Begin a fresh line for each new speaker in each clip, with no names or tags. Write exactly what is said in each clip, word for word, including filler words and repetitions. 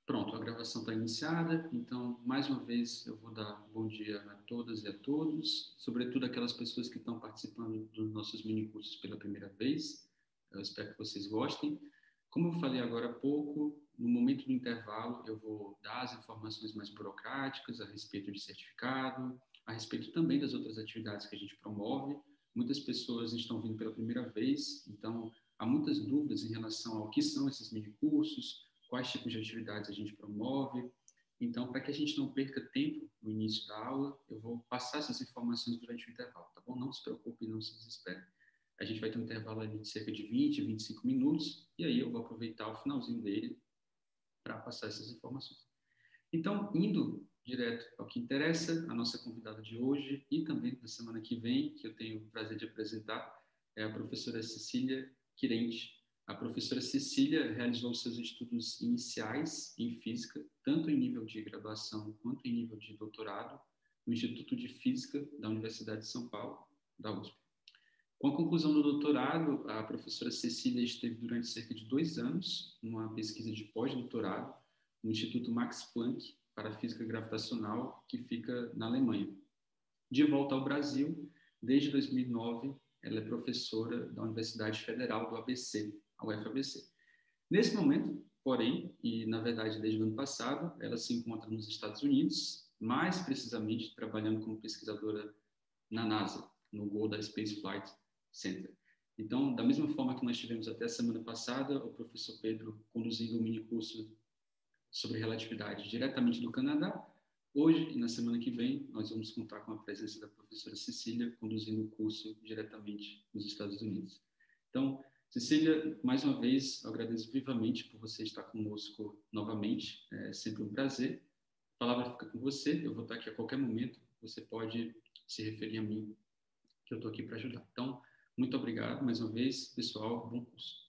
Pronto, a gravação está iniciada, então, mais uma vez, eu vou dar bom dia a todas e a todos, sobretudo aquelas pessoas que estão participando dos nossos minicursos pela primeira vez. Eu espero que vocês gostem. Como eu falei agora há pouco, no momento do intervalo, eu vou dar as informações mais burocráticas a respeito de certificado, a respeito também das outras atividades que a gente promove. Muitas pessoas estão vindo pela primeira vez, então, há muitas dúvidas em relação ao que são esses minicursos, quais tipos de atividades a gente promove. Então, para que a gente não perca tempo no início da aula, eu vou passar essas informações durante o intervalo, tá bom? Não se preocupe, não se desespere. A gente vai ter um intervalo ali de cerca de vinte, vinte e cinco minutos, e aí eu vou aproveitar o finalzinho dele para passar essas informações. Então, indo direto ao que interessa, a nossa convidada de hoje e também da semana que vem, que eu tenho o prazer de apresentar, é a professora Cecília Quirente. A professora Cecília realizou seus estudos iniciais em física, tanto em nível de graduação quanto em nível de doutorado, no Instituto de Física da Universidade de São Paulo, da U S P. Com a conclusão do doutorado, a professora Cecília esteve durante cerca de dois anos numa pesquisa de pós-doutorado no Instituto Max Planck para a Física Gravitacional, que fica na Alemanha. De volta ao Brasil, desde dois mil e nove, ela é professora da Universidade Federal do A B C, a U F A B C. Nesse momento, porém, e na verdade desde o ano passado, ela se encontra nos Estados Unidos, mais precisamente trabalhando como pesquisadora na NASA, no Goddard Space Flight Center. Então, da mesma forma que nós tivemos até a semana passada, o professor Pedro conduzindo um minicurso sobre relatividade diretamente do Canadá, hoje e na semana que vem nós vamos contar com a presença da professora Cecília conduzindo o curso diretamente nos Estados Unidos. Então, Cecília, mais uma vez, eu agradeço vivamente por você estar conosco novamente, é sempre um prazer. A palavra fica com você, eu vou estar aqui a qualquer momento, você pode se referir a mim, que eu estou aqui para ajudar. Então, muito obrigado mais uma vez, pessoal, bom curso.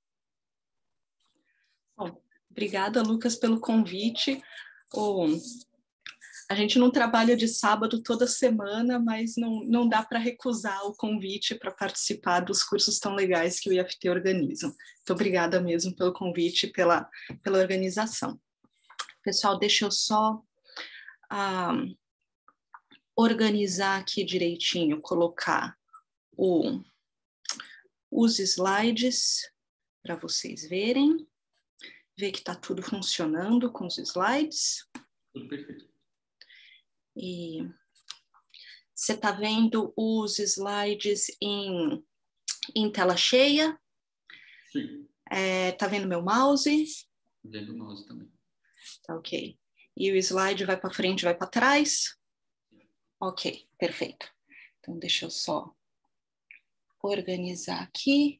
Bom, obrigada, Lucas, pelo convite. Oh, a gente não trabalha de sábado toda semana, mas não, não dá para recusar o convite para participar dos cursos tão legais que o I F T organiza. Muito obrigada mesmo pelo convite e pela, pela organização. Pessoal, deixa eu só ah, organizar aqui direitinho, colocar o, os slides para vocês verem. Ver que está tudo funcionando com os slides.
Tudo perfeito.
E você está vendo os slides em, em tela cheia?
Sim.
Está é, vendo meu mouse?
Vendo o mouse também.
Tá ok. E o slide vai para frente, vai para trás? Ok, perfeito. Então, deixa eu só organizar aqui.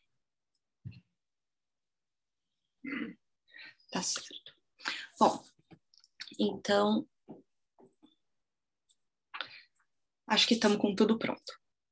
Tá certo. Bom, então, acho que estamos com tudo pronto.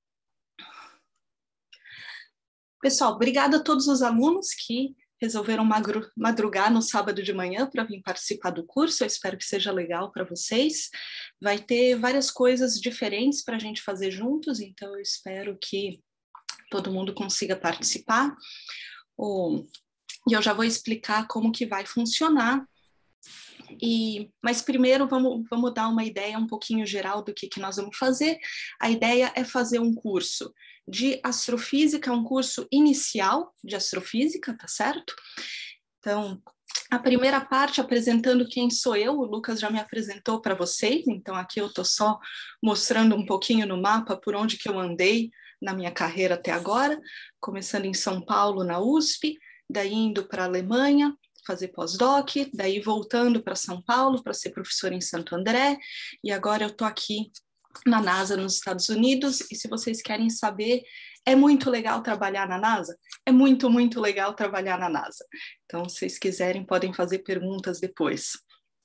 Pessoal, obrigada a todos os alunos que resolveram madrugar no sábado de manhã para vir participar do curso. Eu espero que seja legal para vocês. Vai ter várias coisas diferentes para a gente fazer juntos, então eu espero que todo mundo consiga participar. Oh, e eu já vou explicar como que vai funcionar. E, mas primeiro vamos, vamos dar uma ideia um pouquinho geral do que, que nós vamos fazer. A ideia é fazer um curso de astrofísica, um curso inicial de astrofísica, tá certo? Então, a primeira parte apresentando quem sou eu, o Lucas já me apresentou para vocês, então aqui eu estou só mostrando um pouquinho no mapa por onde que eu andei na minha carreira até agora, começando em São Paulo, na U S P, daí indo para a Alemanha, fazer pós-doc, daí voltando para São Paulo para ser professora em Santo André, e agora eu estou aqui na NASA nos Estados Unidos, e se vocês querem saber, é muito legal trabalhar na NASA? É muito, muito legal trabalhar na NASA. Então, se vocês quiserem, podem fazer perguntas depois.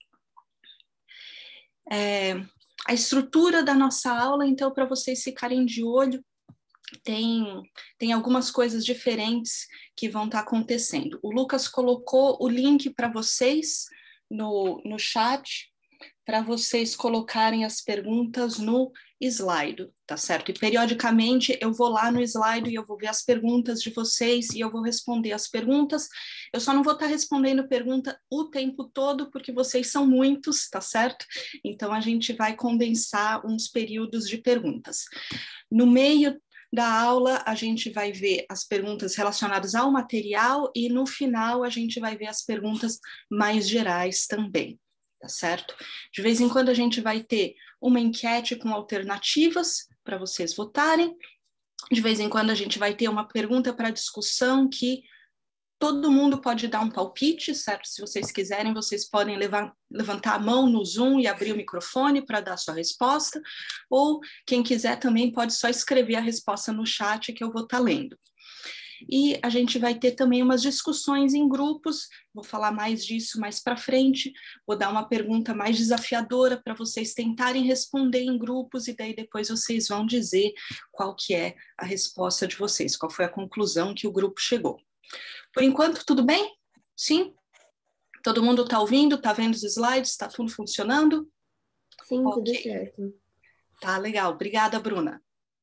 É, a estrutura da nossa aula, então, para vocês ficarem de olho, Tem, tem algumas coisas diferentes que vão estar acontecendo. O Lucas colocou o link para vocês no, no chat, para vocês colocarem as perguntas no Slido, tá certo? E periodicamente eu vou lá no Slido e eu vou ver as perguntas de vocês e eu vou responder as perguntas. Eu só não vou estar respondendo pergunta o tempo todo, porque vocês são muitos, tá certo? Então a gente vai condensar uns períodos de perguntas. No meio da aula, a gente vai ver as perguntas relacionadas ao material e no final a gente vai ver as perguntas mais gerais também, tá certo? De vez em quando a gente vai ter uma enquete com alternativas para vocês votarem. De vez em quando a gente vai ter uma pergunta para discussão que todo mundo pode dar um palpite, certo? Se vocês quiserem, vocês podem levar, levantar a mão no Zoom e abrir o microfone para dar a sua resposta, ou quem quiser também pode só escrever a resposta no chat que eu vou estar lendo. E a gente vai ter também umas discussões em grupos, vou falar mais disso mais para frente, vou dar uma pergunta mais desafiadora para vocês tentarem responder em grupos, e daí depois vocês vão dizer qual que é a resposta de vocês, qual foi a conclusão que o grupo chegou. Por enquanto, tudo bem? Sim? Todo mundo está ouvindo? Está vendo os slides? Está tudo funcionando?
Sim,
okay.
Tudo certo.
Tá, legal. Obrigada, Bruna.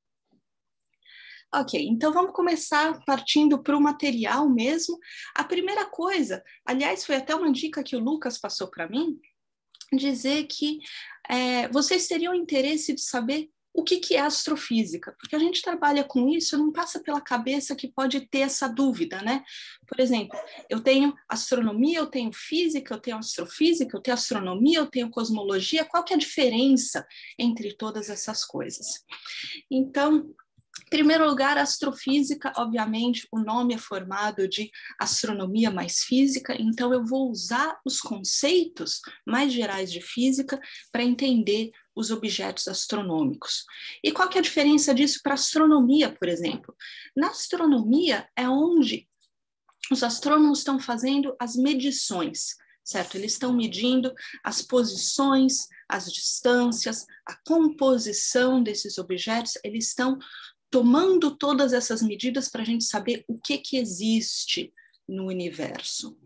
Ok, então vamos começar partindo para o material mesmo. A primeira coisa, aliás, foi até uma dica que o Lucas passou para mim, dizer que é, vocês teriam interesse de saber o que, que é astrofísica, porque a gente trabalha com isso, não passa pela cabeça que pode ter essa dúvida, né? Por exemplo, eu tenho astronomia, eu tenho física, eu tenho astrofísica, eu tenho astronomia, eu tenho cosmologia, qual que é a diferença entre todas essas coisas? Então, em primeiro lugar, a astrofísica, obviamente, o nome é formado de astronomia mais física, então eu vou usar os conceitos mais gerais de física para entender os objetos astronômicos. E qual que é a diferença disso para a astronomia, por exemplo? Na astronomia é onde os astrônomos estão fazendo as medições, certo? Eles estão medindo as posições, as distâncias, a composição desses objetos, eles estão tomando todas essas medidas para a gente saber o que, que existe no universo.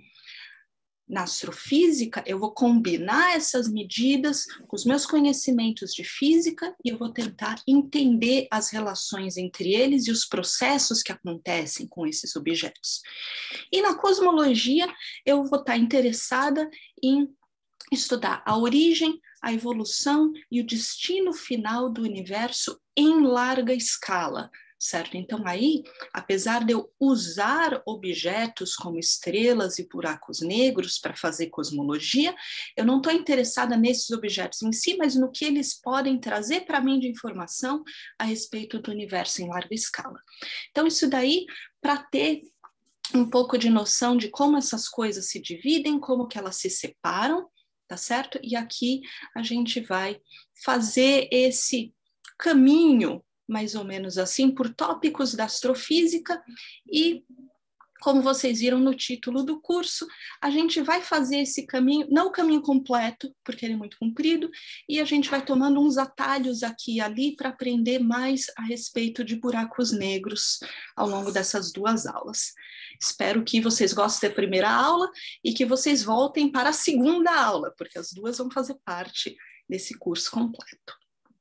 Na astrofísica, eu vou combinar essas medidas com os meus conhecimentos de física e eu vou tentar entender as relações entre eles e os processos que acontecem com esses objetos. E na cosmologia, eu vou estar interessada em estudar a origem, a evolução e o destino final do universo em larga escala, certo? Então aí, apesar de eu usar objetos como estrelas e buracos negros para fazer cosmologia, eu não estou interessada nesses objetos em si, mas no que eles podem trazer para mim de informação a respeito do universo em larga escala. Então isso daí, para ter um pouco de noção de como essas coisas se dividem, como que elas se separam, tá certo? E aqui a gente vai fazer esse caminho, mais ou menos assim, por tópicos da astrofísica e, como vocês viram no título do curso, a gente vai fazer esse caminho, não o caminho completo, porque ele é muito comprido, e a gente vai tomando uns atalhos aqui e ali para aprender mais a respeito de buracos negros ao longo dessas duas aulas. Espero que vocês gostem da primeira aula e que vocês voltem para a segunda aula, porque as duas vão fazer parte desse curso completo.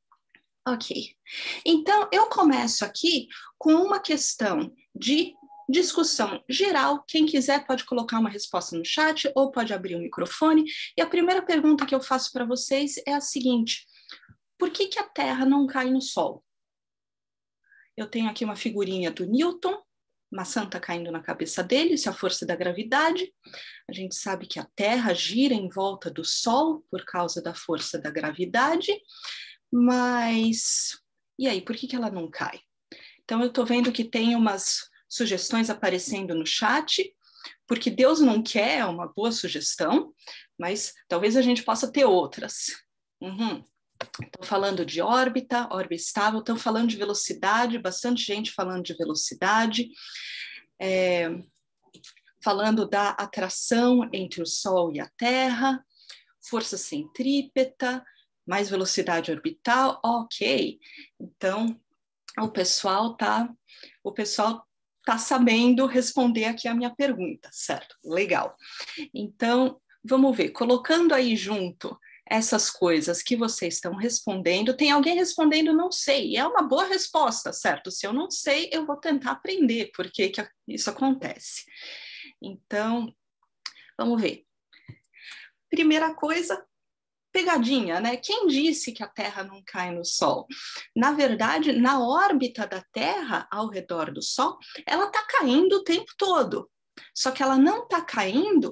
Ok, então eu começo aqui com uma questão de discussão geral. Quem quiser pode colocar uma resposta no chat ou pode abrir o microfone. E a primeira pergunta que eu faço para vocês é a seguinte: por que que a Terra não cai no Sol? Eu tenho aqui uma figurinha do Newton, maçã está caindo na cabeça dele, isso é a força da gravidade. A gente sabe que a Terra gira em volta do Sol por causa da força da gravidade, mas e aí, por que que ela não cai? Então eu estou vendo que tem umas sugestões aparecendo no chat, porque Deus não quer, é uma boa sugestão, mas talvez a gente possa ter outras. Uhum. Estão falando de órbita, órbita estável, estão falando de velocidade, bastante gente falando de velocidade, é, falando da atração entre o Sol e a Terra, força centrípeta, mais velocidade orbital, ok. Então, o pessoal está o pessoal tá sabendo responder aqui a minha pergunta, certo? Legal. Então, vamos ver, colocando aí junto essas coisas que vocês estão respondendo, tem alguém respondendo não sei, e é uma boa resposta, certo? Se eu não sei, eu vou tentar aprender por que que isso acontece. Então, vamos ver. Primeira coisa, pegadinha, né? Quem disse que a Terra não cai no Sol? Na verdade, na órbita da Terra, ao redor do Sol, ela está caindo o tempo todo. Só que ela não está caindo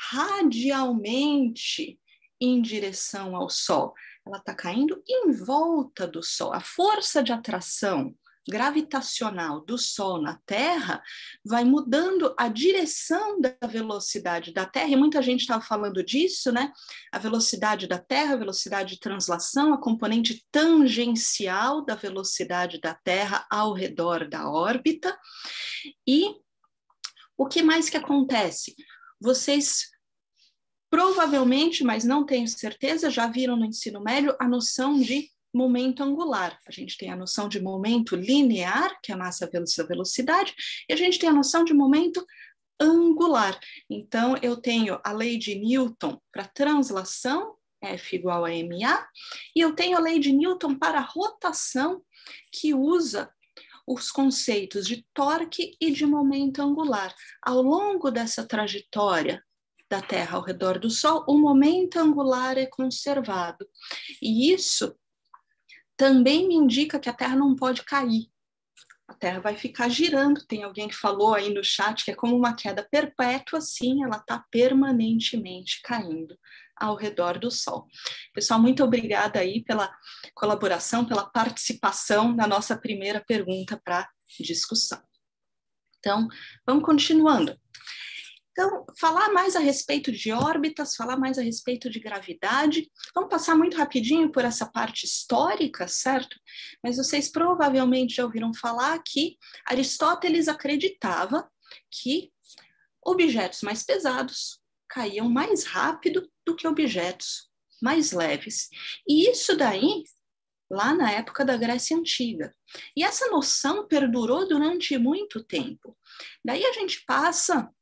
radialmente em direção ao Sol. Ela está caindo em volta do Sol. A força de atração gravitacional do Sol na Terra vai mudando a direção da velocidade da Terra, e muita gente estava falando disso, né? A velocidade da Terra, a velocidade de translação, a componente tangencial da velocidade da Terra ao redor da órbita. E o que mais que acontece? Vocês provavelmente, mas não tenho certeza, já viram no ensino médio a noção de momento angular. A gente tem a noção de momento linear, que é a massa vezes a velocidade, e a gente tem a noção de momento angular. Então, eu tenho a lei de Newton para translação, F igual a ma, e eu tenho a lei de Newton para rotação, que usa os conceitos de torque e de momento angular. Ao longo dessa trajetória da Terra ao redor do Sol, o momento angular é conservado. E isso também me indica que a Terra não pode cair. A Terra vai ficar girando. Tem alguém que falou aí no chat que é como uma queda perpétua, sim, ela está permanentemente caindo ao redor do Sol. Pessoal, muito obrigada aí pela colaboração, pela participação na nossa primeira pergunta para discussão. Então, vamos continuando. Então, falar mais a respeito de órbitas, falar mais a respeito de gravidade. Vamos passar muito rapidinho por essa parte histórica, certo? Mas vocês provavelmente já ouviram falar que Aristóteles acreditava que objetos mais pesados caíam mais rápido do que objetos mais leves. E isso daí, lá na época da Grécia Antiga. E essa noção perdurou durante muito tempo. Daí a gente passa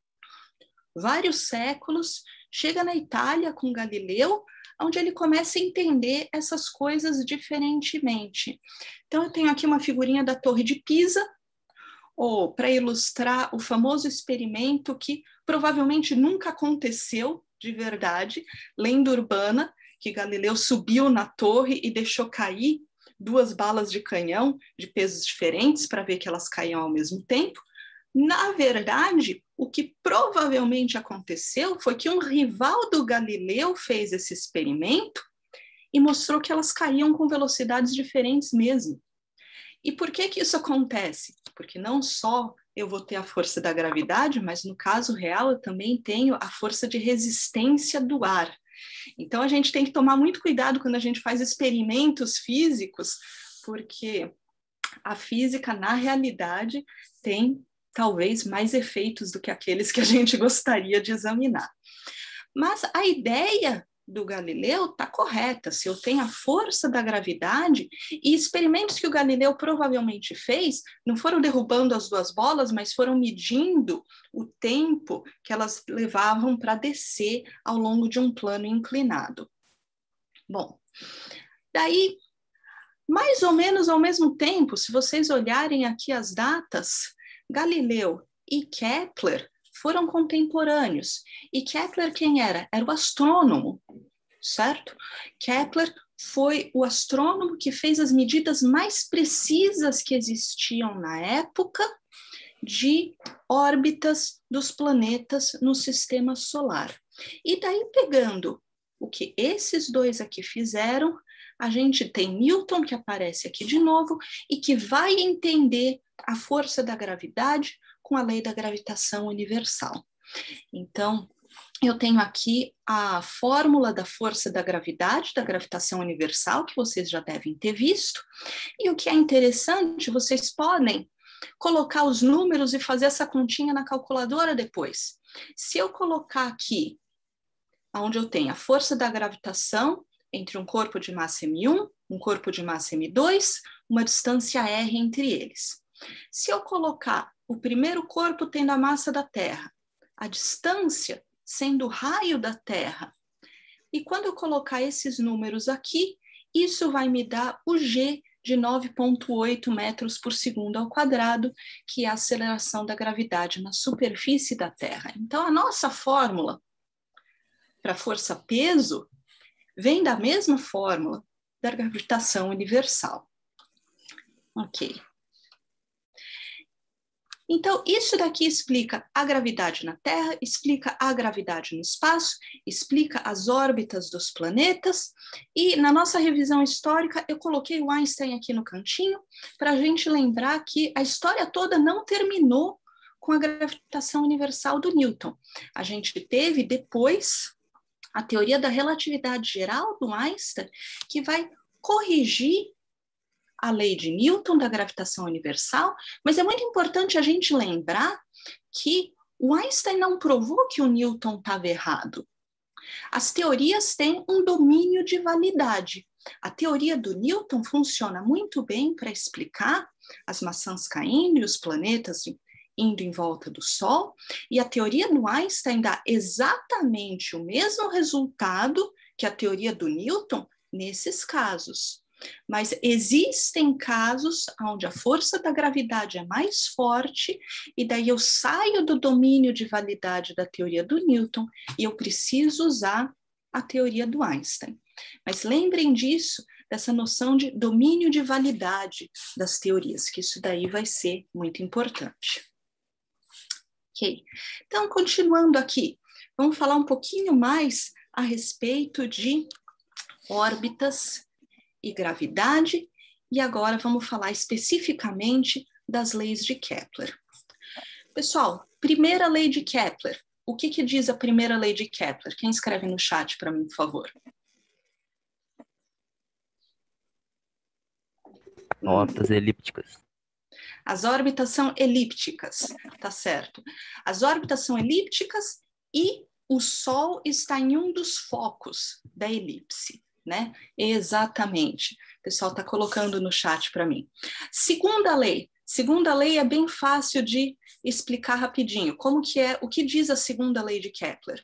vários séculos, chega na Itália com Galileu, onde ele começa a entender essas coisas diferentemente. Então, eu tenho aqui uma figurinha da Torre de Pisa, ou para ilustrar o famoso experimento que provavelmente nunca aconteceu de verdade, lenda urbana, que Galileu subiu na torre e deixou cair duas balas de canhão de pesos diferentes para ver que elas caíam ao mesmo tempo. Na verdade, o que provavelmente aconteceu foi que um rival do Galileu fez esse experimento e mostrou que elas caíam com velocidades diferentes mesmo. E por que que isso acontece? Porque não só eu vou ter a força da gravidade, mas no caso real eu também tenho a força de resistência do ar. Então a gente tem que tomar muito cuidado quando a gente faz experimentos físicos, porque a física, na realidade, tem talvez mais efeitos do que aqueles que a gente gostaria de examinar. Mas a ideia do Galileu está correta. Se eu tenho a força da gravidade, e experimentos que o Galileu provavelmente fez, não foram derrubando as duas bolas, mas foram medindo o tempo que elas levavam para descer ao longo de um plano inclinado. Bom, daí, mais ou menos ao mesmo tempo, se vocês olharem aqui as datas, Galileu e Kepler foram contemporâneos. E Kepler quem era? Era o astrônomo, certo? Kepler foi o astrônomo que fez as medidas mais precisas que existiam na época de órbitas dos planetas no sistema solar. E daí, pegando o que esses dois aqui fizeram, a gente tem Newton, que aparece aqui de novo, e que vai entender a força da gravidade com a lei da gravitação universal. Então, eu tenho aqui a fórmula da força da gravidade, da gravitação universal, que vocês já devem ter visto. E o que é interessante, vocês podem colocar os números e fazer essa continha na calculadora depois. Se eu colocar aqui, onde eu tenho a força da gravitação entre um corpo de massa M um, um corpo de massa M dois, uma distância R entre eles. Se eu colocar o primeiro corpo tendo a massa da Terra, a distância sendo o raio da Terra, E quando eu colocar esses números aqui, isso vai me dar o G de nove vírgula oito metros por segundo ao quadrado, que é a aceleração da gravidade na superfície da Terra. Então, a nossa fórmula para força-peso vem da mesma fórmula da gravitação universal. Ok. Então, isso daqui explica a gravidade na Terra, explica a gravidade no espaço, explica as órbitas dos planetas, e na nossa revisão histórica eu coloquei o Einstein aqui no cantinho, para a gente lembrar que a história toda não terminou com a gravitação universal do Newton. A gente teve depois a teoria da relatividade geral do Einstein, que vai corrigir a lei de Newton da gravitação universal, mas é muito importante a gente lembrar que o Einstein não provou que o Newton estava errado. As teorias têm um domínio de validade. A teoria do Newton funciona muito bem para explicar as maçãs caindo e os planetas indo em volta do Sol, e a teoria do Einstein dá exatamente o mesmo resultado que a teoria do Newton nesses casos. Mas existem casos onde a força da gravidade é mais forte e daí eu saio do domínio de validade da teoria do Newton e eu preciso usar a teoria do Einstein. Mas lembrem disso, dessa noção de domínio de validade das teorias, que isso daí vai ser muito importante. Ok? Então, continuando aqui, vamos falar um pouquinho mais a respeito de órbitas e gravidade, e agora vamos falar especificamente das leis de Kepler. Pessoal, primeira lei de Kepler. O que que diz a primeira lei de Kepler? Quem escreve no chat para mim, por favor?
Órbitas elípticas.
As órbitas são elípticas, tá certo? As órbitas são elípticas e o Sol está em um dos focos da elipse. Né? Exatamente. O pessoal está colocando no chat para mim. Segunda lei. Segunda lei é bem fácil de explicar rapidinho. Como que é? O que diz a segunda lei de Kepler?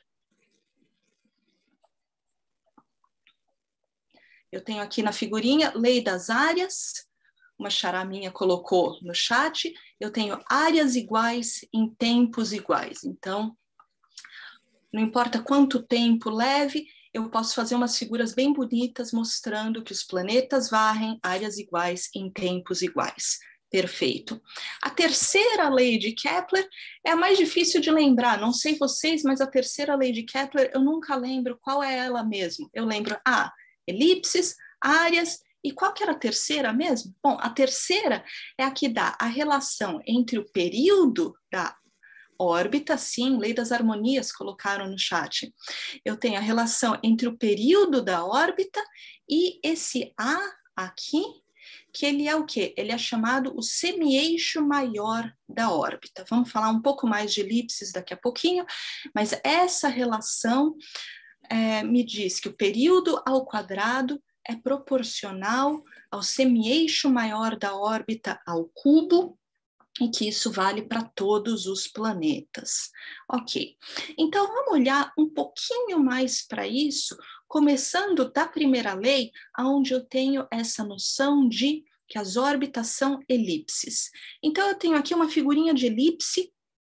Eu tenho aqui na figurinha lei das áreas. Uma xará minha colocou no chat. Eu tenho áreas iguais em tempos iguais. Então, não importa quanto tempo leve, eu posso fazer umas figuras bem bonitas mostrando que os planetas varrem áreas iguais em tempos iguais. Perfeito. A terceira lei de Kepler é a mais difícil de lembrar. Não sei vocês, mas a terceira lei de Kepler eu nunca lembro qual é ela mesmo. Eu lembro, ah, elipses, áreas, e qual que era a terceira mesmo? Bom, a terceira é a que dá a relação entre o período da órbita, sim, lei das harmonias colocaram no chat. Eu tenho a relação entre o período da órbita e esse A aqui, que ele é o quê? Ele é chamado o semi-eixo maior da órbita. Vamos falar um pouco mais de elipses daqui a pouquinho, mas essa relação é, me diz que o período ao quadrado é proporcional ao semi-eixo maior da órbita ao cubo, e que isso vale para todos os planetas. Ok, então vamos olhar um pouquinho mais para isso, começando da primeira lei, onde eu tenho essa noção de que as órbitas são elipses. Então eu tenho aqui uma figurinha de elipse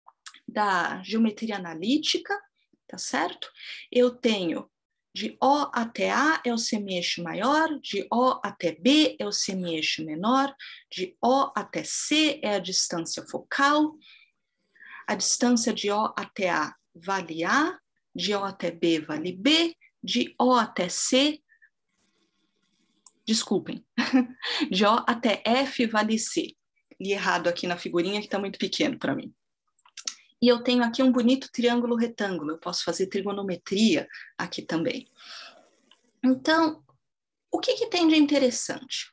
da geometria analítica, tá certo? Eu tenho de O até A é o semi-eixo maior, de O até B é o semi-eixo menor, de O até C é a distância focal, a distância de O até A vale A, de O até B vale B, de O até C, desculpem, de O até F vale C. Li errado aqui na figurinha que está muito pequeno para mim. E eu tenho aqui um bonito triângulo retângulo, eu posso fazer trigonometria aqui também. Então, o que, que tem de interessante?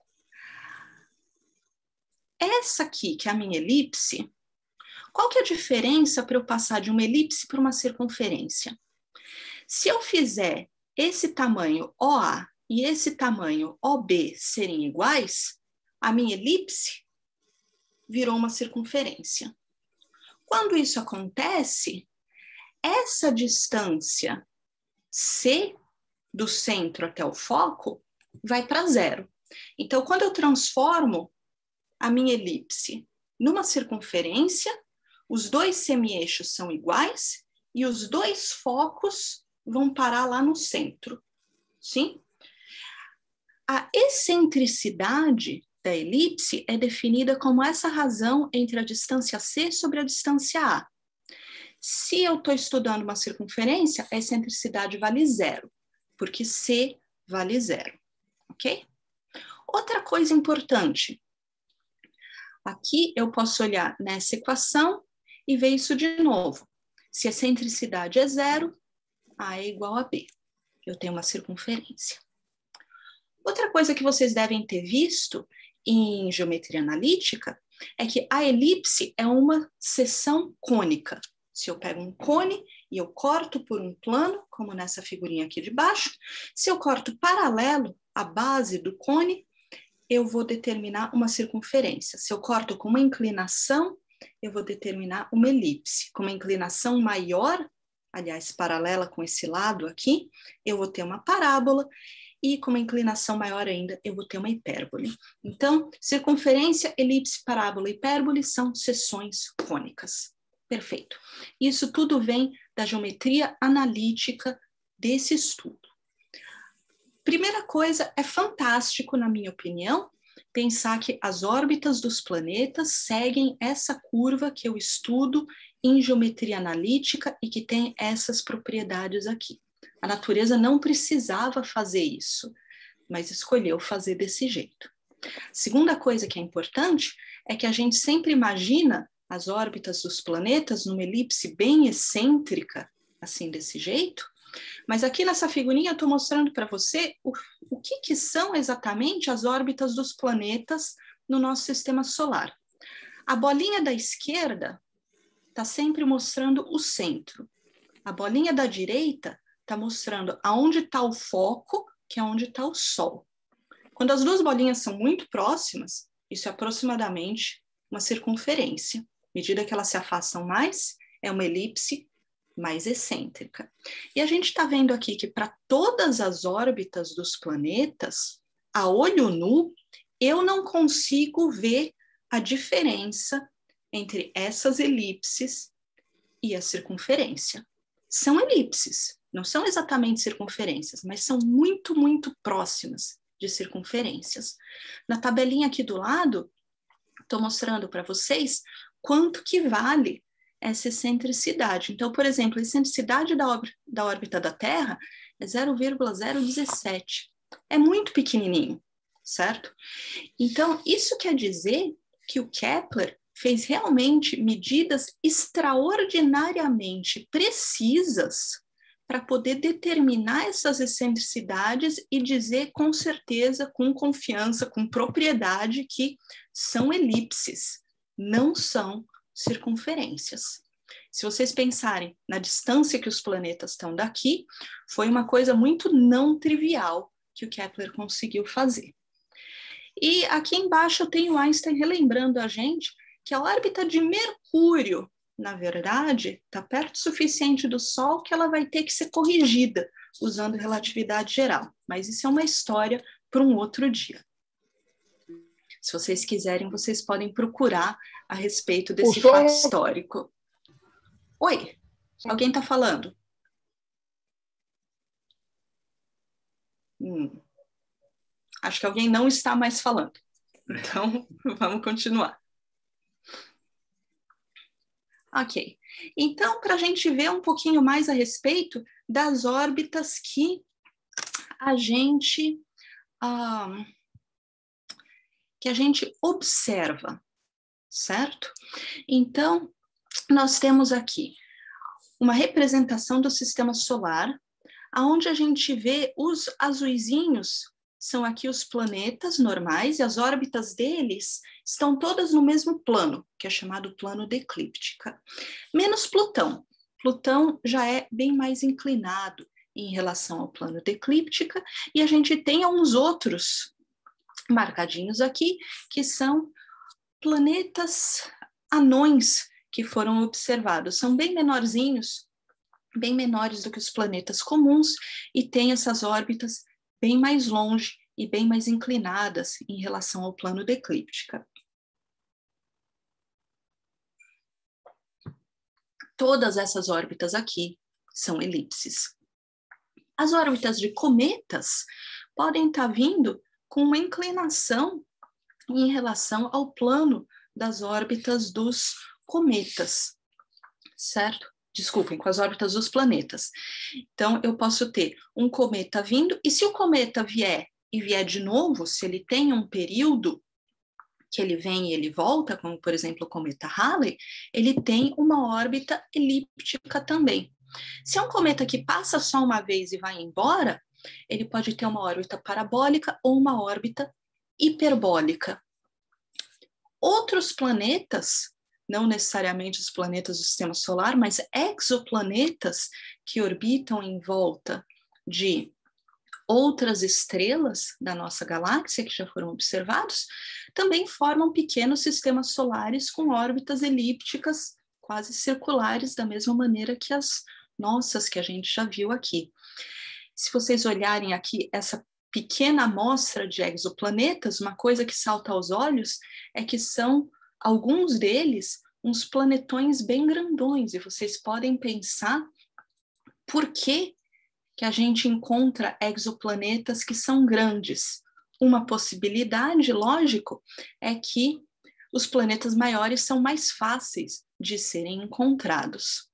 Essa aqui, que é a minha elipse, qual que é a diferença para eu passar de uma elipse para uma circunferência? Se eu fizer esse tamanho O A e esse tamanho O B serem iguais, a minha elipse virou uma circunferência. Quando isso acontece, essa distância C do centro até o foco vai para zero. Então, quando eu transformo a minha elipse numa circunferência, os dois semi-eixos são iguais e os dois focos vão parar lá no centro, sim? A excentricidade da elipse é definida como essa razão entre a distância C sobre a distância A. Se eu estou estudando uma circunferência, a excentricidade vale zero, porque C vale zero, ok? Outra coisa importante, aqui eu posso olhar nessa equação e ver isso de novo. Se a excentricidade é zero, A é igual a B. Eu tenho uma circunferência. Outra coisa que vocês devem ter visto em geometria analítica é que a elipse é uma seção cônica. Se eu pego um cone e eu corto por um plano, como nessa figurinha aqui de baixo, se eu corto paralelo à base do cone, eu vou determinar uma circunferência. Se eu corto com uma inclinação, eu vou determinar uma elipse. Com uma inclinação maior, aliás, paralela com esse lado aqui, eu vou ter uma parábola, e com uma inclinação maior ainda, eu vou ter uma hipérbole. Então, circunferência, elipse, parábola e hipérbole são seções cônicas. Perfeito. Isso tudo vem da geometria analítica desse estudo. Primeira coisa, é fantástico, na minha opinião, pensar que as órbitas dos planetas seguem essa curva que eu estudo em geometria analítica e que tem essas propriedades aqui. A natureza não precisava fazer isso, mas escolheu fazer desse jeito. Segunda coisa que é importante é que a gente sempre imagina as órbitas dos planetas numa elipse bem excêntrica, assim desse jeito, mas aqui nessa figurinha eu estou mostrando para você o, o que, que são exatamente as órbitas dos planetas no nosso sistema solar. A bolinha da esquerda está sempre mostrando o centro. A bolinha da direita está mostrando aonde está o foco, que é onde está o Sol. Quando as duas bolinhas são muito próximas, isso é aproximadamente uma circunferência. À medida que elas se afastam mais, é uma elipse mais excêntrica. E a gente está vendo aqui que para todas as órbitas dos planetas, a olho nu, eu não consigo ver a diferença entre essas elipses e a circunferência. São elipses, não são exatamente circunferências, mas são muito, muito próximas de circunferências. Na tabelinha aqui do lado, estou mostrando para vocês quanto que vale essa excentricidade. Então, por exemplo, a excentricidade da, da órbita da Terra é zero vírgula zero um sete. É muito pequenininho, certo? Então, isso quer dizer que o Kepler fez realmente medidas extraordinariamente precisas para poder determinar essas excentricidades e dizer com certeza, com confiança, com propriedade que são elipses, não são circunferências. Se vocês pensarem na distância que os planetas estão daqui, foi uma coisa muito não trivial que o Kepler conseguiu fazer. E aqui embaixo eu tenho Einstein relembrando a gente que a órbita de Mercúrio, na verdade, está perto o suficiente do Sol que ela vai ter que ser corrigida usando relatividade geral. Mas isso é uma história para um outro dia. Se vocês quiserem, vocês podem procurar a respeito desse
senhor...
fato histórico. Oi, alguém está falando? Hum. Acho que alguém não está mais falando. Então, vamos continuar. Ok. Então, para a gente ver um pouquinho mais a respeito das órbitas que a gente... Ah, que a gente observa, certo? Então, nós temos aqui uma representação do sistema solar, onde a gente vê os azuizinhos, são aqui os planetas normais, e as órbitas deles estão todas no mesmo plano, que é chamado plano de eclíptica, menos Plutão. Plutão já é bem mais inclinado em relação ao plano de eclíptica, e a gente tem uns outros marcadinhos aqui, que são planetas anões que foram observados. São bem menorzinhos bem menores do que os planetas comuns e têm essas órbitas bem mais longe e bem mais inclinadas em relação ao plano da eclíptica. Todas essas órbitas aqui são elipses. As órbitas de cometas podem estar vindo com uma inclinação em relação ao plano das órbitas dos cometas, certo? Desculpem, com as órbitas dos planetas. Então, eu posso ter um cometa vindo, e se o cometa vier e vier de novo, se ele tem um período que ele vem e ele volta, como, por exemplo, o cometa Halley, ele tem uma órbita elíptica também. Se é um cometa que passa só uma vez e vai embora, ele pode ter uma órbita parabólica ou uma órbita hiperbólica. Outros planetas, não necessariamente os planetas do sistema solar, mas exoplanetas que orbitam em volta de outras estrelas da nossa galáxia, que já foram observados, também formam pequenos sistemas solares com órbitas elípticas quase circulares, da mesma maneira que as nossas, que a gente já viu aqui. Se vocês olharem aqui essa pequena amostra de exoplanetas, uma coisa que salta aos olhos é que são, alguns deles, uns planetões bem grandões, e vocês podem pensar por que que a gente encontra exoplanetas que são grandes. Uma possibilidade, lógico, é que os planetas maiores são mais fáceis de serem encontrados.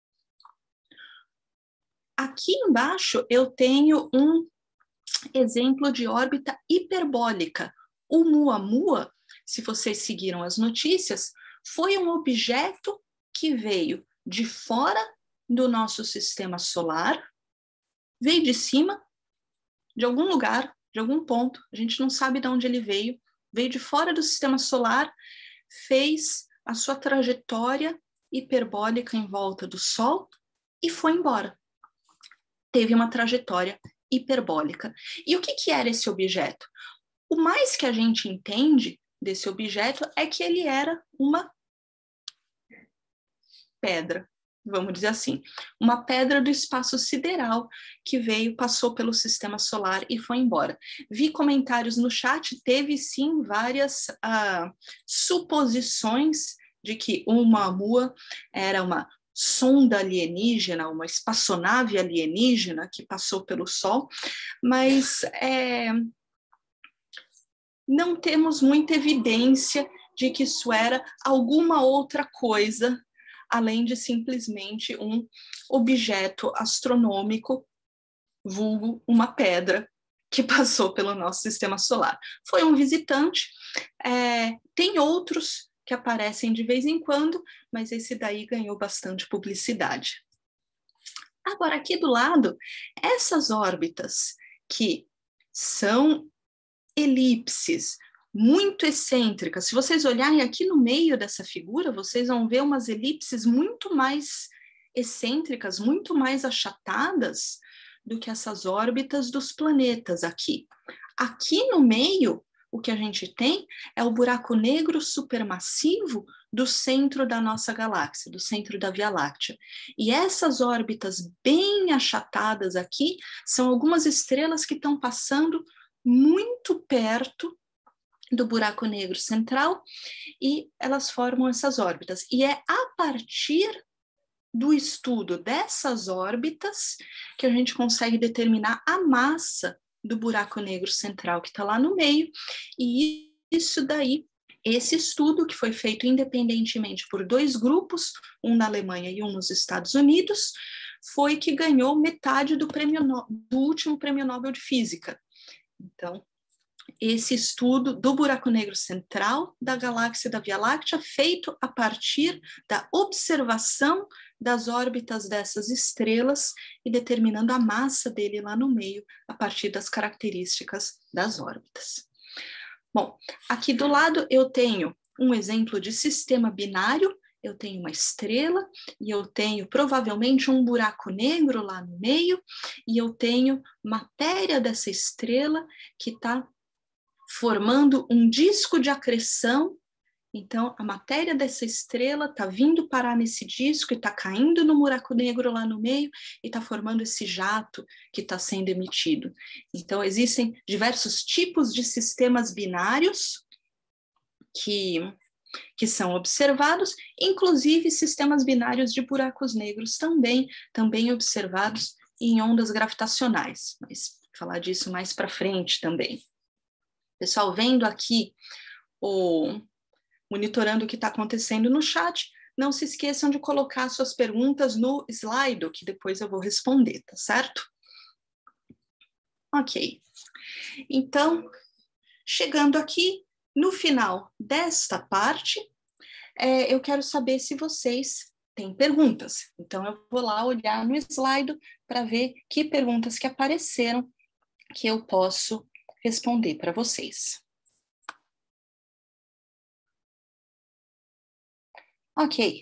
Aqui embaixo eu tenho um exemplo de órbita hiperbólica. O Muamua, se vocês seguiram as notícias, foi um objeto que veio de fora do nosso sistema solar, veio de cima, de algum lugar, de algum ponto, a gente não sabe de onde ele veio, veio de fora do sistema solar, fez a sua trajetória hiperbólica em volta do Sol e foi embora. Teve uma trajetória hiperbólica. E o que, que era esse objeto? O mais que a gente entende desse objeto é que ele era uma pedra, vamos dizer assim, uma pedra do espaço sideral que veio, passou pelo sistema solar e foi embora. Vi comentários no chat, teve sim várias uh, suposições de que o Muamua era uma sonda alienígena, uma espaçonave alienígena que passou pelo Sol, mas é, não temos muita evidência de que isso era alguma outra coisa além de simplesmente um objeto astronômico, vulgo uma pedra, que passou pelo nosso sistema solar. Foi um visitante, é, tem outros que aparecem de vez em quando, mas esse daí ganhou bastante publicidade. Agora, aqui do lado, essas órbitas que são elipses, muito excêntricas. Se vocês olharem aqui no meio dessa figura, vocês vão ver umas elipses muito mais excêntricas, muito mais achatadas do que essas órbitas dos planetas aqui. Aqui no meio, o que a gente tem é o buraco negro supermassivo do centro da nossa galáxia, do centro da Via Láctea. E essas órbitas bem achatadas aqui são algumas estrelas que estão passando muito perto do buraco negro central, e elas formam essas órbitas. E é a partir do estudo dessas órbitas que a gente consegue determinar a massa do buraco negro central que está lá no meio, e isso daí, esse estudo que foi feito independentemente por dois grupos, um na Alemanha e um nos Estados Unidos, foi que ganhou metade do, prêmio no... do último prêmio Nobel de Física. Então, esse estudo do buraco negro central da galáxia da Via Láctea, feito a partir da observação das órbitas dessas estrelas e determinando a massa dele lá no meio, a partir das características das órbitas. Bom, aqui do lado eu tenho um exemplo de sistema binário, eu tenho uma estrela e eu tenho provavelmente um buraco negro lá no meio, e eu tenho matéria dessa estrela que está formando um disco de acreção Então, a matéria dessa estrela está vindo parar nesse disco e está caindo no buraco negro lá no meio e está formando esse jato que está sendo emitido. Então, existem diversos tipos de sistemas binários que, que são observados, inclusive sistemas binários de buracos negros também, também observados em ondas gravitacionais. Mas vou falar disso mais para frente também. Pessoal, vendo aqui o... monitorando o que está acontecendo no chat, não se esqueçam de colocar suas perguntas no slide, que depois eu vou responder, tá certo? Ok. Então, chegando aqui, no final desta parte, é, eu quero saber se vocês têm perguntas. Então, eu vou lá olhar no slide para ver que perguntas que apareceram que eu posso responder para vocês. Ok.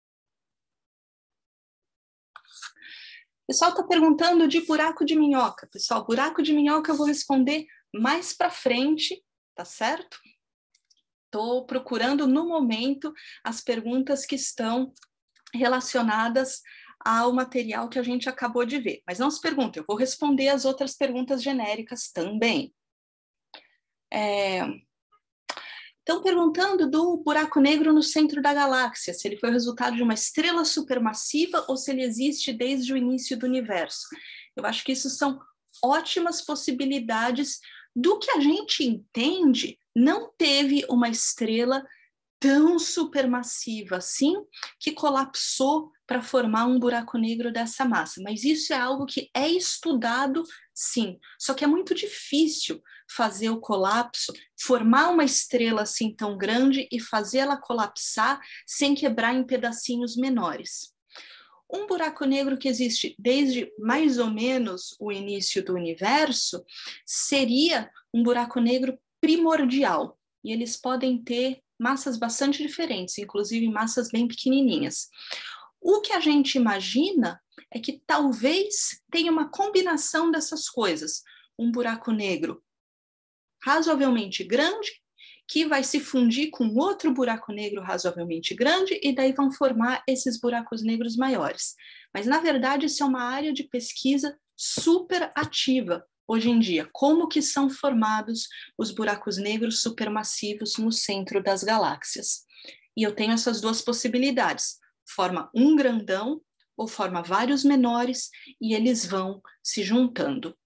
O pessoal está perguntando de buraco de minhoca. Pessoal, buraco de minhoca eu vou responder mais para frente, tá certo? Estou procurando no momento as perguntas que estão relacionadas ao material que a gente acabou de ver. Mas não se perguntem, eu vou responder as outras perguntas genéricas também. É... Estão perguntando do buraco negro no centro da galáxia, se ele foi o resultado de uma estrela supermassiva ou se ele existe desde o início do universo. Eu acho que isso são ótimas possibilidades. Do que a gente entende, não teve uma estrela tão supermassiva assim que colapsou para formar um buraco negro dessa massa. Mas isso é algo que é estudado, sim. Só que é muito difícil fazer o colapso, formar uma estrela assim tão grande e fazê-la colapsar sem quebrar em pedacinhos menores. Um buraco negro que existe desde mais ou menos o início do universo seria um buraco negro primordial. E eles podem ter massas bastante diferentes, inclusive massas bem pequenininhas. O que a gente imagina é que talvez tenha uma combinação dessas coisas. Um buraco negro razoavelmente grande, que vai se fundir com outro buraco negro razoavelmente grande, e daí vão formar esses buracos negros maiores. Mas, na verdade, isso é uma área de pesquisa super ativa hoje em dia. Como que são formados os buracos negros supermassivos no centro das galáxias? E eu tenho essas duas possibilidades. Forma um grandão ou forma vários menores e eles vão se juntando.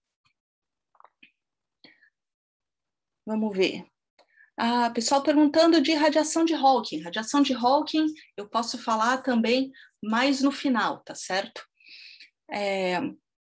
Vamos ver. Ah, pessoal perguntando de radiação de Hawking. Radiação de Hawking eu posso falar também mais no final, tá certo? É...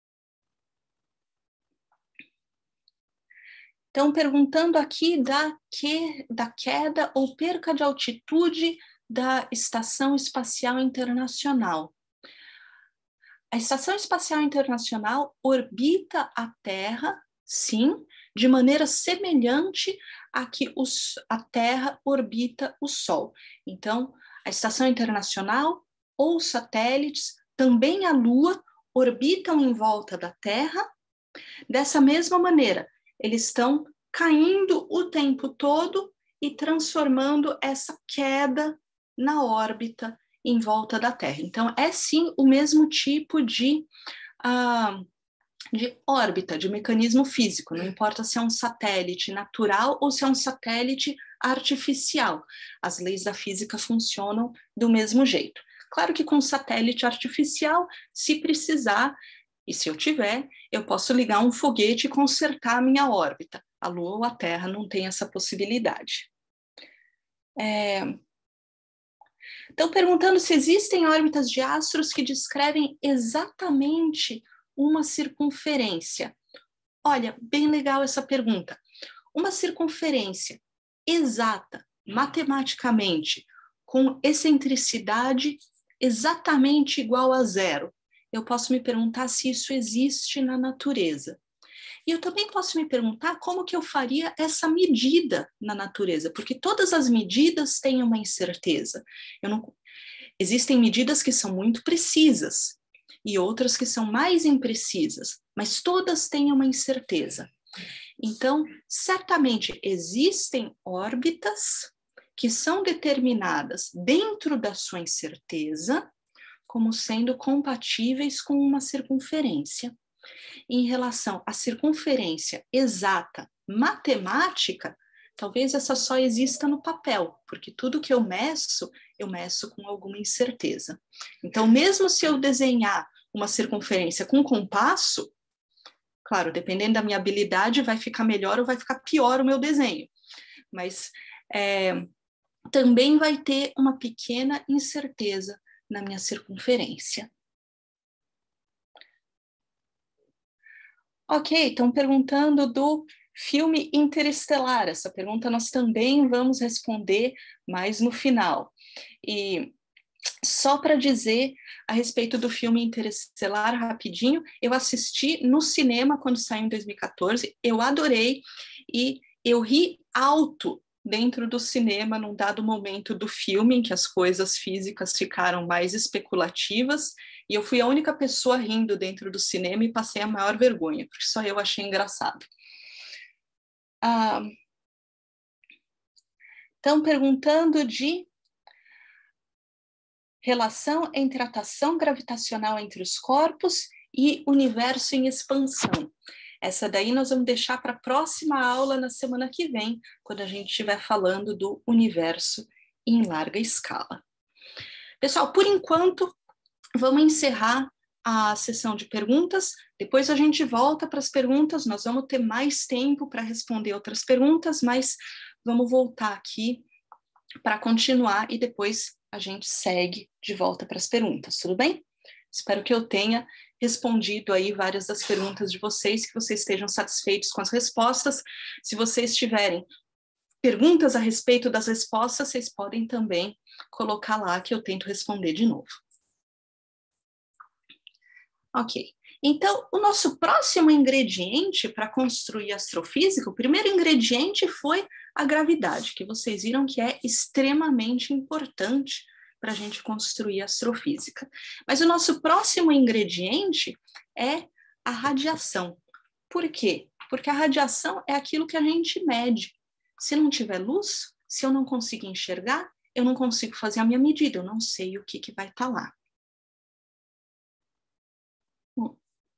Então, perguntando aqui da, que, da queda ou perca de altitude da Estação Espacial Internacional. A Estação Espacial Internacional orbita a Terra, sim, de maneira semelhante a que os, a Terra orbita o Sol. Então, a Estação Internacional ou os satélites, também a Lua, orbitam em volta da Terra. Dessa mesma maneira, eles estão caindo o tempo todo e transformando essa queda na órbita em volta da Terra. Então, é sim o mesmo tipo de... Uh, de órbita, de mecanismo físico, não importa se é um satélite natural ou se é um satélite artificial. As leis da física funcionam do mesmo jeito. Claro que com satélite artificial, se precisar, e se eu tiver, eu posso ligar um foguete e consertar a minha órbita. A Lua ou a Terra não tem essa possibilidade. É... Então, perguntando se existem órbitas de astros que descrevem exatamente uma circunferência. Olha, bem legal essa pergunta. Uma circunferência exata, matematicamente, com excentricidade exatamente igual a zero. Eu posso me perguntar se isso existe na natureza. E eu também posso me perguntar como que eu faria essa medida na natureza, porque todas as medidas têm uma incerteza. Eu não... Existem medidas que são muito precisas, e outras que são mais imprecisas, mas todas têm uma incerteza. Então, certamente existem órbitas que são determinadas dentro da sua incerteza como sendo compatíveis com uma circunferência. Em relação à circunferência exata matemática, talvez essa só exista no papel, porque tudo que eu meço, eu meço com alguma incerteza. Então, mesmo se eu desenhar uma circunferência com compasso, claro, dependendo da minha habilidade, vai ficar melhor ou vai ficar pior o meu desenho. Mas é, também vai ter uma pequena incerteza na minha circunferência. Ok, estão perguntando do filme Interestelar. Essa pergunta nós também vamos responder mais no final. E só para dizer a respeito do filme Interestelar, rapidinho, eu assisti no cinema quando saiu em dois mil e quatorze, eu adorei e eu ri alto dentro do cinema num dado momento do filme em que as coisas físicas ficaram mais especulativas e eu fui a única pessoa rindo dentro do cinema e passei a maior vergonha, porque só eu achei engraçado. Ah, estão perguntando de relação entre atração gravitacional entre os corpos e universo em expansão. Essa daí nós vamos deixar para a próxima aula na semana que vem, quando a gente estiver falando do universo em larga escala. Pessoal, por enquanto, vamos encerrar a sessão de perguntas, depois a gente volta para as perguntas, nós vamos ter mais tempo para responder outras perguntas, mas vamos voltar aqui para continuar e depois a gente segue de volta para as perguntas, tudo bem? Espero que eu tenha respondido aí várias das perguntas de vocês, que vocês estejam satisfeitos com as respostas. Se vocês tiverem perguntas a respeito das respostas, vocês podem também colocar lá que eu tento responder de novo. Ok, então o nosso próximo ingrediente para construir astrofísica, o primeiro ingrediente foi a gravidade, que vocês viram que é extremamente importante para a gente construir astrofísica. Mas o nosso próximo ingrediente é a radiação. Por quê? Porque a radiação é aquilo que a gente mede. Se não tiver luz, se eu não conseguir enxergar, eu não consigo fazer a minha medida, eu não sei o que, que vai estar lá. Bom.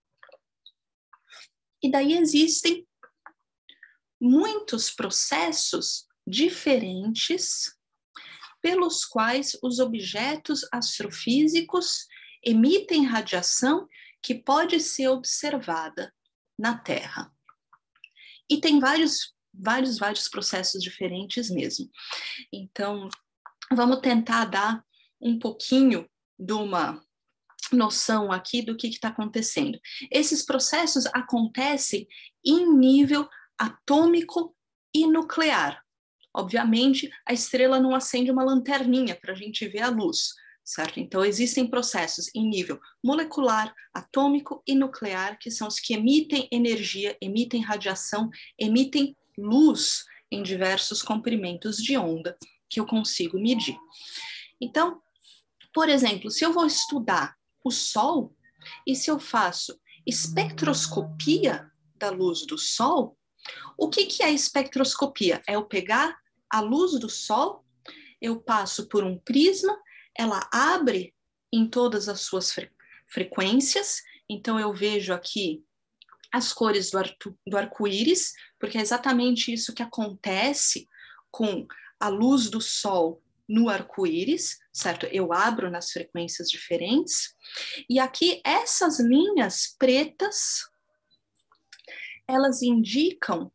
E daí existem muitos processos diferentes pelos quais os objetos astrofísicos emitem radiação que pode ser observada na Terra. E tem vários, vários, vários processos diferentes mesmo. Então, vamos tentar dar um pouquinho de uma noção aqui do que está acontecendo. Esses processos acontecem em nível atômico e nuclear. Obviamente, a estrela não acende uma lanterninha para a gente ver a luz, certo? Então, existem processos em nível molecular, atômico e nuclear, que são os que emitem energia, emitem radiação, emitem luz em diversos comprimentos de onda que eu consigo medir. Então, por exemplo, se eu vou estudar o Sol, e se eu faço espectroscopia da luz do Sol, o que, que é espectroscopia? É eu pegar a luz do Sol, eu passo por um prisma, ela abre em todas as suas fre- frequências, então eu vejo aqui as cores do, artu- do arco-íris, porque é exatamente isso que acontece com a luz do Sol no arco-íris, certo? Eu abro nas frequências diferentes, e aqui essas linhas pretas, elas indicam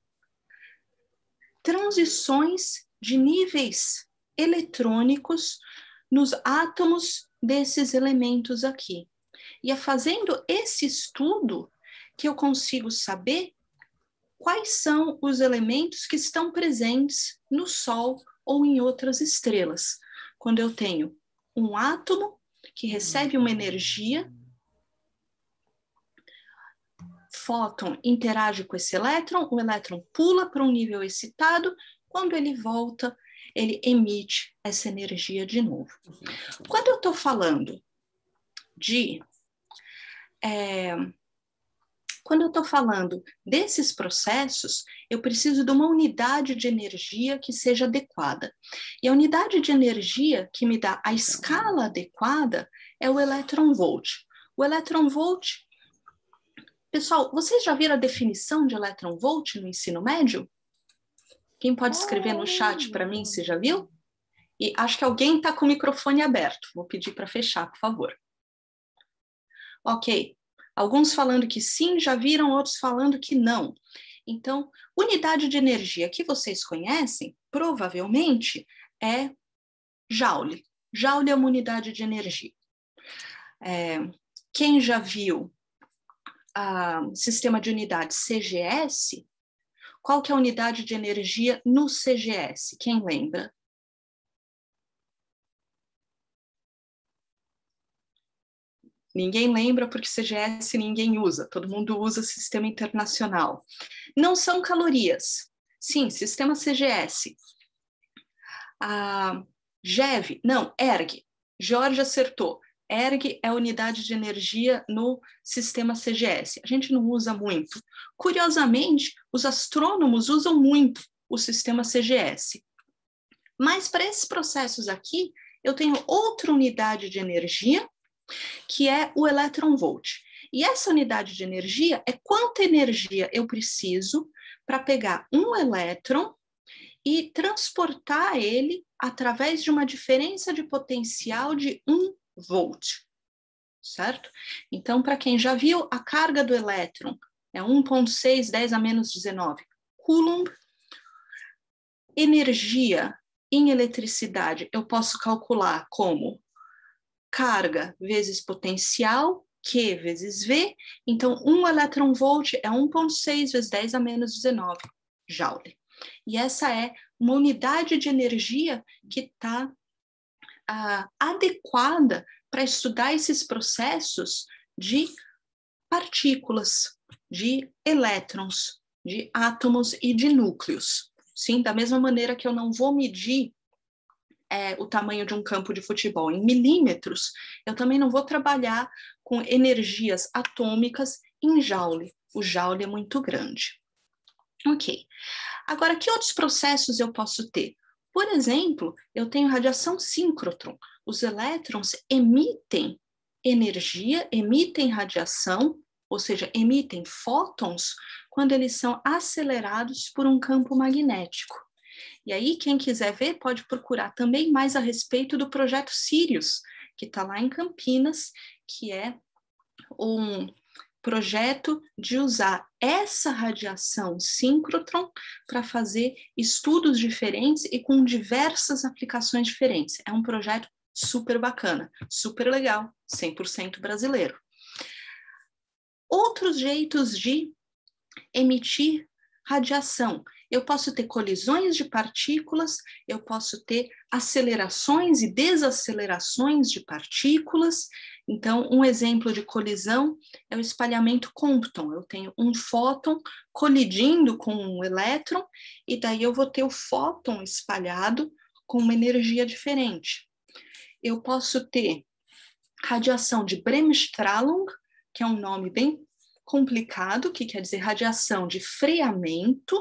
transições de níveis eletrônicos nos átomos desses elementos aqui. E é fazendo esse estudo que eu consigo saber quais são os elementos que estão presentes no Sol ou em outras estrelas. Quando eu tenho um átomo que recebe uma energia, fóton interage com esse elétron, o elétron pula para um nível excitado, quando ele volta, ele emite essa energia de novo. Quando eu estou falando de... É, Quando eu estou falando desses processos, eu preciso de uma unidade de energia que seja adequada. E a unidade de energia que me dá a escala adequada é o elétron-volt. O elétron-volt... Pessoal, vocês já viram a definição de elétron-volt no ensino médio? Quem pode escrever no chat para mim se já viu? E acho que alguém está com o microfone aberto. Vou pedir para fechar, por favor. Ok. Alguns falando que sim, já viram, outros falando que não. Então, unidade de energia que vocês conhecem, provavelmente, é Joule. Joule é uma unidade de energia. É, quem já viu o sistema de unidades C G S, qual que é a unidade de energia no C G S? Quem lembra? Ninguém lembra porque C G S ninguém usa, todo mundo usa sistema internacional. Não são calorias. Sim, sistema C G S. A G E V, não, ERG. Jorge acertou. ERG é a unidade de energia no sistema C G S. A gente não usa muito. Curiosamente, os astrônomos usam muito o sistema C G S. Mas para esses processos aqui, eu tenho outra unidade de energia, que é o elétron-volt. E essa unidade de energia é quanta energia eu preciso para pegar um elétron e transportar ele através de uma diferença de potencial de um volt, certo? Então, para quem já viu, a carga do elétron é um vírgula seis, dez a menos dezenove coulomb. Energia em eletricidade eu posso calcular como carga vezes potencial, Q vezes V. Então, um elétron-volt é um vírgula seis vezes dez a menos dezenove joule. E essa é uma unidade de energia que está uh, adequada para estudar esses processos de partículas, de elétrons, de átomos e de núcleos. Sim, da mesma maneira que eu não vou medir é, o tamanho de um campo de futebol em milímetros, eu também não vou trabalhar com energias atômicas em joule. O joule é muito grande. Ok. Agora, que outros processos eu posso ter? Por exemplo, eu tenho radiação síncrotron. Os elétrons emitem energia, emitem radiação, ou seja, emitem fótons, quando eles são acelerados por um campo magnético. E aí, quem quiser ver, pode procurar também mais a respeito do projeto Sirius, que está lá em Campinas, que é um projeto de usar essa radiação síncrotron para fazer estudos diferentes e com diversas aplicações diferentes. É um projeto super bacana, super legal, cem por cento brasileiro. Outros jeitos de emitir radiação. Eu posso ter colisões de partículas, eu posso ter acelerações e desacelerações de partículas. Então, um exemplo de colisão é o espalhamento Compton. Eu tenho um fóton colidindo com um elétron, e daí eu vou ter o fóton espalhado com uma energia diferente. Eu posso ter radiação de Bremsstrahlung, que é um nome bem complicado, que quer dizer radiação de freamento,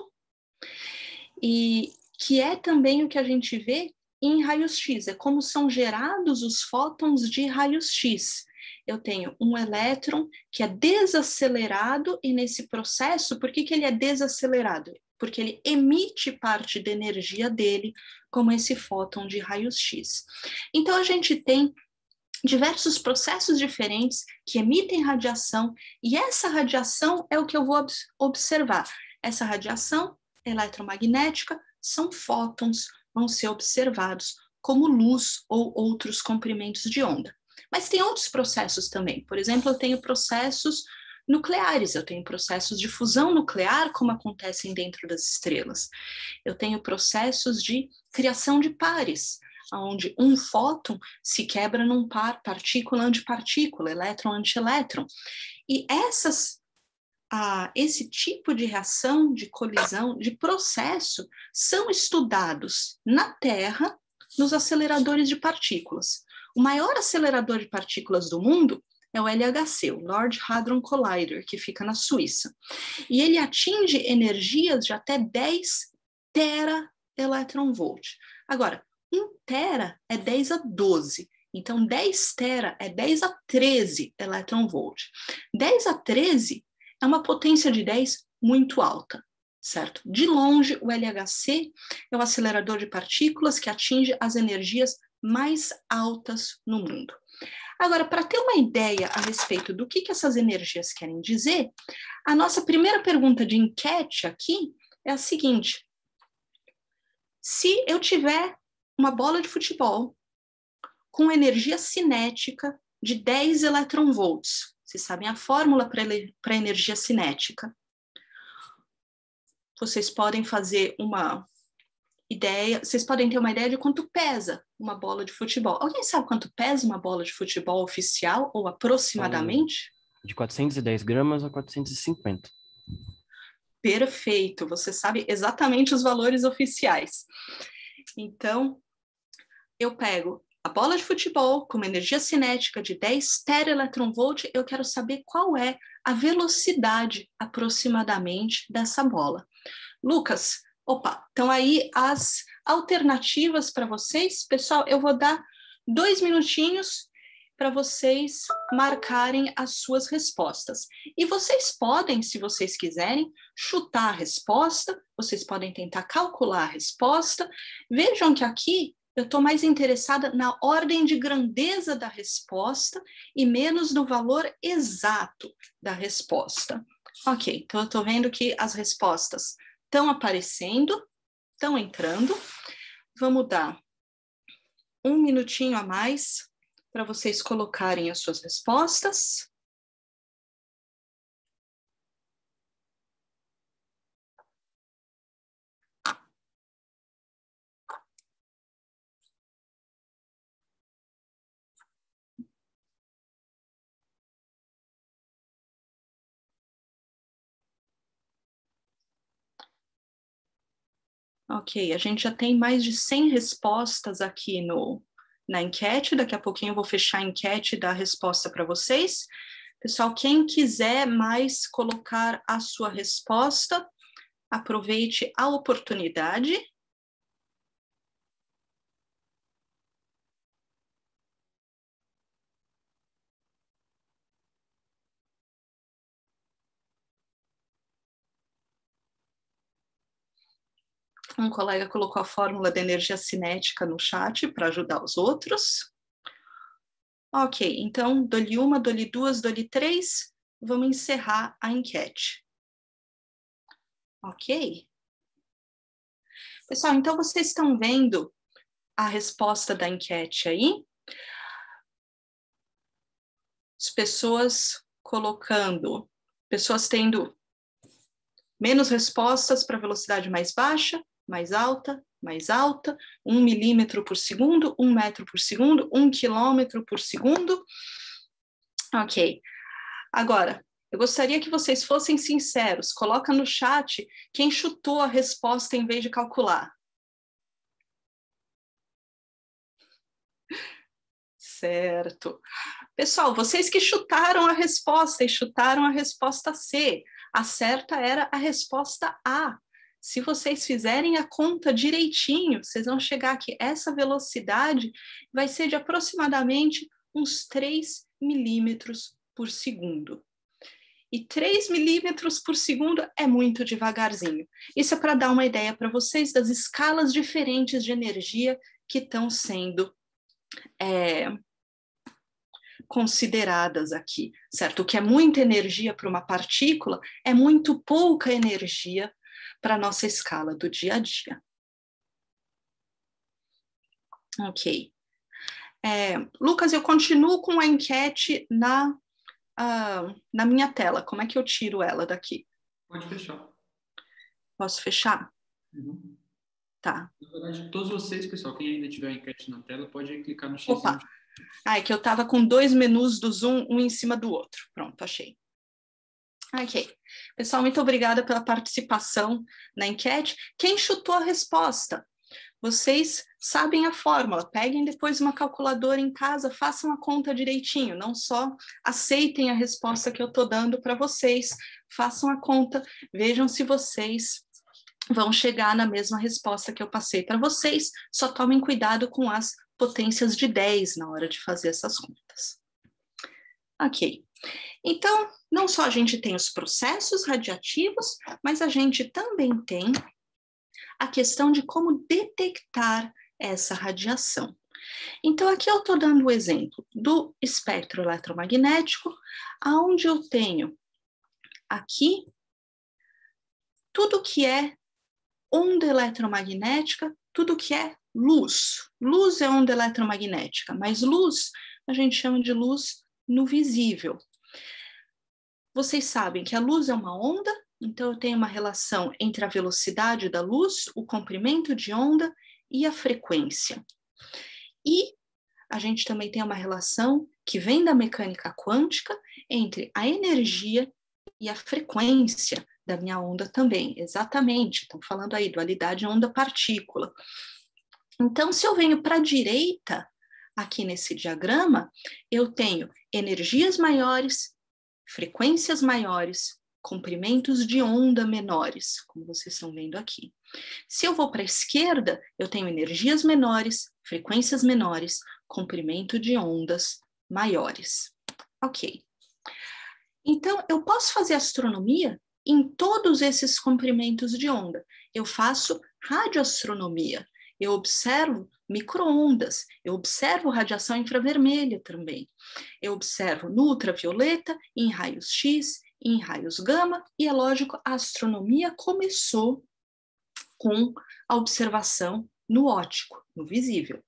e que é também o que a gente vê em raios-x, é como são gerados os fótons de raios-x. Eu tenho um elétron que é desacelerado, e nesse processo, por que que ele é desacelerado? Porque ele emite parte da energia dele, como esse fóton de raios-x. Então, a gente tem diversos processos diferentes que emitem radiação, e essa radiação é o que eu vou observar. Essa radiação eletromagnética são fótons, vão ser observados como luz ou outros comprimentos de onda. Mas tem outros processos também. Por exemplo, eu tenho processos nucleares, eu tenho processos de fusão nuclear, como acontecem dentro das estrelas. Eu tenho processos de criação de pares, onde um fóton se quebra num par partícula-antipartícula, elétron-antielétron. E essas, ah, esse tipo de reação, de colisão, de processo, são estudados na Terra, nos aceleradores de partículas. O maior acelerador de partículas do mundo é o L H C, o Large Hadron Collider, que fica na Suíça. E ele atinge energias de até dez tera-electron-volt. Agora, um tera é dez a doze. Então, dez tera é dez a treze electron-volt. dez a treze é uma potência de dez muito alta, certo? De longe, o L H C é o acelerador de partículas que atinge as energias mais altas no mundo. Agora, para ter uma ideia a respeito do que, que essas energias querem dizer, a nossa primeira pergunta de enquete aqui é a seguinte: se eu tiver uma bola de futebol com energia cinética de dez electron-volts, vocês sabem a fórmula para energia cinética, vocês podem fazer uma ideia, vocês podem ter uma ideia de quanto pesa uma bola de futebol. Alguém sabe quanto pesa uma bola de futebol oficial, ou aproximadamente?
De quatrocentos e dez gramas a quatrocentos e cinquenta.
Perfeito, você sabe exatamente os valores oficiais. Então, eu pego a bola de futebol com uma energia cinética de dez tera-electron-volt, eu quero saber qual é a velocidade aproximadamente dessa bola. Lucas, opa, então aí as alternativas para vocês. Pessoal, eu vou dar dois minutinhos para vocês marcarem as suas respostas. E vocês podem, se vocês quiserem, chutar a resposta, vocês podem tentar calcular a resposta. Vejam que aqui eu estou mais interessada na ordem de grandeza da resposta e menos no valor exato da resposta. Ok, então eu estou vendo que as respostas estão aparecendo, estão entrando. Vamos dar um minutinho a mais para vocês colocarem as suas respostas. Ok, a gente já tem mais de cem respostas aqui no, na enquete. Daqui a pouquinho eu vou fechar a enquete e dar a resposta para vocês. Pessoal, quem quiser mais colocar a sua resposta, aproveite a oportunidade. Um colega colocou a fórmula da energia cinética no chat para ajudar os outros. Ok, então, dou-lhe uma, dou-lhe duas, dou-lhe três. Vamos encerrar a enquete. Ok? Pessoal, então vocês estão vendo a resposta da enquete aí? As pessoas colocando, pessoas tendo menos respostas para velocidade mais baixa, mais alta, mais alta, um milímetro por segundo, um metro por segundo, um quilômetro por segundo. Ok. Agora, eu gostaria que vocês fossem sinceros. Coloca no chat quem chutou a resposta em vez de calcular. Certo. Pessoal, vocês que chutaram a resposta e chutaram a resposta C. A certa era a resposta A. Se vocês fizerem a conta direitinho, vocês vão chegar aqui. Essa velocidade vai ser de aproximadamente uns três milímetros por segundo. E três milímetros por segundo é muito devagarzinho. Isso é para dar uma ideia para vocês das escalas diferentes de energia que estão sendo é, consideradas aqui, certo? O que é muita energia para uma partícula é muito pouca energia para a nossa escala do dia a dia. Ok. É, Lucas, eu continuo com a enquete na, uh, na minha tela. Como é que eu tiro ela daqui?
Pode fechar.
Posso fechar?
Uhum.
Tá.
Na verdade, todos vocês, pessoal, quem ainda tiver a enquete na tela, pode clicar no X.
Opa! Ah, é que eu estava com dois menus do Zoom, um em cima do outro. Pronto, achei. Ok. Pessoal, muito obrigada pela participação na enquete. Quem chutou a resposta? vocês sabem a fórmula, peguem depois uma calculadora em casa, façam a conta direitinho, não só aceitem a resposta que eu estou dando para vocês, façam a conta, vejam se vocês vão chegar na mesma resposta que eu passei para vocês, só tomem cuidado com as potências de dez na hora de fazer essas contas. Ok, então, não só a gente tem os processos radiativos, mas a gente também tem a questão de como detectar essa radiação. Então, aqui eu estou dando o exemplo do espectro eletromagnético, onde eu tenho aqui tudo que é onda eletromagnética, tudo que é luz. Luz é onda eletromagnética, mas luz a gente chama de luz no visível. Vocês sabem que a luz é uma onda, então eu tenho uma relação entre a velocidade da luz, o comprimento de onda e a frequência. E a gente também tem uma relação que vem da mecânica quântica entre a energia e a frequência da minha onda também. Exatamente, estão falando aí, dualidade onda-partícula. Então, se eu venho para a direita, aqui nesse diagrama, eu tenho energias maiores, frequências maiores, comprimentos de onda menores, como vocês estão vendo aqui. Se eu vou para a esquerda, eu tenho energias menores, frequências menores, comprimento de ondas maiores. Ok. Então, eu posso fazer astronomia em todos esses comprimentos de onda. Eu faço radioastronomia, eu observo micro-ondas, eu observo radiação infravermelha também. Eu observo no ultravioleta, em raios X, em raios gama, e é lógico, a astronomia começou com a observação no óptico, no visível.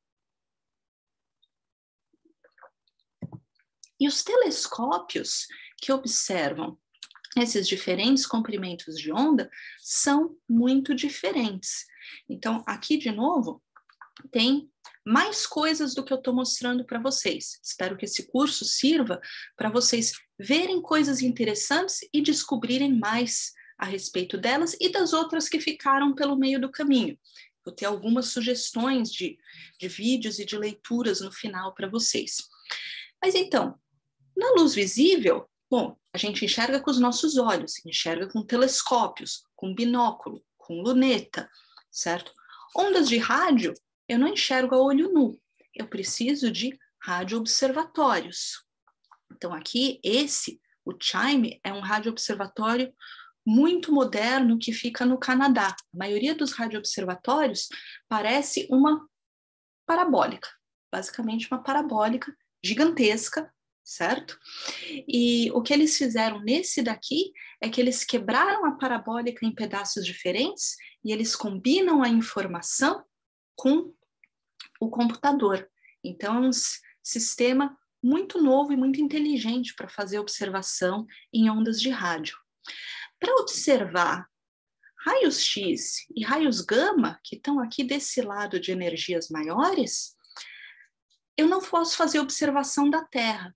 E os telescópios que observam esses diferentes comprimentos de onda são muito diferentes. Então, aqui de novo, tem mais coisas do que eu estou mostrando para vocês. Espero que esse curso sirva para vocês verem coisas interessantes e descobrirem mais a respeito delas e das outras que ficaram pelo meio do caminho. Vou ter algumas sugestões de, de vídeos e de leituras no final para vocês. Mas então, na luz visível, bom, a gente enxerga com os nossos olhos, enxerga com telescópios, com binóculo, com luneta, certo? Ondas de rádio, eu não enxergo a olho nu, eu preciso de radioobservatórios. Então aqui, esse, o CHIME, é um radioobservatório muito moderno que fica no Canadá. A maioria dos radioobservatórios parece uma parabólica, basicamente uma parabólica gigantesca, certo? E o que eles fizeram nesse daqui é que eles quebraram a parabólica em pedaços diferentes e eles combinam a informação com o computador. Então, é um sistema muito novo e muito inteligente para fazer observação em ondas de rádio. Para observar raios X e raios gama, que estão aqui desse lado de energias maiores, eu não posso fazer observação da Terra.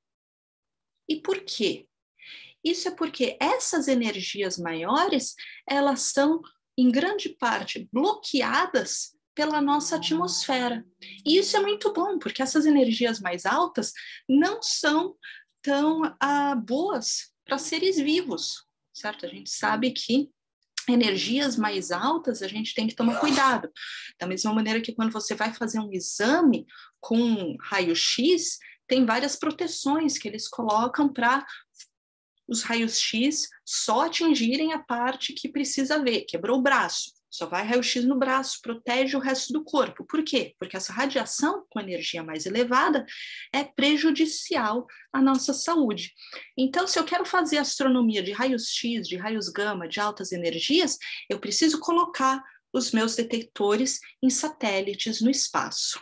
E por quê? Isso é porque essas energias maiores, elas são, em grande parte, bloqueadas pela nossa atmosfera. E isso é muito bom, porque essas energias mais altas não são tão ah, boas para seres vivos, certo? A gente sabe que energias mais altas a gente tem que tomar cuidado. Da mesma maneira que quando você vai fazer um exame com raio-x, tem várias proteções que eles colocam para os raios X só atingirem a parte que precisa ver. Quebrou o braço, só vai raio-x no braço, protege o resto do corpo. Por quê? Porque essa radiação com energia mais elevada é prejudicial à nossa saúde. Então, se eu quero fazer astronomia de raios X, de raios gama, de altas energias, eu preciso colocar os meus detectores em satélites no espaço.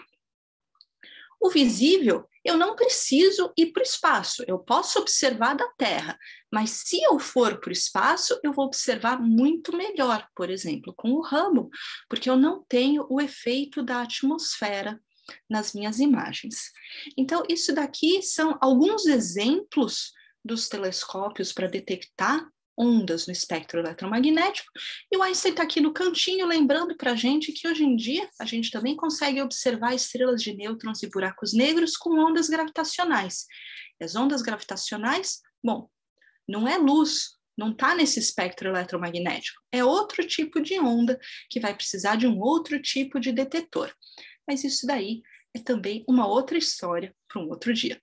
O visível, eu não preciso ir para o espaço, eu posso observar da Terra, mas se eu for para o espaço, eu vou observar muito melhor, por exemplo, com o Hubble, porque eu não tenho o efeito da atmosfera nas minhas imagens. Então, isso daqui são alguns exemplos dos telescópios para detectar ondas no espectro eletromagnético, e o Einstein está aqui no cantinho lembrando para a gente que hoje em dia a gente também consegue observar estrelas de nêutrons e buracos negros com ondas gravitacionais. E as ondas gravitacionais, bom, não é luz, não está nesse espectro eletromagnético, é outro tipo de onda que vai precisar de um outro tipo de detetor. Mas isso daí é também uma outra história para um outro dia.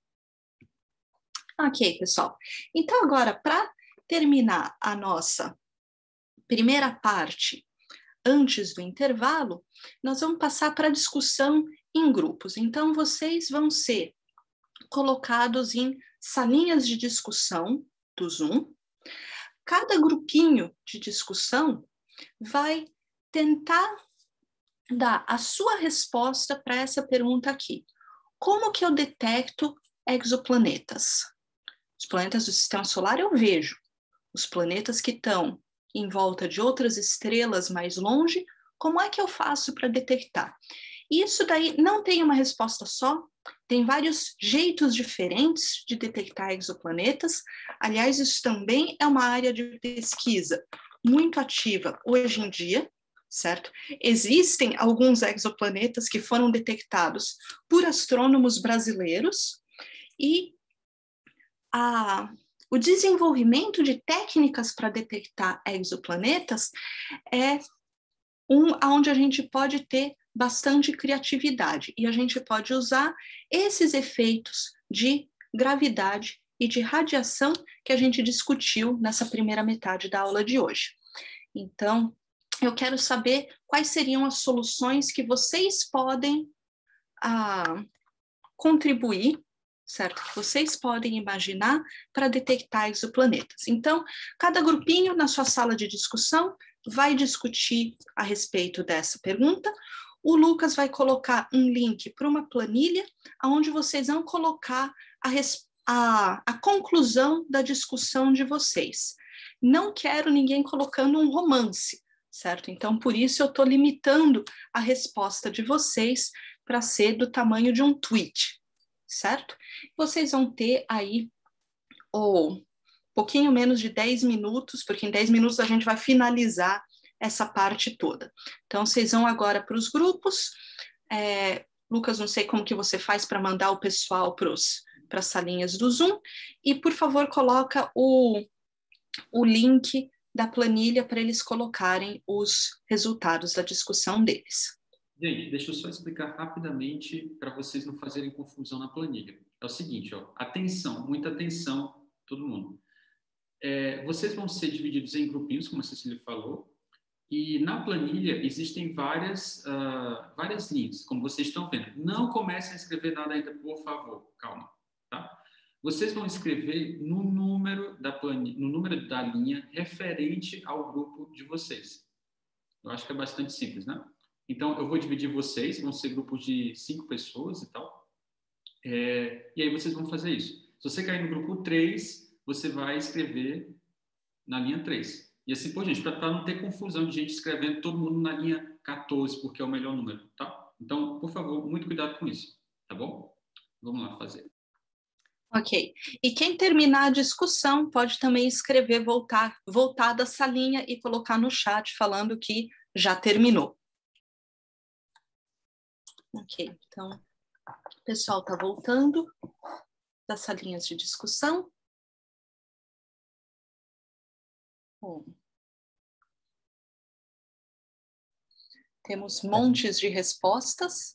Ok, pessoal. Então agora, para terminar a nossa primeira parte antes do intervalo, nós vamos passar para a discussão em grupos. Então, vocês vão ser colocados em salinhas de discussão do Zoom. Cada grupinho de discussão vai tentar dar a sua resposta para essa pergunta aqui. Como que eu detecto exoplanetas? Os planetas do Sistema Solar eu vejo. Os planetas que estão em volta de outras estrelas mais longe, como é que eu faço para detectar? Isso daí não tem uma resposta só, tem vários jeitos diferentes de detectar exoplanetas. Aliás, isso também é uma área de pesquisa muito ativa hoje em dia, certo? Existem alguns exoplanetas que foram detectados por astrônomos brasileiros e a O desenvolvimento de técnicas para detectar exoplanetas é um onde a gente pode ter bastante criatividade e a gente pode usar esses efeitos de gravidade e de radiação que a gente discutiu nessa primeira metade da aula de hoje. Então, eu quero saber quais seriam as soluções que vocês podem ah, contribuir, certo? Que vocês podem imaginar para detectar exoplanetas. Então, cada grupinho na sua sala de discussão vai discutir a respeito dessa pergunta. O Lucas vai colocar um link para uma planilha onde vocês vão colocar a, a, a conclusão da discussão de vocês. Não quero ninguém colocando um romance, certo? Então, por isso eu estou limitando a resposta de vocês para ser do tamanho de um tweet, certo? Vocês vão ter aí oh, um pouquinho menos de dez minutos, porque em dez minutos a gente vai finalizar essa parte toda. Então, vocês vão agora para os grupos. É, Lucas, não sei como que você faz para mandar o pessoal para as salinhas do Zoom. E, por favor, coloca o, o link da planilha para eles colocarem os resultados da discussão deles.
Gente, deixa eu só explicar rapidamente para vocês não fazerem confusão na planilha. É o seguinte, ó, atenção, muita atenção, todo mundo. É, vocês vão ser divididos em grupinhos, como a Cecília falou, e na planilha existem várias, uh, várias linhas, como vocês estão vendo. Não comecem a escrever nada ainda, por favor, calma, tá? Vocês vão escrever no número da planilha, no número da linha referente ao grupo de vocês. Eu acho que é bastante simples, né? Então, eu vou dividir vocês, vão ser grupos de cinco pessoas e tal. É, e aí vocês vão fazer isso. Se você cair no grupo três, você vai escrever na linha três. E assim por diante, para não ter confusão de gente escrevendo todo mundo na linha quatorze, porque é o melhor número, tá? Então, por favor, muito cuidado com isso, tá bom? Vamos lá fazer.
Ok. E quem terminar a discussão pode também escrever, voltar, voltar dessa linha e colocar no chat falando que já terminou. Ok, então, o pessoal está voltando das salinhas de discussão. Bom, temos montes de respostas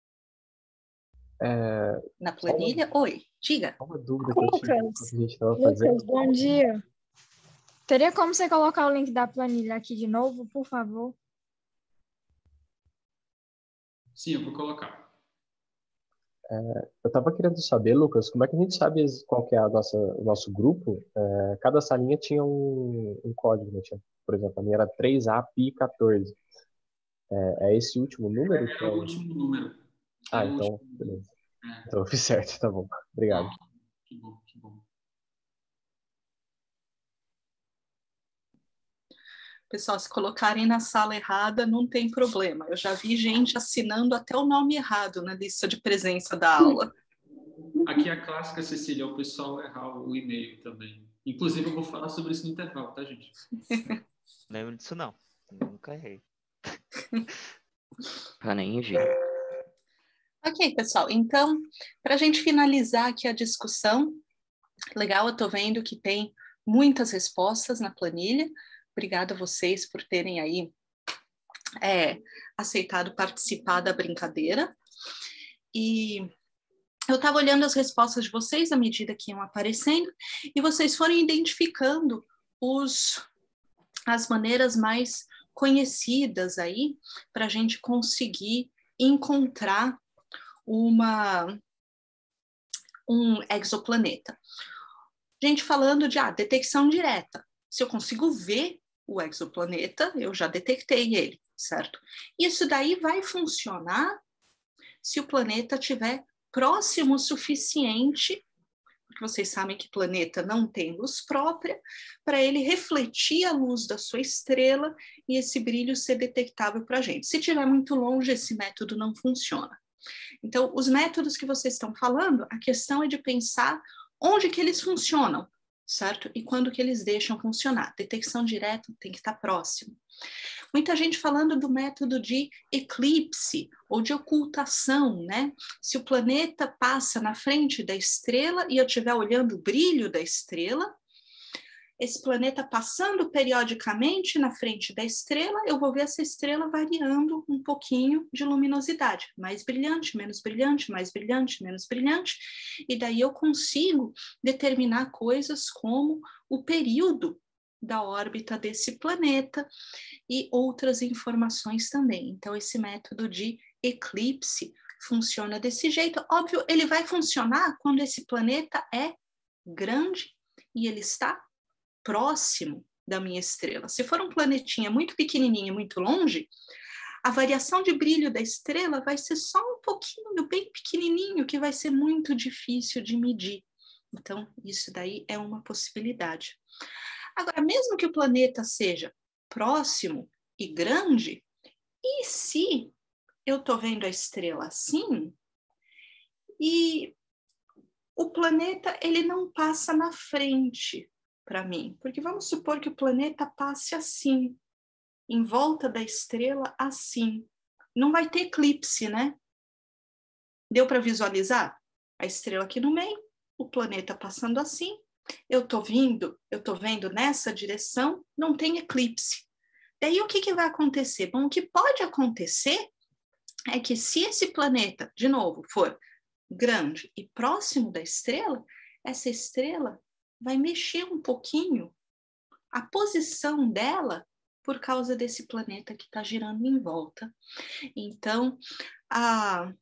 É,
na planilha.
uma,
Oi, diga.
uma dúvida que eu
Lucas,
tinha que a gente estava
Lucas,
fazendo.
bom dia. Teria como você colocar o link da planilha aqui de novo, por favor?
Sim, eu vou colocar.
É, eu estava querendo saber, Lucas, como é que a gente sabe qual que é a nossa, o nosso grupo? É, cada salinha tinha um, um código, né? Tinha, por exemplo, a minha era três A P I quatorze. É, é esse último número?
É, é o último número.
Ah,
é
então,
último...
beleza.
É.
Então eu fiz certo, tá bom. Obrigado.
Ah, que bom, que bom.
Pessoal, se colocarem na sala errada, não tem problema. Eu já vi gente assinando até o nome errado na lista de presença da aula.
Aqui a clássica, Cecília, é o pessoal errar o e-mail também. Inclusive, eu vou falar sobre isso no intervalo, tá, gente?
Não lembro disso, não. Nunca errei.
Pra nem ver.
Ok, pessoal. Então, para a gente finalizar aqui a discussão, legal, eu estou vendo que tem muitas respostas na planilha. Obrigada a vocês por terem aí é, aceitado participar da brincadeira. E eu estava olhando as respostas de vocês à medida que iam aparecendo, e vocês foram identificando os, as maneiras mais conhecidas aí para a gente conseguir encontrar uma, um exoplaneta. Gente falando de ah, detecção direta. Se eu consigo ver o exoplaneta, eu já detectei ele, certo? Isso daí vai funcionar se o planeta estiver próximo o suficiente, porque vocês sabem que planeta não tem luz própria, para ele refletir a luz da sua estrela e esse brilho ser detectável para a gente. Se estiver muito longe, esse método não funciona. Então, os métodos que vocês estão falando, a questão é de pensar onde que eles funcionam, certo? E quando que eles deixam funcionar. Detecção direta tem que estar próximo. Muita gente falando do método de eclipse ou de ocultação, né? Se o planeta passa na frente da estrela e eu estiver olhando o brilho da estrela, esse planeta passando periodicamente na frente da estrela, eu vou ver essa estrela variando um pouquinho de luminosidade, mais brilhante, menos brilhante, mais brilhante, menos brilhante, e daí eu consigo determinar coisas como o período da órbita desse planeta e outras informações também. Então, esse método de eclipse funciona desse jeito. Óbvio, ele vai funcionar quando esse planeta é grande e ele está próximo da minha estrela. Se for um planetinha muito pequenininho, muito longe, a variação de brilho da estrela vai ser só um pouquinho, bem pequenininho, que vai ser muito difícil de medir. Então, isso daí é uma possibilidade. Agora, mesmo que o planeta seja próximo e grande, e se eu estou vendo a estrela assim, e o planeta ele não passa na frente para mim, porque vamos supor que o planeta passe assim, em volta da estrela assim. Não vai ter eclipse, né? Deu para visualizar? A estrela aqui no meio, o planeta passando assim, eu estou vindo, eu estou vendo nessa direção, não tem eclipse. Daí o que, que vai acontecer? Bom, o que pode acontecer é que se esse planeta, de novo, for grande e próximo da estrela, essa estrela vai mexer um pouquinho a posição dela por causa desse planeta que está girando em volta. Então, há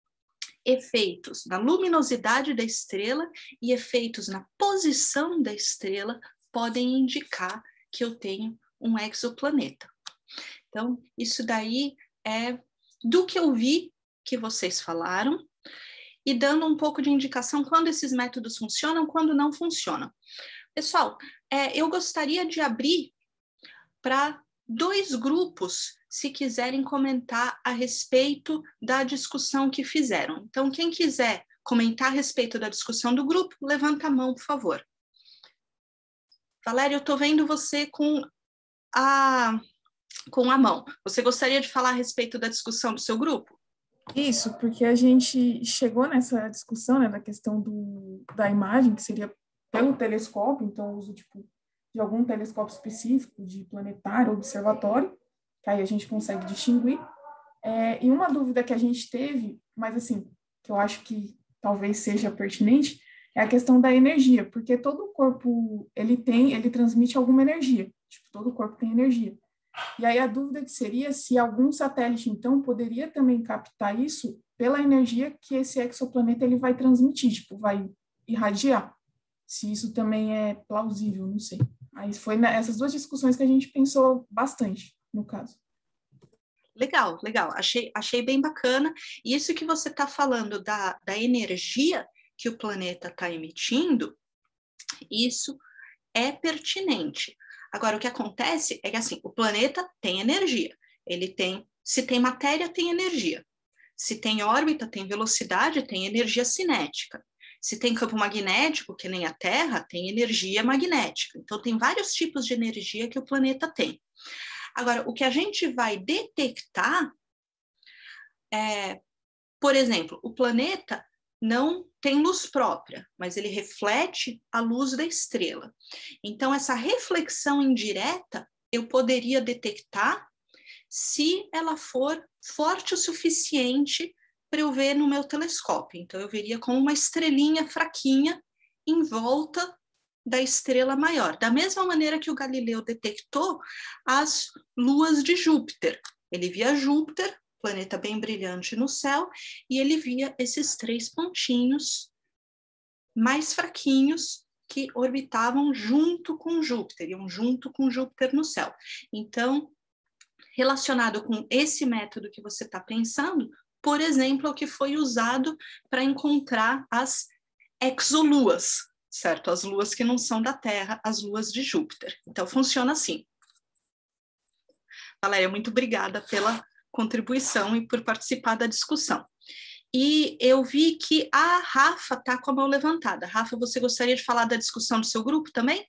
efeitos na luminosidade da estrela e efeitos na posição da estrela podem indicar que eu tenho um exoplaneta. Então, isso daí é do que eu vi que vocês falaram e dando um pouco de indicação quando esses métodos funcionam, quando não funcionam. Pessoal, é, eu gostaria de abrir para dois grupos, se quiserem comentar a respeito da discussão que fizeram. Então, quem quiser comentar a respeito da discussão do grupo, levanta a mão, por favor. Valéria, eu estou vendo você com a, com a mão. Você gostaria de falar a respeito da discussão do seu grupo?
Isso, porque a gente chegou nessa discussão, né, da questão do, da imagem, que seria pelo telescópio, então o uso tipo, de algum telescópio específico, de planetário, observatório, que aí a gente consegue distinguir. É, e uma dúvida que a gente teve, mas assim, que eu acho que talvez seja pertinente, é a questão da energia, porque todo corpo, ele tem, ele transmite alguma energia, tipo, todo corpo tem energia. E aí a dúvida que seria se algum satélite, então, poderia também captar isso pela energia que esse exoplaneta ele vai transmitir, tipo, vai irradiar. Se isso também é plausível, não sei. Aí foi nessas duas discussões que a gente pensou bastante, no caso.
Legal, legal. Achei, achei bem bacana. E isso que você está falando da, da energia que o planeta está emitindo, isso é pertinente. Agora, o que acontece é que, assim, o planeta tem energia. Ele tem, se tem matéria, tem energia. Se tem órbita, tem velocidade, tem energia cinética. Se tem campo magnético, que nem a Terra, tem energia magnética. Então, tem vários tipos de energia que o planeta tem. Agora, o que a gente vai detectar é, por exemplo, o planeta não tem luz própria, mas ele reflete a luz da estrela. Então, essa reflexão indireta, eu poderia detectar se ela for forte o suficiente para eu ver no meu telescópio. Então, eu veria como uma estrelinha fraquinha em volta da estrela maior. Da mesma maneira que o Galileu detectou as luas de Júpiter. Ele via Júpiter, planeta bem brilhante no céu, e ele via esses três pontinhos mais fraquinhos que orbitavam junto com Júpiter, iam junto com Júpiter no céu. Então, relacionado com esse método que você está pensando, por exemplo, o que foi usado para encontrar as exoluas, certo? As luas que não são da Terra, as luas de Júpiter. Então, funciona assim. Valéria, muito obrigada pela contribuição e por participar da discussão. E eu vi que a Rafa está com a mão levantada. Rafa, você gostaria de falar da discussão do seu grupo também?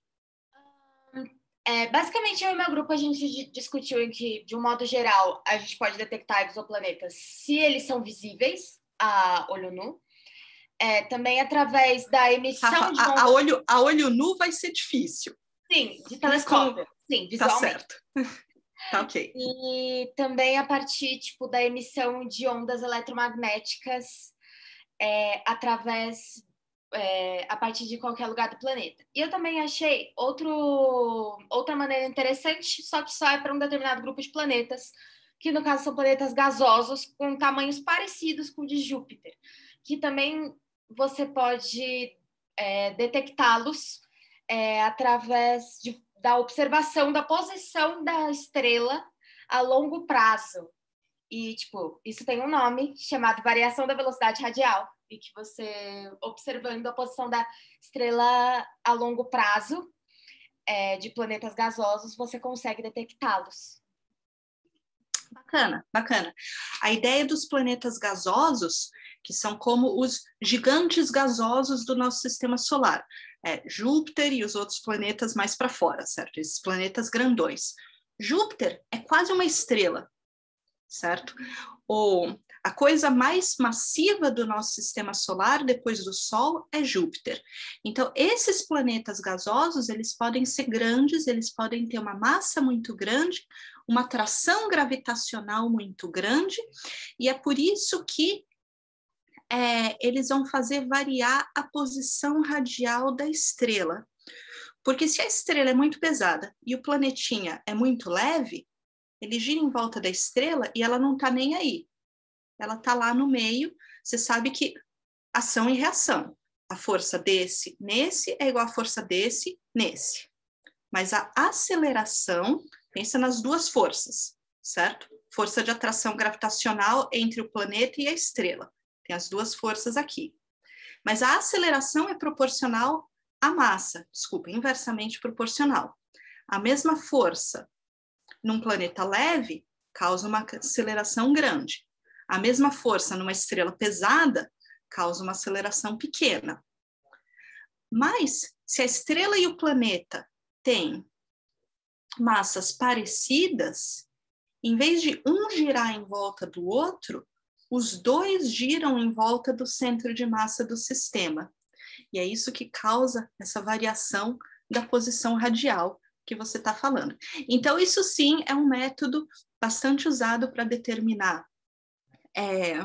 É, basicamente, eu e meu grupo, a gente discutiu em que, de um modo geral, a gente pode detectar exoplanetas se eles são visíveis a olho nu. É, também através da emissão
Rafa,
de ondas...
a, a, olho, a olho nu vai ser difícil.
Sim, de telescópio. Sim, visualmente.
Tá certo. Tá ok.
E também a partir, tipo, da emissão de ondas eletromagnéticas é, através... É, a partir de qualquer lugar do planeta. E eu também achei outro, outra maneira interessante, só que só é para um determinado grupo de planetas, que no caso são planetas gasosos com tamanhos parecidos com o de Júpiter, que também você pode é, detectá-los é, através de, da observação da posição da estrela a longo prazo. E, tipo, isso tem um nome chamado variação da velocidade radial, e que você, observando a posição da estrela a longo prazo é, de planetas gasosos, você consegue detectá-los.
Bacana, bacana. A ideia dos planetas gasosos, que são como os gigantes gasosos do nosso sistema solar, é Júpiter e os outros planetas mais para fora, certo? Esses planetas grandões. Júpiter é quase uma estrela, certo? Ou a coisa mais massiva do nosso sistema solar, depois do Sol, é Júpiter. Então, esses planetas gasosos, eles podem ser grandes, eles podem ter uma massa muito grande, uma atração gravitacional muito grande, e é por isso que é, eles vão fazer variar a posição radial da estrela. Porque se a estrela é muito pesada e o planetinha é muito leve, ele gira em volta da estrela e ela não está nem aí. Ela está lá no meio, você sabe que ação e reação. A força desse nesse é igual à força desse nesse. Mas a aceleração, pensa nas duas forças, certo? Força de atração gravitacional entre o planeta e a estrela. Tem as duas forças aqui. Mas a aceleração é proporcional à massa, desculpa, inversamente proporcional. A mesma força num planeta leve causa uma aceleração grande. A mesma força numa estrela pesada causa uma aceleração pequena. Mas, se a estrela e o planeta têm massas parecidas, em vez de um girar em volta do outro, os dois giram em volta do centro de massa do sistema. E é isso que causa essa variação da posição radial que você está falando. Então, isso sim é um método bastante usado para determinar É,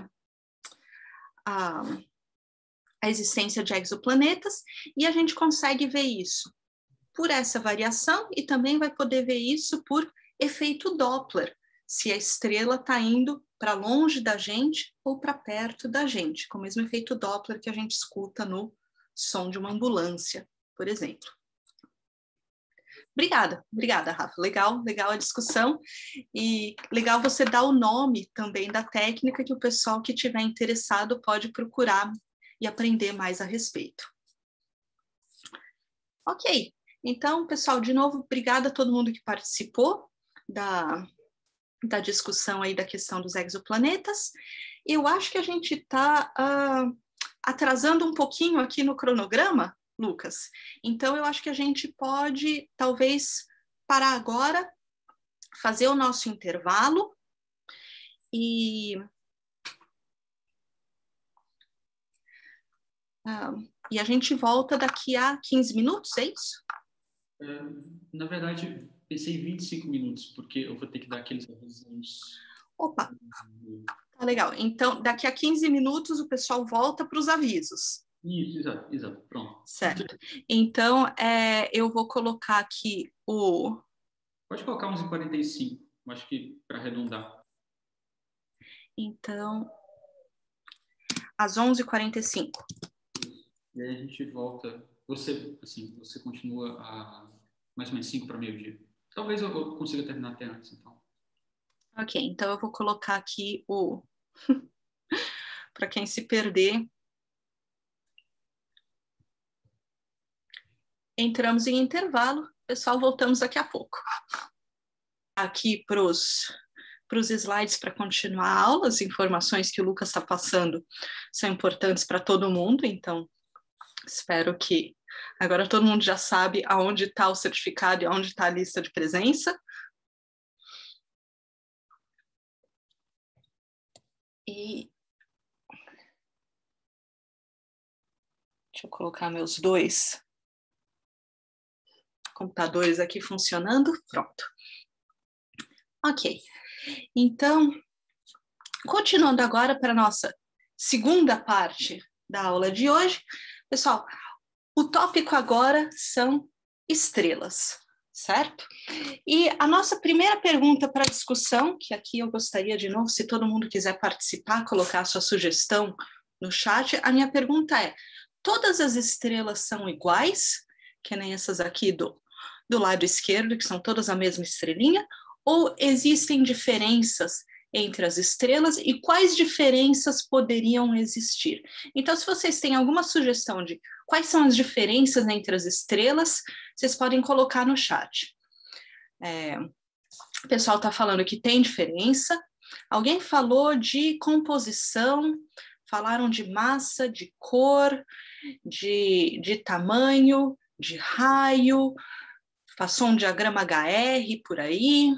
a, a existência de exoplanetas, e a gente consegue ver isso por essa variação e também vai poder ver isso por efeito Doppler, se a estrela está indo para longe da gente ou para perto da gente, com o mesmo efeito Doppler que a gente escuta no som de uma ambulância, por exemplo. Obrigada, obrigada, Rafa. Legal, legal a discussão e legal você dar o nome também da técnica que o pessoal que estiver interessado pode procurar e aprender mais a respeito. Ok, então, pessoal, de novo, obrigada a todo mundo que participou da, da discussão aí da questão dos exoplanetas. Eu acho que a gente está uh, atrasando um pouquinho aqui no cronograma, Lucas. Então, eu acho que a gente pode, talvez, parar agora, fazer o nosso intervalo e... Ah, e a gente volta daqui a quinze minutos, é isso?
É, na verdade, pensei em vinte e cinco minutos, porque eu vou ter que dar aqueles avisos.
Opa, tá legal. Então, daqui a quinze minutos o pessoal volta para os avisos.
Isso, exato, exato, pronto.
Certo. Então, é, eu vou colocar aqui o...
Pode colocar onze e quarenta e cinco, acho que para arredondar.
Então, às onze e quarenta e cinco.
E aí a gente volta. Você, assim, você continua a mais ou menos cinco para meio-dia. Talvez eu consiga terminar até antes, então.
Ok, então eu vou colocar aqui o... para quem se perder. Entramos em intervalo. Pessoal, voltamos daqui a pouco. Aqui para os slides para continuar a aula. As informações que o Lucas está passando são importantes para todo mundo, então espero que agora todo mundo já sabe aonde está o certificado e aonde está a lista de presença. E deixa eu colocar meus dois computadores aqui funcionando. Pronto. Ok. Então, continuando agora para a nossa segunda parte da aula de hoje. Pessoal, o tópico agora são estrelas, certo? E a nossa primeira pergunta para discussão, que aqui eu gostaria de novo, se todo mundo quiser participar, colocar a sua sugestão no chat, a minha pergunta é: todas as estrelas são iguais, que nem essas aqui do, do lado esquerdo, que são todas a mesma estrelinha, ou existem diferenças entre as estrelas e quais diferenças poderiam existir? Então, se vocês têm alguma sugestão de quais são as diferenças entre as estrelas, vocês podem colocar no chat. É, o pessoal está falando que tem diferença. Alguém falou de composição, falaram de massa, de cor, de, de tamanho, de raio, passou um diagrama H R por aí,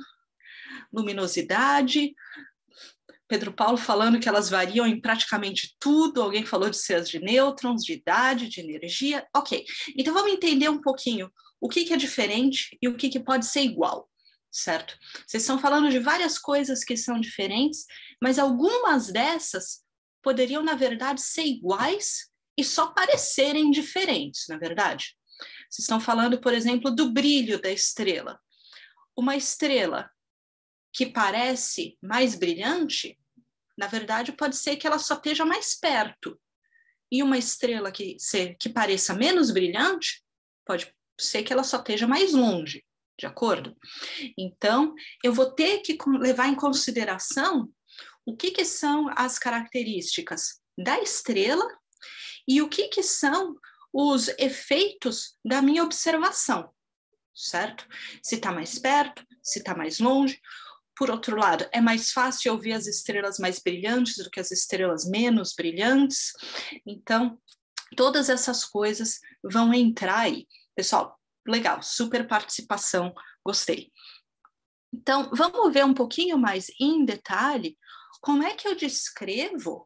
luminosidade. Pedro Paulo falando que elas variam em praticamente tudo. Alguém falou de seres de nêutrons, de idade, de energia. Ok, então vamos entender um pouquinho o que, que é diferente e o que, que pode ser igual, certo? Vocês estão falando de várias coisas que são diferentes, mas algumas dessas poderiam, na verdade, ser iguais e só parecerem diferentes, na verdade. Vocês estão falando, por exemplo, do brilho da estrela. Uma estrela que parece mais brilhante, na verdade, pode ser que ela só esteja mais perto. E uma estrela que, se, que pareça menos brilhante, pode ser que ela só esteja mais longe, de acordo? Então, eu vou ter que levar em consideração o que, que são as características da estrela e o que, que são os efeitos da minha observação, certo? Se está mais perto, se está mais longe. Por outro lado, é mais fácil eu ver as estrelas mais brilhantes do que as estrelas menos brilhantes. Então, todas essas coisas vão entrar aí. Pessoal, legal, super participação, gostei. Então, vamos ver um pouquinho mais em detalhe como é que eu descrevo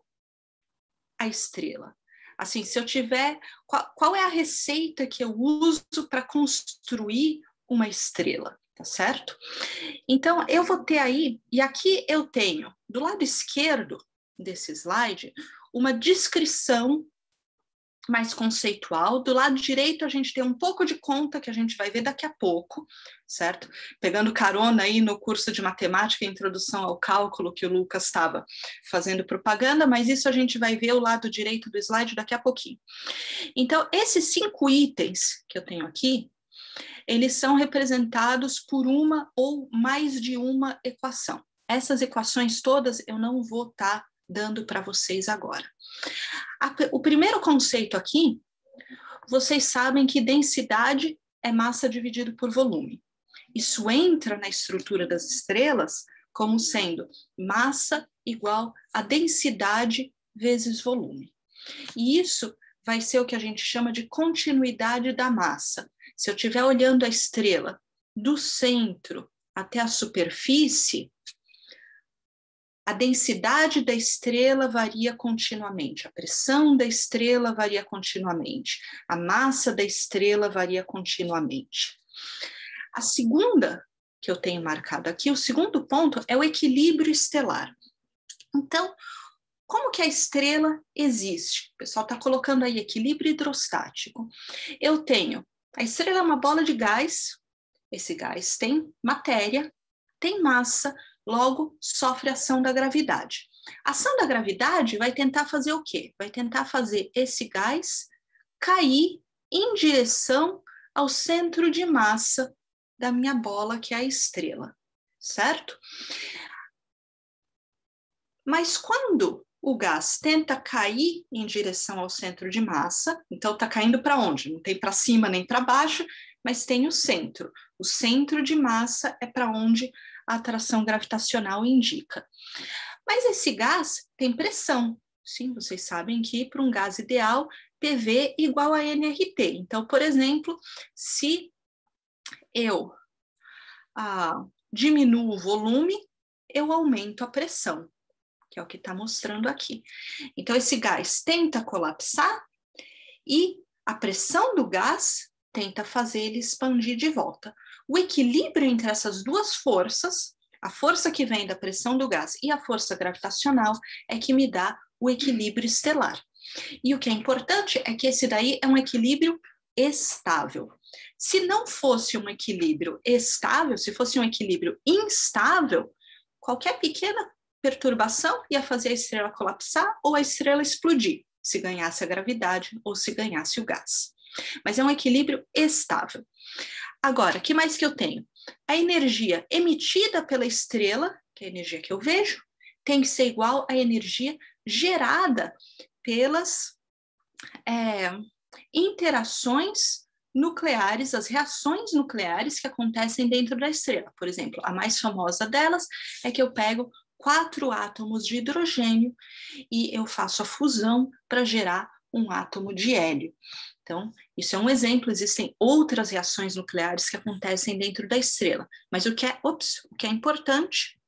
a estrela. Assim, se eu tiver... Qual, qual é a receita que eu uso para construir uma estrela? Tá certo? Então, eu vou ter aí, e aqui eu tenho, do lado esquerdo desse slide, uma descrição mais conceitual. Do lado direito, a gente tem um pouco de conta, que a gente vai ver daqui a pouco, certo? Pegando carona aí no curso de matemática e introdução ao cálculo que o Lucas estava fazendo propaganda, mas isso a gente vai ver o lado direito do slide daqui a pouquinho. Então, esses cinco itens que eu tenho aqui, eles são representados por uma ou mais de uma equação. Essas equações todas eu não vou estar tá dando para vocês agora. A, o primeiro conceito aqui, vocês sabem que densidade é massa dividido por volume. Isso entra na estrutura das estrelas como sendo massa igual a densidade vezes volume. E isso vai ser o que a gente chama de continuidade da massa. Se eu estiver olhando a estrela do centro até a superfície, a densidade da estrela varia continuamente, a pressão da estrela varia continuamente, a massa da estrela varia continuamente. A segunda que eu tenho marcado aqui, o segundo ponto é o equilíbrio estelar. Então, como que a estrela existe? O pessoal está colocando aí equilíbrio hidrostático. Eu tenho, a estrela é uma bola de gás, esse gás tem matéria, tem massa, logo sofre ação da gravidade. A ação da gravidade vai tentar fazer o quê? Vai tentar fazer esse gás cair em direção ao centro de massa da minha bola, que é a estrela, certo? Mas quando o gás tenta cair em direção ao centro de massa, então está caindo para onde? Não tem para cima nem para baixo, mas tem o centro. O centro de massa é para onde a atração gravitacional indica. Mas esse gás tem pressão. Sim, vocês sabem que para um gás ideal, P V igual a N R T. Então, por exemplo, se eu ah, diminuo o volume, eu aumento a pressão, que é o que está mostrando aqui. Então, esse gás tenta colapsar e a pressão do gás tenta fazer ele expandir de volta. O equilíbrio entre essas duas forças, a força que vem da pressão do gás e a força gravitacional, é que me dá o equilíbrio estelar. E o que é importante é que esse daí é um equilíbrio estável. Se não fosse um equilíbrio estável, se fosse um equilíbrio instável, qualquer pequena perturbação ia fazer a estrela colapsar ou a estrela explodir, se ganhasse a gravidade ou se ganhasse o gás. Mas é um equilíbrio estável. Agora, o que mais que eu tenho? A energia emitida pela estrela, que é a energia que eu vejo, tem que ser igual à energia gerada pelas é, interações nucleares, as reações nucleares que acontecem dentro da estrela. Por exemplo, a mais famosa delas é que eu pego quatro átomos de hidrogênio e eu faço a fusão para gerar um átomo de hélio. Então, isso é um exemplo, existem outras reações nucleares que acontecem dentro da estrela, mas o que é, ops, o que é importante,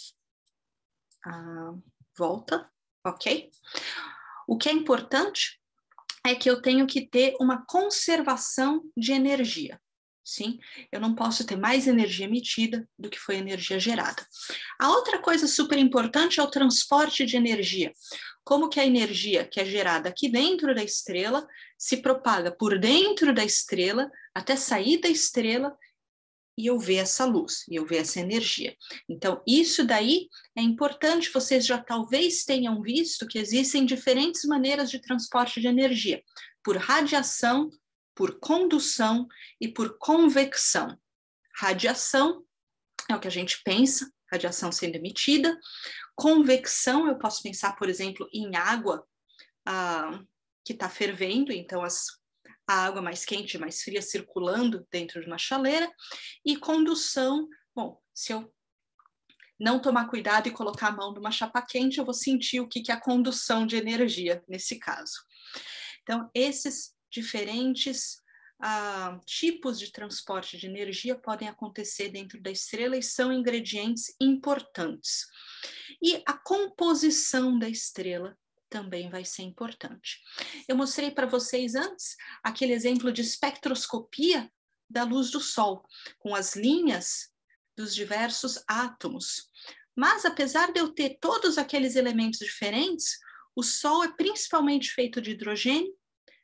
ah, volta, ok? O que é importante é que eu tenho que ter uma conservação de energia. Sim, eu não posso ter mais energia emitida do que foi energia gerada. A outra coisa super importante é o transporte de energia. Como que a energia que é gerada aqui dentro da estrela se propaga por dentro da estrela até sair da estrela e eu ver essa luz, e eu ver essa energia. Então, isso daí é importante, vocês já talvez tenham visto que existem diferentes maneiras de transporte de energia, por radiação, por condução e por convecção. Radiação é o que a gente pensa, radiação sendo emitida. Convecção, eu posso pensar, por exemplo, em água ah, que está fervendo, então as, a água mais quente e mais fria circulando dentro de uma chaleira. E condução, bom, se eu não tomar cuidado e colocar a mão numa chapa quente, eu vou sentir o que, que é a condução de energia nesse caso. Então, esses diferentes ah, tipos de transporte de energia podem acontecer dentro da estrela e são ingredientes importantes. E a composição da estrela também vai ser importante. Eu mostrei para vocês antes aquele exemplo de espectroscopia da luz do Sol, com as linhas dos diversos átomos. Mas, apesar de eu ter todos aqueles elementos diferentes, o Sol é principalmente feito de hidrogênio,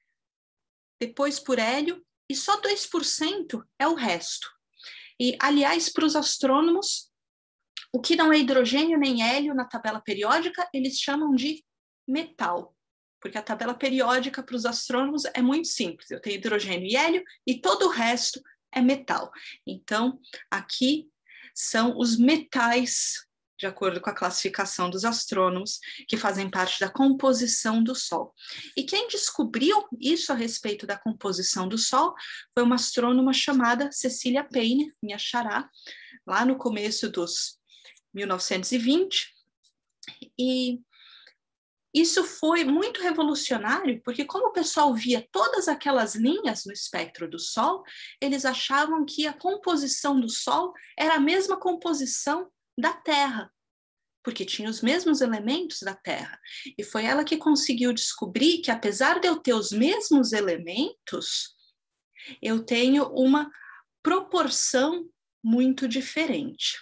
depois por hélio, e só dois por cento é o resto. E, aliás, para os astrônomos, o que não é hidrogênio nem hélio na tabela periódica, eles chamam de metal, porque a tabela periódica para os astrônomos é muito simples. Eu tenho hidrogênio e hélio, e todo o resto é metal. Então, aqui são os metais, de acordo com a classificação dos astrônomos, que fazem parte da composição do Sol. E quem descobriu isso a respeito da composição do Sol foi uma astrônoma chamada Cecília Payne, minha xará, lá no começo dos mil novecentos e vinte. E Isso foi muito revolucionário, porque como o pessoal via todas aquelas linhas no espectro do Sol, eles achavam que a composição do Sol era a mesma composição da Terra, porque tinha os mesmos elementos da Terra. E foi ela que conseguiu descobrir que, apesar de eu ter os mesmos elementos, eu tenho uma proporção muito diferente.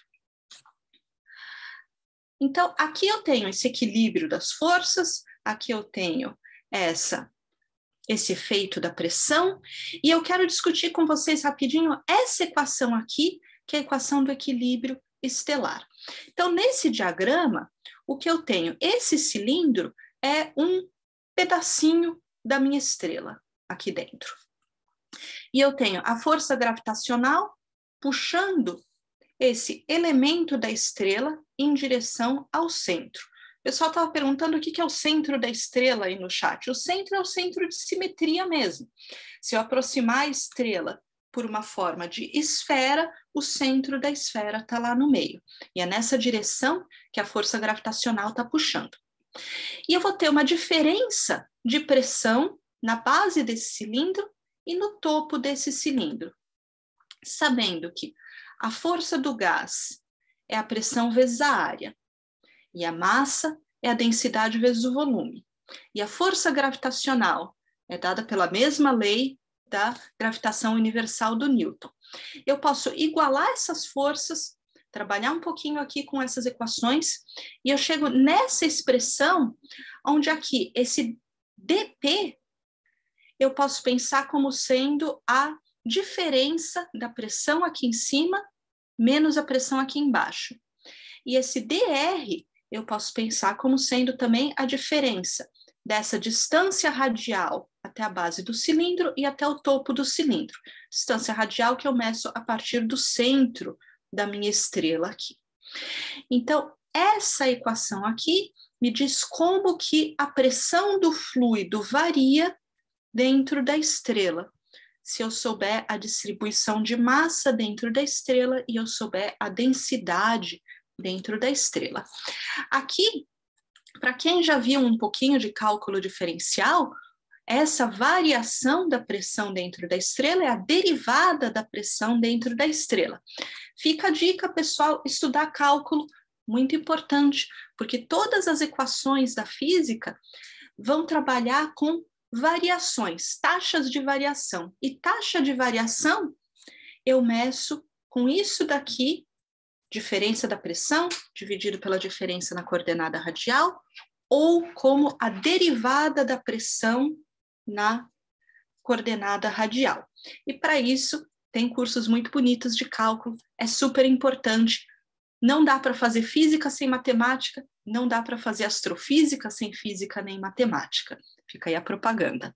Então, aqui eu tenho esse equilíbrio das forças, aqui eu tenho essa, esse efeito da pressão, e eu quero discutir com vocês rapidinho essa equação aqui, que é a equação do equilíbrio estelar. Então, nesse diagrama, o que eu tenho? Esse cilindro é um pedacinho da minha estrela aqui dentro. E eu tenho a força gravitacional puxando esse elemento da estrela em direção ao centro. O pessoal estava perguntando o que é o centro da estrela aí no chat. O centro é o centro de simetria mesmo. Se eu aproximar a estrela por uma forma de esfera, o centro da esfera está lá no meio. E é nessa direção que a força gravitacional está puxando. E eu vou ter uma diferença de pressão na base desse cilindro e no topo desse cilindro. Sabendo que a força do gás é a pressão vezes a área, e a massa é a densidade vezes o volume. E a força gravitacional é dada pela mesma lei da gravitação universal do Newton. Eu posso igualar essas forças, trabalhar um pouquinho aqui com essas equações, e eu chego nessa expressão, onde aqui, esse dP, eu posso pensar como sendo a diferença da pressão aqui em cima menos a pressão aqui embaixo. E esse dr eu posso pensar como sendo também a diferença dessa distância radial até a base do cilindro e até o topo do cilindro. Distância radial que eu meço a partir do centro da minha estrela aqui. Então, essa equação aqui me diz como que a pressão do fluido varia dentro da estrela. Se eu souber a distribuição de massa dentro da estrela e eu souber a densidade dentro da estrela. Aqui, para quem já viu um pouquinho de cálculo diferencial, essa variação da pressão dentro da estrela é a derivada da pressão dentro da estrela. Fica a dica, pessoal, estudar cálculo, muito importante, porque todas as equações da física vão trabalhar com variações, taxas de variação. E taxa de variação eu meço com isso daqui, diferença da pressão, dividido pela diferença na coordenada radial, ou como a derivada da pressão na coordenada radial. E para isso, tem cursos muito bonitos de cálculo, é super importante. Não dá para fazer física sem matemática, não dá para fazer astrofísica sem física nem matemática. Fica aí a propaganda.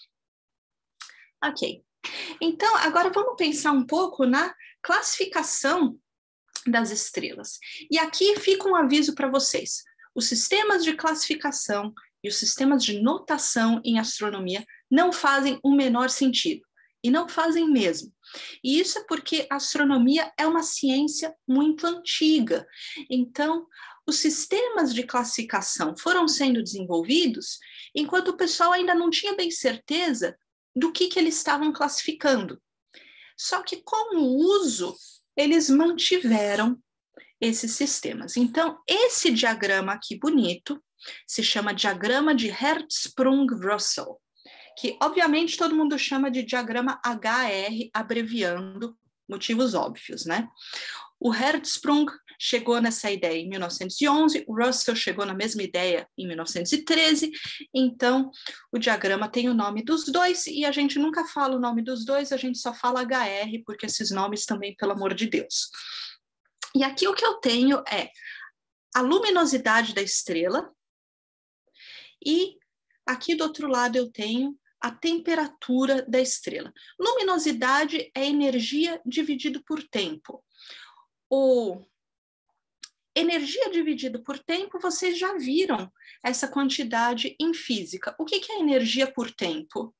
Ok. Então, agora vamos pensar um pouco na classificação das estrelas. E aqui fica um aviso para vocês. Os sistemas de classificação e os sistemas de notação em astronomia não fazem o menor sentido. E não fazem mesmo. E isso é porque a astronomia é uma ciência muito antiga. Então, os sistemas de classificação foram sendo desenvolvidos enquanto o pessoal ainda não tinha bem certeza do que, que eles estavam classificando. Só que com o uso, eles mantiveram esses sistemas. Então, esse diagrama aqui bonito se chama diagrama de Hertzsprung-Russell, que obviamente todo mundo chama de diagrama H R, abreviando, motivos óbvios, né? O Hertzsprung chegou nessa ideia em mil novecentos e onze, o Russell chegou na mesma ideia em mil novecentos e treze, então o diagrama tem o nome dos dois, e a gente nunca fala o nome dos dois, a gente só fala H R, porque esses nomes também, pelo amor de Deus. E aqui o que eu tenho é a luminosidade da estrela, e aqui do outro lado eu tenho a temperatura da estrela. Luminosidade é energia dividido por tempo. O energia dividido por tempo, vocês já viram essa quantidade em física. O que, que é energia por tempo?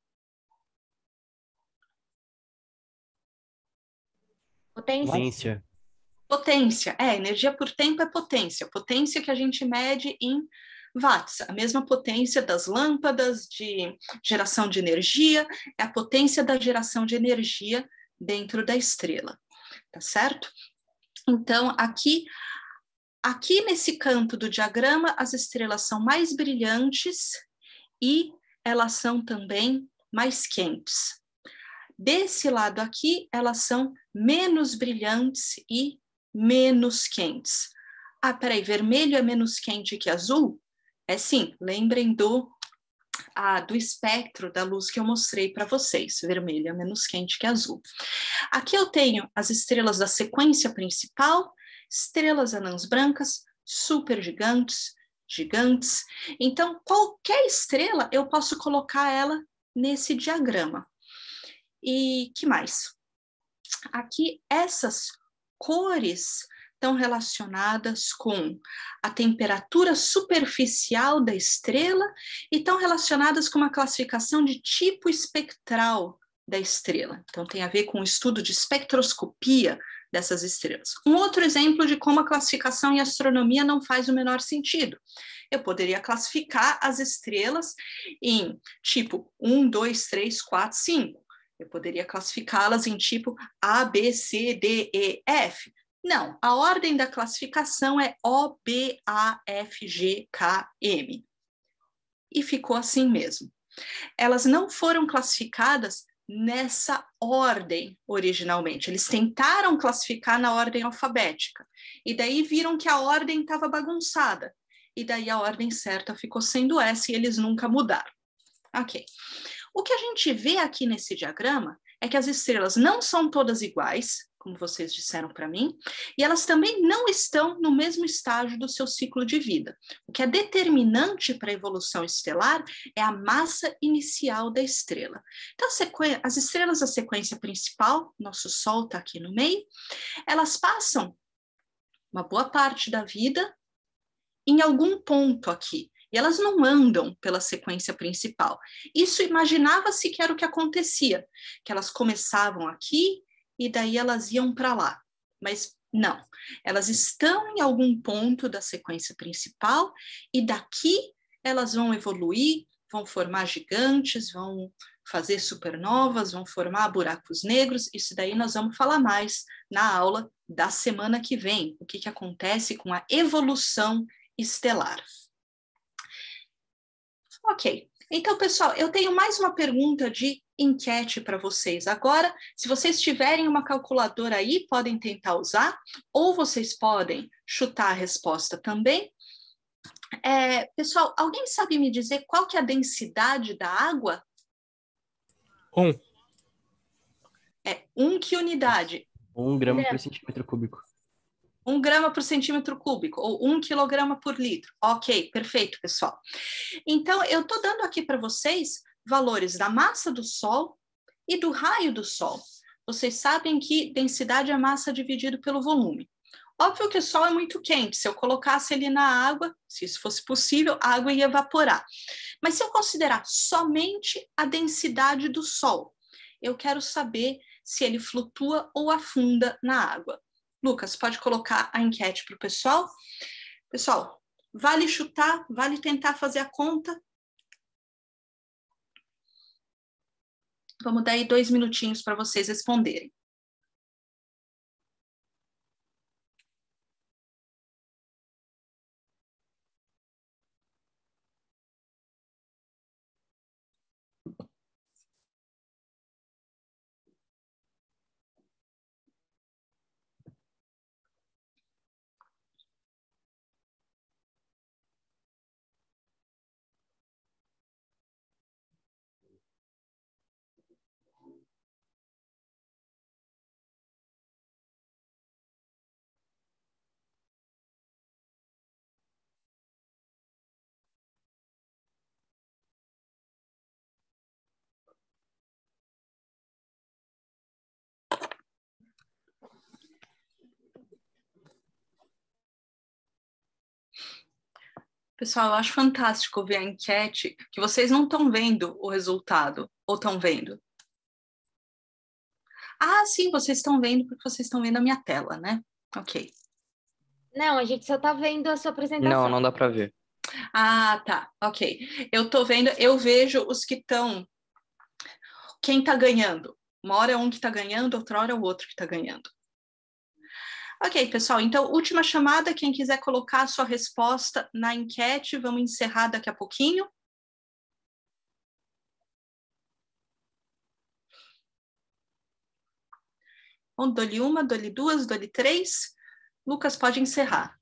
Potência.
Potência. É, energia por tempo é potência. Potência que a gente mede em watts, a mesma potência das lâmpadas de geração de energia, é a potência da geração de energia dentro da estrela, tá certo? Então, aqui, aqui nesse canto do diagrama, as estrelas são mais brilhantes e elas são também mais quentes. Desse lado aqui, elas são menos brilhantes e menos quentes. Ah, peraí, vermelho é menos quente que azul? É sim, lembrem do, ah, do espectro da luz que eu mostrei para vocês. Vermelho é menos quente que azul. Aqui eu tenho as estrelas da sequência principal, estrelas anãs brancas, supergigantes, gigantes. Então, qualquer estrela eu posso colocar ela nesse diagrama. E que mais? Aqui, essas cores estão relacionadas com a temperatura superficial da estrela e estão relacionadas com uma classificação de tipo espectral da estrela. Então, tem a ver com o estudo de espectroscopia dessas estrelas. Um outro exemplo de como a classificação em astronomia não faz o menor sentido. Eu poderia classificar as estrelas em tipo um, dois, três, quatro, cinco. Eu poderia classificá-las em tipo A, B, C, D, E, F. Não, a ordem da classificação é O, B, A, F, G, K, M. E ficou assim mesmo. Elas não foram classificadas nessa ordem originalmente. Eles tentaram classificar na ordem alfabética. E daí viram que a ordem estava bagunçada. E daí a ordem certa ficou sendo essa e eles nunca mudaram. Ok. O que a gente vê aqui nesse diagrama é que as estrelas não são todas iguais, como vocês disseram para mim, e elas também não estão no mesmo estágio do seu ciclo de vida. O que é determinante para a evolução estelar é a massa inicial da estrela. Então, as estrelas da sequência principal, nosso Sol está aqui no meio, elas passam uma boa parte da vida em algum ponto aqui. E elas não andam pela sequência principal. Isso imaginava-se que era o que acontecia, que elas começavam aqui e daí elas iam para lá. Mas não, elas estão em algum ponto da sequência principal e daqui elas vão evoluir, vão formar gigantes, vão fazer supernovas, vão formar buracos negros. Isso daí nós vamos falar mais na aula da semana que vem, o que, que acontece com a evolução estelar. Ok, então, pessoal, eu tenho mais uma pergunta de enquete para vocês agora. Se vocês tiverem uma calculadora aí, podem tentar usar, ou vocês podem chutar a resposta também. É, pessoal, alguém sabe me dizer qual que é a densidade da água?
Um.
É um que unidade?
Um grama por centímetro cúbico.
Um grama por centímetro cúbico, ou um quilograma por litro. Ok, perfeito, pessoal. Então, eu estou dando aqui para vocês valores da massa do Sol e do raio do Sol. Vocês sabem que densidade é massa dividido pelo volume. Óbvio que o Sol é muito quente. Se eu colocasse ele na água, se isso fosse possível, a água ia evaporar. Mas se eu considerar somente a densidade do Sol, eu quero saber se ele flutua ou afunda na água. Lucas, pode colocar a enquete para o pessoal? Pessoal, vale chutar, vale tentar fazer a conta? Vamos dar aí dois minutinhos para vocês responderem. Pessoal, eu acho fantástico ver a enquete, que vocês não estão vendo o resultado, ou estão vendo? Ah, sim, vocês estão vendo, porque vocês estão vendo a minha tela, né? Ok.
Não, a gente só está vendo a sua apresentação.
Não, não dá para ver.
Ah, tá, ok. Eu tô vendo, eu vejo os que estão... Quem tá ganhando? Uma hora é um que tá ganhando, outra hora é o outro que tá ganhando. Ok, pessoal, então, última chamada, quem quiser colocar a sua resposta na enquete, vamos encerrar daqui a pouquinho. Bom, dou-lhe uma, dou-lhe duas, dou-lhe três. Lucas, pode encerrar.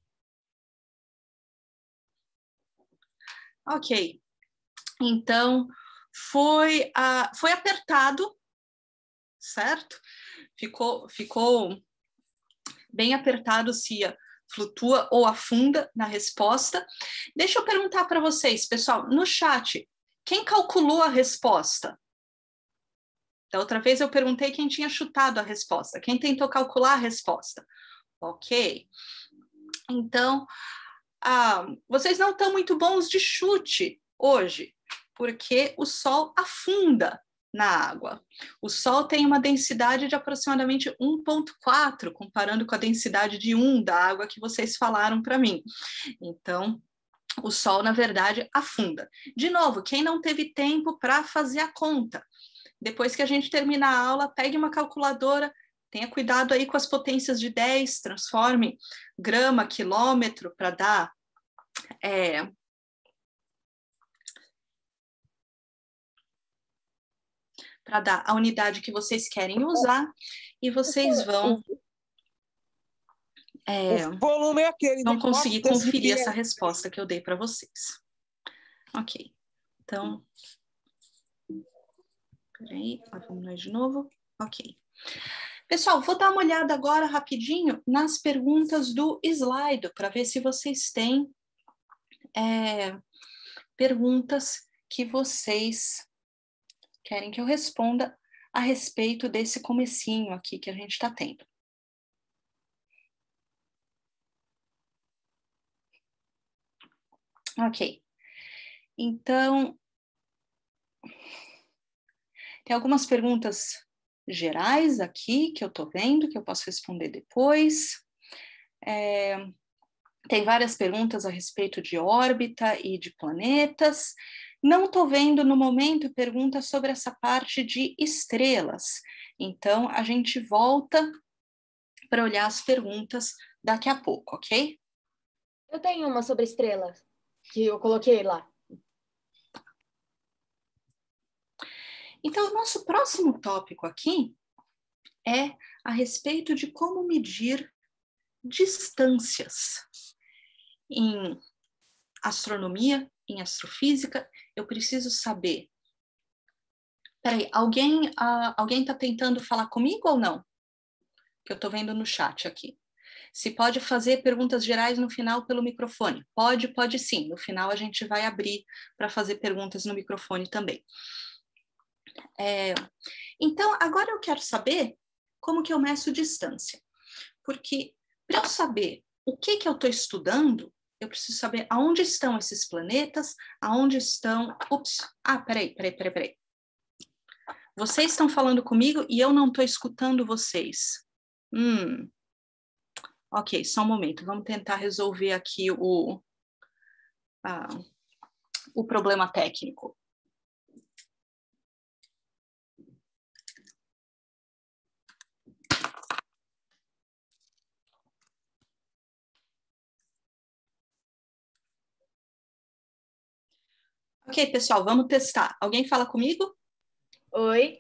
Ok, então, foi, uh, foi apertado, certo? Ficou, ficou bem apertado se flutua ou afunda na resposta. Deixa eu perguntar para vocês, pessoal, no chat, quem calculou a resposta? Da outra vez eu perguntei quem tinha chutado a resposta. Quem tentou calcular a resposta? Ok. Então, ah, vocês não estão muito bons de chute hoje, porque o Sol afunda na água. O Sol tem uma densidade de aproximadamente um vírgula quatro, comparando com a densidade de um da água que vocês falaram para mim. Então, o Sol, na verdade, afunda. De novo, quem não teve tempo para fazer a conta, depois que a gente terminar a aula, pegue uma calculadora, tenha cuidado aí com as potências de dez, transforme grama, quilômetro, para dar... É, para dar a unidade que vocês querem usar, e vocês vão... É,
o volume é aquele,
vão
né?
conseguir
Nossa,
conferir
esse
essa resposta que eu dei para vocês. Ok, então... Peraí, lá vamos nós de novo. Ok. Pessoal, vou dar uma olhada agora rapidinho nas perguntas do slide, para ver se vocês têm é, perguntas que vocês querem que eu responda a respeito desse comecinho aqui que a gente está tendo. Ok. Então, tem algumas perguntas gerais aqui que eu estou vendo, que eu posso responder depois. É, tem várias perguntas a respeito de órbita e de planetas. Não estou vendo no momento perguntas sobre essa parte de estrelas. Então, a gente volta para olhar as perguntas daqui a pouco, ok?
Eu tenho uma sobre estrelas, que eu coloquei lá.
Então, o nosso próximo tópico aqui é a respeito de como medir distâncias. Em astronomia, em astrofísica, eu preciso saber... Peraí, alguém uh, alguém está tentando falar comigo ou não? Que eu estou vendo no chat aqui. Se pode fazer perguntas gerais no final pelo microfone. Pode, pode sim. No final a gente vai abrir para fazer perguntas no microfone também. É, então, agora eu quero saber como que eu meço distância. Porque para eu saber o que, que eu estou estudando, eu preciso saber aonde estão esses planetas, aonde estão... Ups, ah, peraí, peraí, peraí, peraí. Vocês estão falando comigo e eu não estou escutando vocês. Hum. Ok, só um momento. Vamos tentar resolver aqui o, ah, o problema técnico. Ok, pessoal, vamos testar. Alguém fala comigo?
Oi.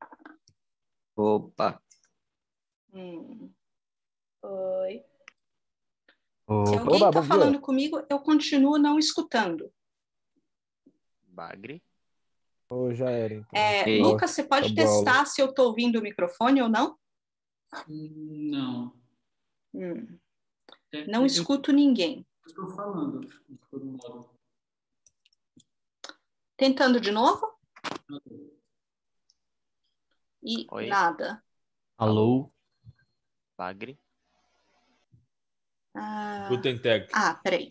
Opa.
Hum.
Oi.
Se alguém está falando comigo, eu continuo não escutando.
Bagre.
Ou já era, então.
É, Lucas, você pode testar se eu estou ouvindo o microfone ou não?
Não.
Hum. Não escuto ninguém.
Estou falando de todo modo.
Tentando de novo? E
Oi.
nada.
Alô?
Bagre.
Ah,
Guten Tag.
ah, peraí.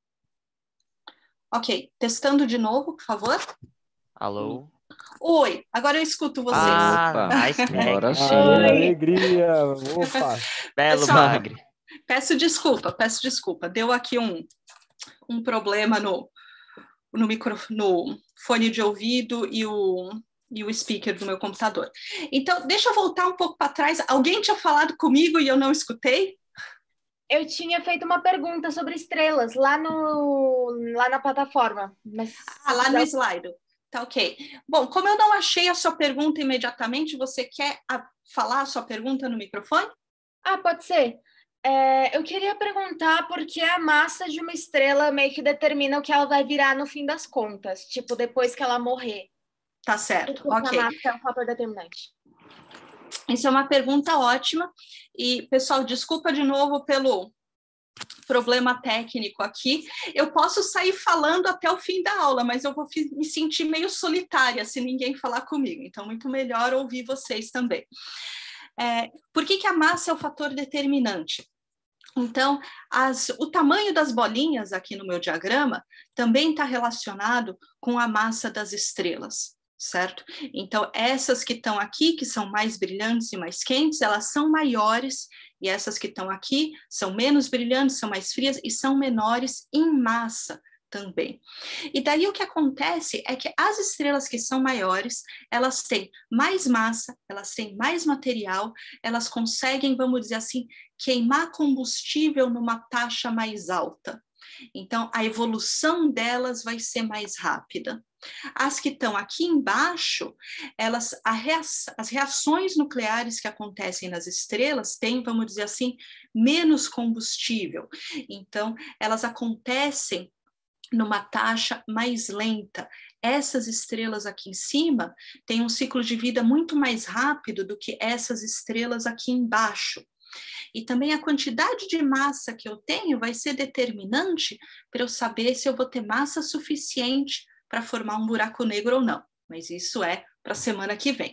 Ok, testando de novo, por favor.
Alô?
Oi, agora eu escuto vocês.
Ah, nice
agora sim.
Alegria! Opa!
Belo
Pessoal,
Bagre.
Peço desculpa, peço desculpa. Deu aqui um, um problema no, no, micro, no fone de ouvido e o, e o speaker do meu computador. Então, deixa eu voltar um pouco para trás. Alguém tinha falado comigo e eu não escutei?
Eu tinha feito uma pergunta sobre estrelas lá, no, lá na plataforma. Mas...
Ah, lá no slide. Tá ok. Bom, como eu não achei a sua pergunta imediatamente, você quer a, falar a sua pergunta no microfone?
Ah, pode ser. É, eu queria perguntar por que a massa de uma estrela meio que determina o que ela vai virar no fim das contas, tipo, depois que ela morrer.
Tá certo,
porque
ok.
A massa é um fator determinante.
Isso é uma pergunta ótima. E, pessoal, desculpa de novo pelo problema técnico aqui. Eu posso sair falando até o fim da aula, mas eu vou me sentir meio solitária se ninguém falar comigo. Então, muito melhor ouvir vocês também. É, por que que a massa é o fator determinante? Então, as, o tamanho das bolinhas aqui no meu diagrama também está relacionado com a massa das estrelas, certo? Então, essas que estão aqui, que são mais brilhantes e mais quentes, elas são maiores, e essas que estão aqui são menos brilhantes, são mais frias e são menores em massa também. E daí o que acontece é que as estrelas que são maiores, elas têm mais massa, elas têm mais material, elas conseguem, vamos dizer assim, queimar combustível numa taxa mais alta. Então, a evolução delas vai ser mais rápida. As que estão aqui embaixo, elas, a reação, as reações nucleares que acontecem nas estrelas têm, vamos dizer assim, menos combustível. Então, elas acontecem numa taxa mais lenta. Essas estrelas aqui em cima têm um ciclo de vida muito mais rápido do que essas estrelas aqui embaixo. E também a quantidade de massa que eu tenho vai ser determinante para eu saber se eu vou ter massa suficiente para formar um buraco negro ou não. Mas isso é para a semana que vem.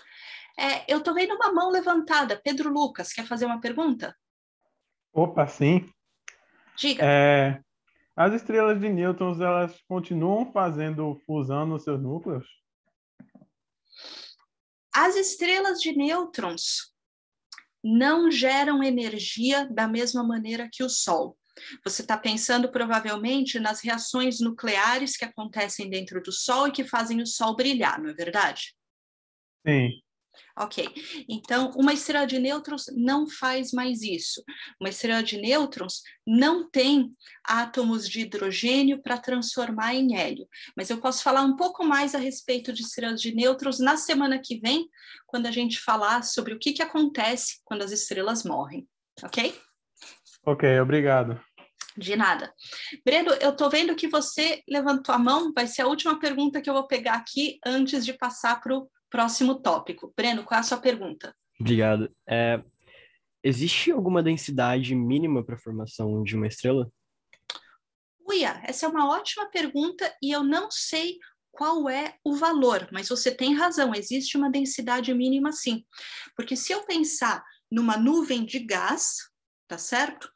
É, eu estou vendo uma mão levantada. Pedro Lucas, quer fazer uma pergunta?
Opa, sim.
Diga.
É, as estrelas de nêutrons, elas continuam fazendo fusão nos seus núcleos?
As estrelas de nêutrons não geram energia da mesma maneira que o Sol. Você está pensando provavelmente nas reações nucleares que acontecem dentro do Sol e que fazem o Sol brilhar, não é verdade?
Sim.
Ok, então uma estrela de nêutrons não faz mais isso. Uma estrela de nêutrons não tem átomos de hidrogênio para transformar em hélio. Mas eu posso falar um pouco mais a respeito de estrelas de nêutrons na semana que vem, quando a gente falar sobre o que, que acontece quando as estrelas morrem, ok?
Ok, obrigado.
De nada. Breno, eu estou vendo que você levantou a mão, vai ser a última pergunta que eu vou pegar aqui antes de passar para o próximo tópico. Breno, qual é a sua pergunta?
Obrigado. É, existe alguma densidade mínima para a formação de uma estrela?
Uia, essa é uma ótima pergunta e eu não sei qual é o valor, mas você tem razão, existe uma densidade mínima sim. Porque se eu pensar numa nuvem de gás, tá certo?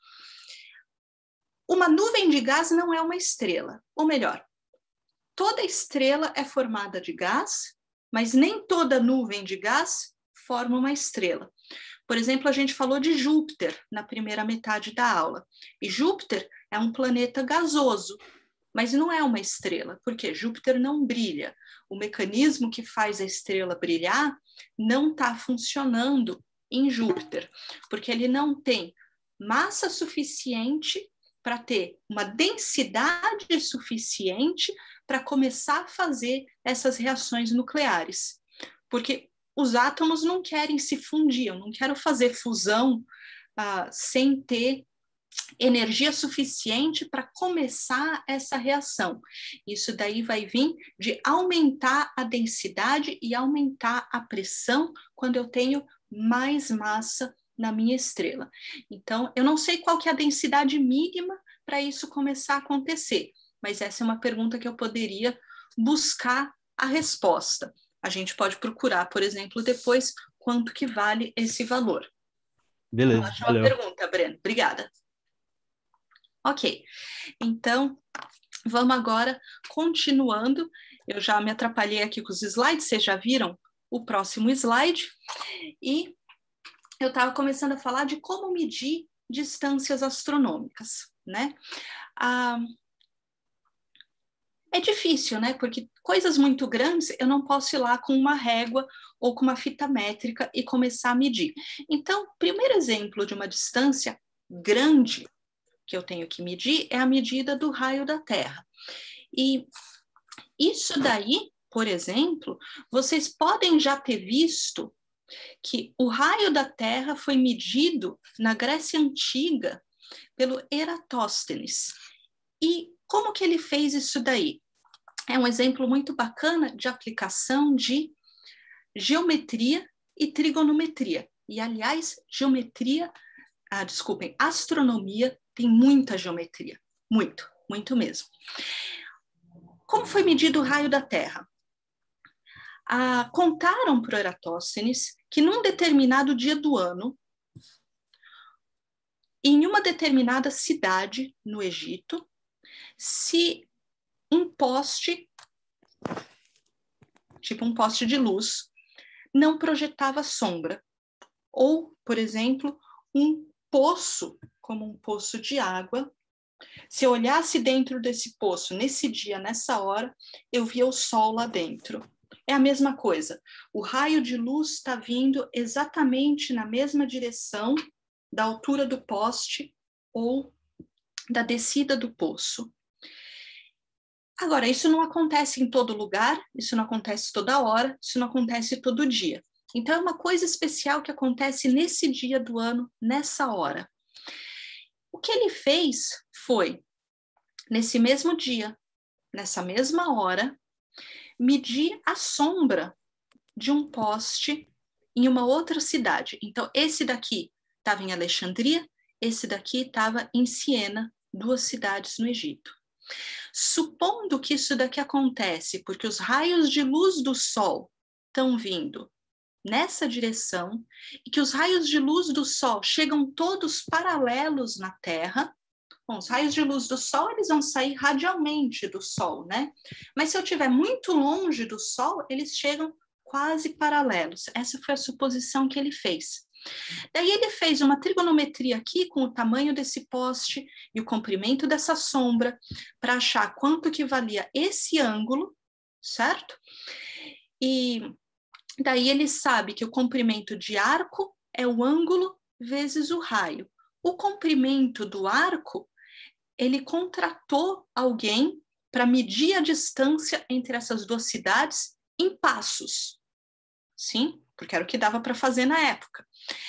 Uma nuvem de gás não é uma estrela, ou melhor, toda estrela é formada de gás, mas nem toda nuvem de gás forma uma estrela. Por exemplo, a gente falou de Júpiter na primeira metade da aula. E Júpiter é um planeta gasoso, mas não é uma estrela, porque Júpiter não brilha. O mecanismo que faz a estrela brilhar não está funcionando em Júpiter, porque ele não tem massa suficiente para ter uma densidade suficiente para começar a fazer essas reações nucleares. Porque os átomos não querem se fundir, eu não quero fazer fusão ah, sem ter energia suficiente para começar essa reação. Isso daí vai vir de aumentar a densidade e aumentar a pressão quando eu tenho mais massa na minha estrela. Então, eu não sei qual que é a densidade mínima para isso começar a acontecer, mas essa é uma pergunta que eu poderia buscar a resposta. A gente pode procurar, por exemplo, depois, quanto que vale esse valor.
Beleza,
Ótima
valeu.
pergunta, Breno. Obrigada. Ok, então, vamos agora continuando. Eu já me atrapalhei aqui com os slides, vocês já viram o próximo slide. E eu estava começando a falar de como medir distâncias astronômicas, né? Ah, é difícil, né? Porque coisas muito grandes eu não posso ir lá com uma régua ou com uma fita métrica e começar a medir. Então, primeiro exemplo de uma distância grande que eu tenho que medir é a medida do raio da Terra. E isso daí, por exemplo, vocês podem já ter visto que o raio da Terra foi medido na Grécia Antiga pelo Eratóstenes. E como que ele fez isso daí? É um exemplo muito bacana de aplicação de geometria e trigonometria. E, aliás, geometria, ah, desculpem, astronomia tem muita geometria, muito, muito mesmo. Como foi medido o raio da Terra? Ah, contaram para o Eratóstenes que num determinado dia do ano, em uma determinada cidade no Egito, se um poste, tipo um poste de luz, não projetava sombra. Ou, por exemplo, um poço, como um poço de água, se eu olhasse dentro desse poço, nesse dia, nessa hora, eu via o sol lá dentro. É a mesma coisa. O raio de luz está vindo exatamente na mesma direção da altura do poste ou da descida do poço. Agora, isso não acontece em todo lugar, isso não acontece toda hora, isso não acontece todo dia. Então, é uma coisa especial que acontece nesse dia do ano, nessa hora. O que ele fez foi, nesse mesmo dia, nessa mesma hora, medir a sombra de um poste em uma outra cidade. Então, esse daqui estava em Alexandria, esse daqui estava em Siena, duas cidades no Egito. Supondo que isso daqui acontece porque os raios de luz do Sol estão vindo nessa direção e que os raios de luz do Sol chegam todos paralelos na Terra. Bom, os raios de luz do Sol, eles vão sair radialmente do Sol, né? Mas se eu estiver muito longe do Sol, eles chegam quase paralelos. Essa foi a suposição que ele fez. Daí ele fez uma trigonometria aqui com o tamanho desse poste e o comprimento dessa sombra para achar quanto que valia esse ângulo, certo? E daí ele sabe que o comprimento de arco é o ângulo vezes o raio. O comprimento do arco, ele contratou alguém para medir a distância entre essas duas cidades em passos. Sim, porque era o que dava para fazer na época.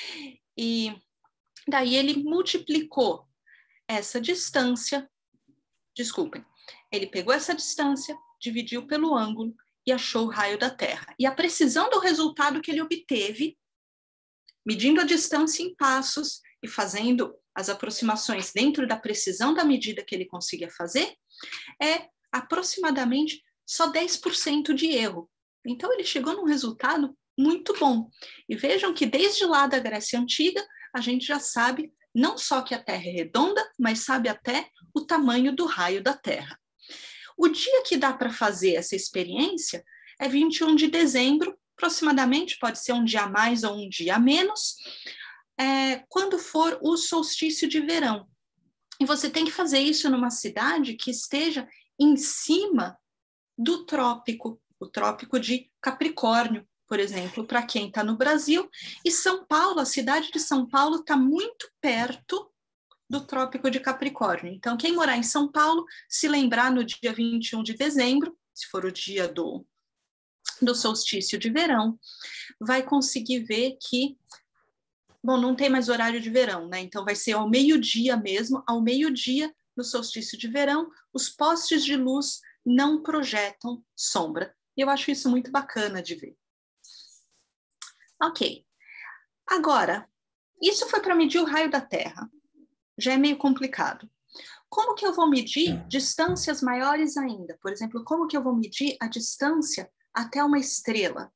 E daí ele multiplicou essa distância, desculpem, ele pegou essa distância, dividiu pelo ângulo e achou o raio da Terra. E a precisão do resultado que ele obteve, medindo a distância em passos e fazendo as aproximações dentro da precisão da medida que ele conseguia fazer, é aproximadamente só dez por cento de erro. Então ele chegou num resultado muito bom. E vejam que desde lá da Grécia Antiga, a gente já sabe não só que a Terra é redonda, mas sabe até o tamanho do raio da Terra. O dia que dá para fazer essa experiência é vinte e um de dezembro, aproximadamente, pode ser um dia a mais ou um dia a menos, é, quando for o solstício de verão. E você tem que fazer isso numa cidade que esteja em cima do trópico, o trópico de Capricórnio, por exemplo, para quem está no Brasil. E São Paulo, a cidade de São Paulo está muito perto do trópico de Capricórnio. Então, quem morar em São Paulo, se lembrar no dia vinte e um de dezembro, se for o dia do, do solstício de verão, vai conseguir ver que, bom, não tem mais horário de verão, né? Então, vai ser ao meio-dia mesmo, ao meio-dia, no solstício de verão, os postes de luz não projetam sombra. E eu acho isso muito bacana de ver. Ok. Agora, isso foi para medir o raio da Terra. Já é meio complicado. Como que eu vou medir distâncias maiores ainda? Por exemplo, como que eu vou medir a distância até uma estrela?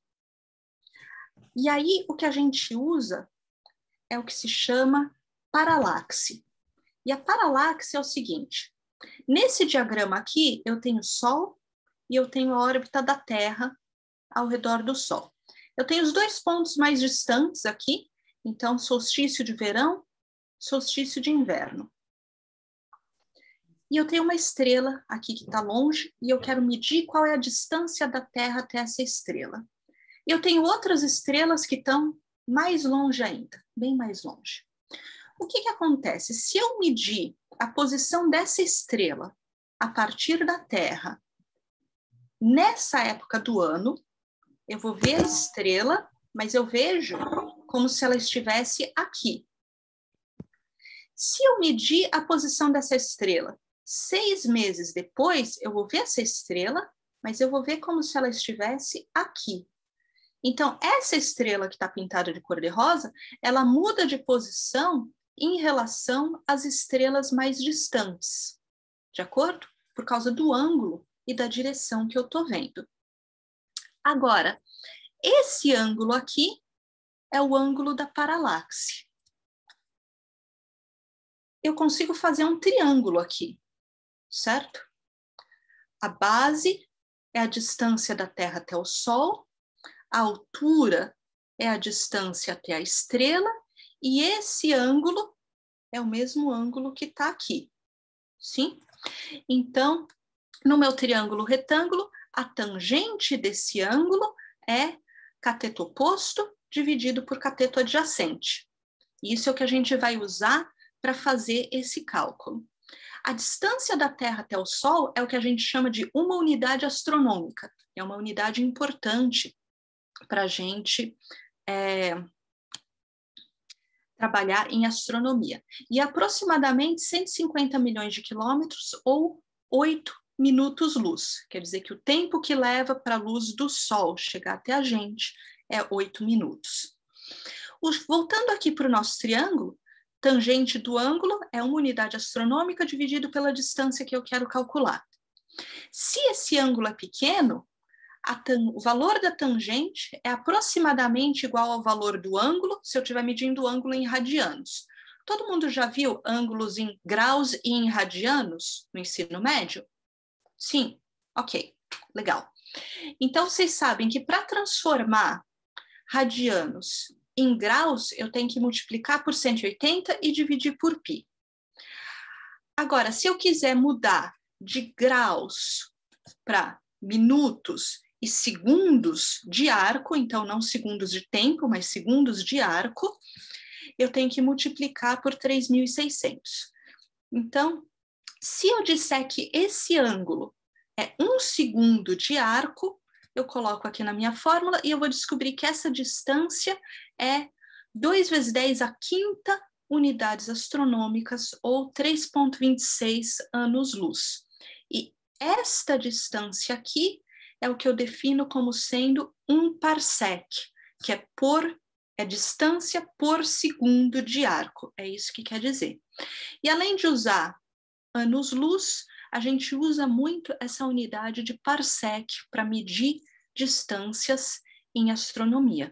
E aí, o que a gente usa é o que se chama paralaxe. E a paralaxe é o seguinte: nesse diagrama aqui, eu tenho o Sol e eu tenho a órbita da Terra ao redor do Sol. Eu tenho os dois pontos mais distantes aqui, então solstício de verão solstício de inverno. E eu tenho uma estrela aqui que está longe e eu quero medir qual é a distância da Terra até essa estrela. E eu tenho outras estrelas que estão mais longe ainda, bem mais longe. O que que acontece? Se eu medir a posição dessa estrela a partir da Terra, nessa época do ano, eu vou ver a estrela, mas eu vejo como se ela estivesse aqui. Se eu medir a posição dessa estrela seis meses depois, eu vou ver essa estrela, mas eu vou ver como se ela estivesse aqui. Então, essa estrela que está pintada de cor-de-rosa, ela muda de posição em relação às estrelas mais distantes, de acordo? Por causa do ângulo e da direção que eu estou vendo. Agora, esse ângulo aqui é o ângulo da paralaxe. Eu consigo fazer um triângulo aqui, certo? A base é a distância da Terra até o Sol, a altura é a distância até a estrela, e esse ângulo é o mesmo ângulo que está aqui, sim? Então, no meu triângulo retângulo, a tangente desse ângulo é cateto oposto dividido por cateto adjacente. Isso é o que a gente vai usar para fazer esse cálculo. A distância da Terra até o Sol é o que a gente chama de uma unidade astronômica. É uma unidade importante para a gente é, trabalhar em astronomia. E aproximadamente cento e cinquenta milhões de quilômetros ou oito minutos-luz. Quer dizer que o tempo que leva para a luz do Sol chegar até a gente é oito minutos. Os, voltando aqui para o nosso triângulo, tangente do ângulo é uma unidade astronômica dividido pela distância que eu quero calcular. Se esse ângulo é pequeno, o valor da tangente é aproximadamente igual ao valor do ângulo, se eu estiver medindo o ângulo em radianos. Todo mundo já viu ângulos em graus e em radianos no ensino médio? Sim? Ok, legal. Então, vocês sabem que para transformar radianos em graus, eu tenho que multiplicar por cento e oitenta e dividir por π. Agora, se eu quiser mudar de graus para minutos e segundos de arco, então não segundos de tempo, mas segundos de arco, eu tenho que multiplicar por três mil e seiscentos. Então, se eu disser que esse ângulo é um segundo de arco, eu coloco aqui na minha fórmula e eu vou descobrir que essa distância é dois vezes dez à quinta unidades astronômicas, ou três vírgula vinte e seis anos-luz. E esta distância aqui é o que eu defino como sendo um parsec, que é por é distância por segundo de arco, é isso que quer dizer. E além de usar anos-luz, a gente usa muito essa unidade de parsec para medir distâncias em astronomia.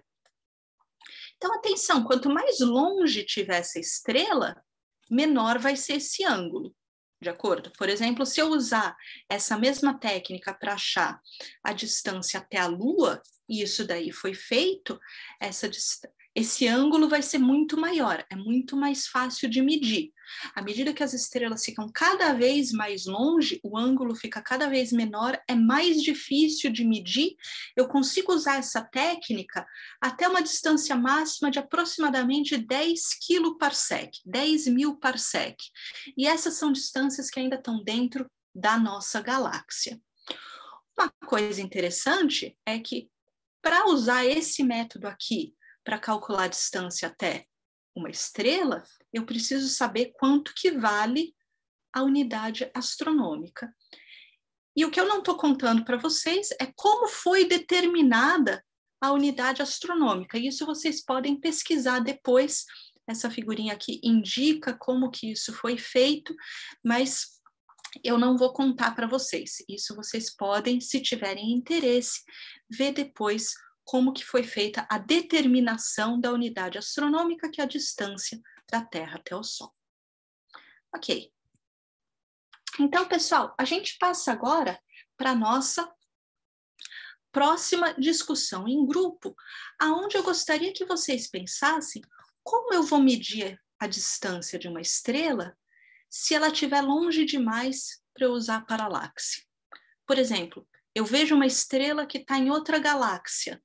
Então, atenção, quanto mais longe tiver essa estrela, menor vai ser esse ângulo, de acordo? Por exemplo, se eu usar essa mesma técnica para achar a distância até a Lua, e isso daí foi feito, essa distância, esse ângulo vai ser muito maior, é muito mais fácil de medir. À medida que as estrelas ficam cada vez mais longe, o ângulo fica cada vez menor, é mais difícil de medir. Eu consigo usar essa técnica até uma distância máxima de aproximadamente dez quiloparsec, dez mil parsec. E essas são distâncias que ainda estão dentro da nossa galáxia. Uma coisa interessante é que, para usar esse método aqui, para calcular a distância até uma estrela, eu preciso saber quanto que vale a unidade astronômica. E o que eu não estou contando para vocês é como foi determinada a unidade astronômica. Isso vocês podem pesquisar depois. Essa figurinha aqui indica como que isso foi feito, mas eu não vou contar para vocês. Isso vocês podem, se tiverem interesse, ver depois como que foi feita a determinação da unidade astronômica, que é a distância da Terra até o Sol. Ok. Então, pessoal, a gente passa agora para a nossa próxima discussão em grupo, aonde eu gostaria que vocês pensassem como eu vou medir a distância de uma estrela se ela estiver longe demais para eu usar paralaxe. Por exemplo, eu vejo uma estrela que está em outra galáxia.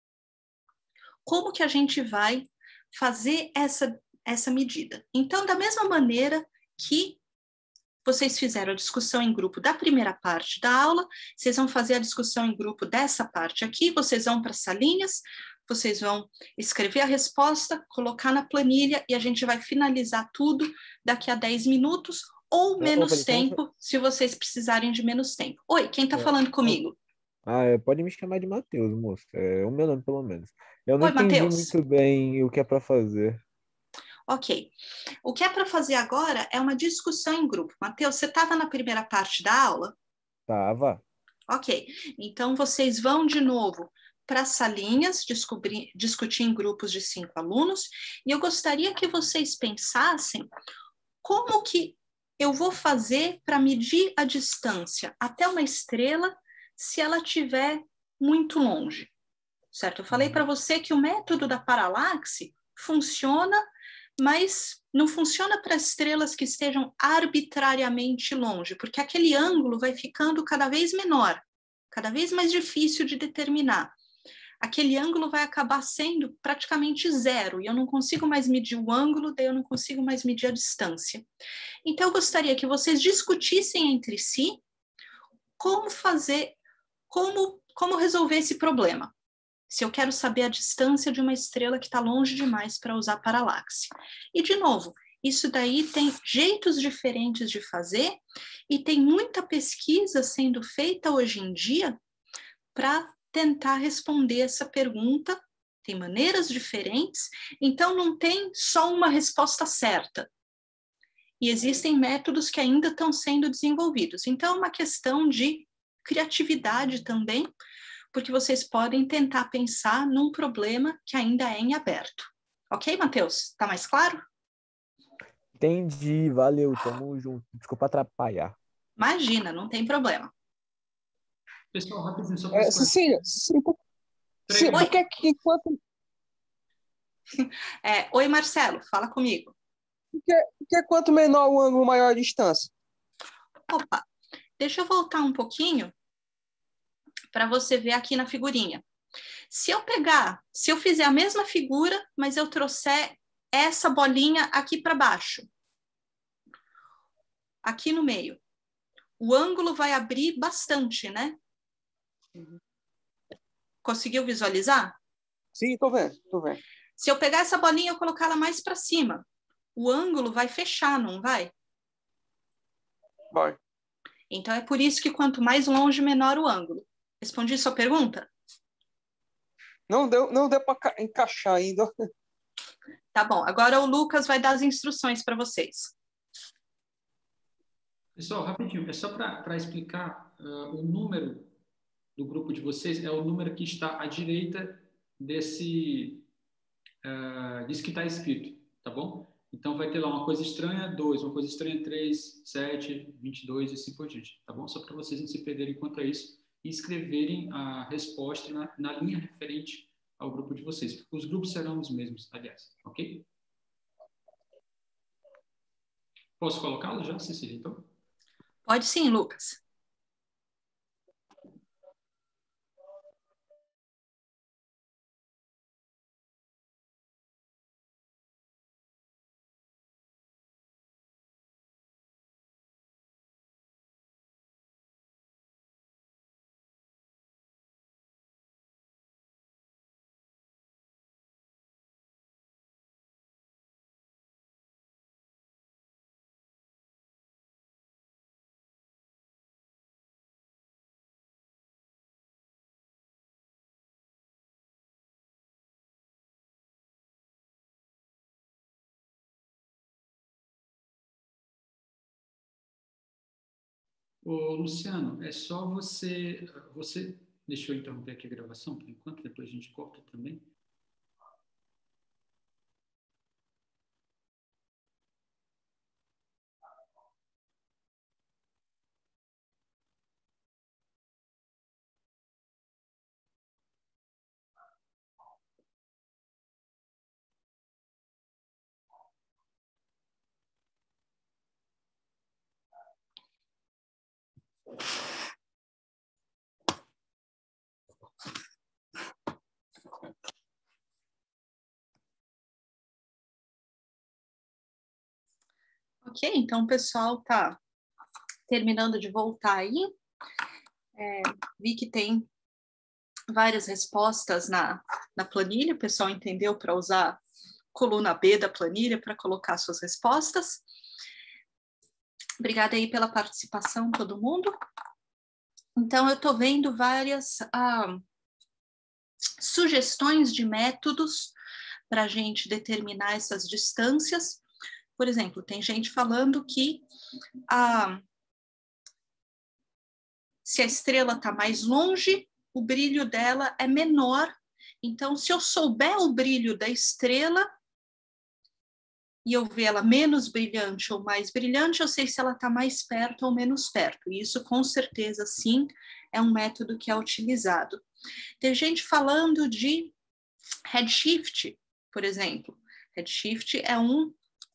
Como que a gente vai fazer essa, essa medida? Então, da mesma maneira que vocês fizeram a discussão em grupo da primeira parte da aula, vocês vão fazer a discussão em grupo dessa parte aqui, vocês vão para as salinhas, vocês vão escrever a resposta, colocar na planilha e a gente vai finalizar tudo daqui a dez minutos ou menos
Opa,
tempo, se vocês precisarem de menos tempo. Oi, quem está
É.
falando comigo?
Ah, é, pode me chamar de Matheus, moço. É o meu nome, pelo menos. Eu não
Oi,
entendi
Matheus.
muito bem o que é para fazer.
Ok. O que é para fazer agora é uma discussão em grupo. Matheus, você estava na primeira parte da aula?
Tava.
Ok. Então, vocês vão de novo para as salinhas, descobrir, discutir em grupos de cinco alunos, e eu gostaria que vocês pensassem como que eu vou fazer para medir a distância até uma estrela se ela estiver muito longe, certo? Eu falei para você que o método da paralaxe funciona, mas não funciona para estrelas que estejam arbitrariamente longe, porque aquele ângulo vai ficando cada vez menor, cada vez mais difícil de determinar. Aquele ângulo vai acabar sendo praticamente zero, e eu não consigo mais medir o ângulo, daí eu não consigo mais medir a distância. Então, eu gostaria que vocês discutissem entre si como fazer, como, como resolver esse problema. Se eu quero saber a distância de uma estrela que está longe demais para usar paralaxe. E, de novo, isso daí tem jeitos diferentes de fazer e tem muita pesquisa sendo feita hoje em dia para tentar responder essa pergunta. Tem maneiras diferentes, então não tem só uma resposta certa. E existem métodos que ainda estão sendo desenvolvidos. Então, é uma questão de criatividade também, porque vocês podem tentar pensar num problema que ainda é em aberto. Ok, Matheus? Tá mais claro?
Entendi, valeu, tamo junto. Desculpa atrapalhar.
Imagina, não tem problema.
Pessoal, rapidinho, só para
É, Cecília, Cecília, por, Cecília,
Oi.
por que que enquanto,
É, oi, Marcelo, fala comigo.
por que, por que quanto menor o ângulo, maior a distância?
Opa, deixa eu voltar um pouquinho para você ver aqui na figurinha. Se eu pegar, se eu fizer a mesma figura, mas eu trouxer essa bolinha aqui para baixo, aqui no meio, o ângulo vai abrir bastante, né? Conseguiu visualizar?
Sim, tô vendo, tô vendo.
Se eu pegar essa bolinha e colocar ela mais para cima, o ângulo vai fechar, não vai?
Vai.
Então é por isso que quanto mais longe, menor o ângulo. Respondi sua pergunta?
Não deu, não deu para encaixar ainda.
Tá bom, agora o Lucas vai dar as instruções para vocês.
Pessoal, rapidinho, é só para explicar uh, o número do grupo de vocês, é o número que está à direita desse, uh, disso que está escrito, tá bom? Então vai ter lá uma coisa estranha, dois, uma coisa estranha, três, sete, vinte e dois e assim por diante, tá bom? Só para vocês não se perderem quanto a isso e escreverem a resposta na, na linha referente ao grupo de vocês. Os grupos serão os mesmos, aliás, ok? Posso colocá-lo já, Cecília, então?
Pode sim, Lucas.
Ô, Luciano, é só você... você... Deixa eu interromper aqui a gravação, por enquanto, depois a gente corta também.
Ok, então o pessoal está terminando de voltar aí. É, vi que tem várias respostas na, na planilha, o pessoal entendeu para usar coluna B da planilha para colocar suas respostas. Obrigada aí pela participação, todo mundo. Então, eu estou vendo várias ah, sugestões de métodos para a gente determinar essas distâncias. Por exemplo, tem gente falando que ah, se a estrela está mais longe, o brilho dela é menor. Então, se eu souber o brilho da estrela e eu ver ela menos brilhante ou mais brilhante, eu sei se ela está mais perto ou menos perto. E isso, com certeza, sim, é um método que é utilizado. Tem gente falando de redshift, por exemplo. Redshift é um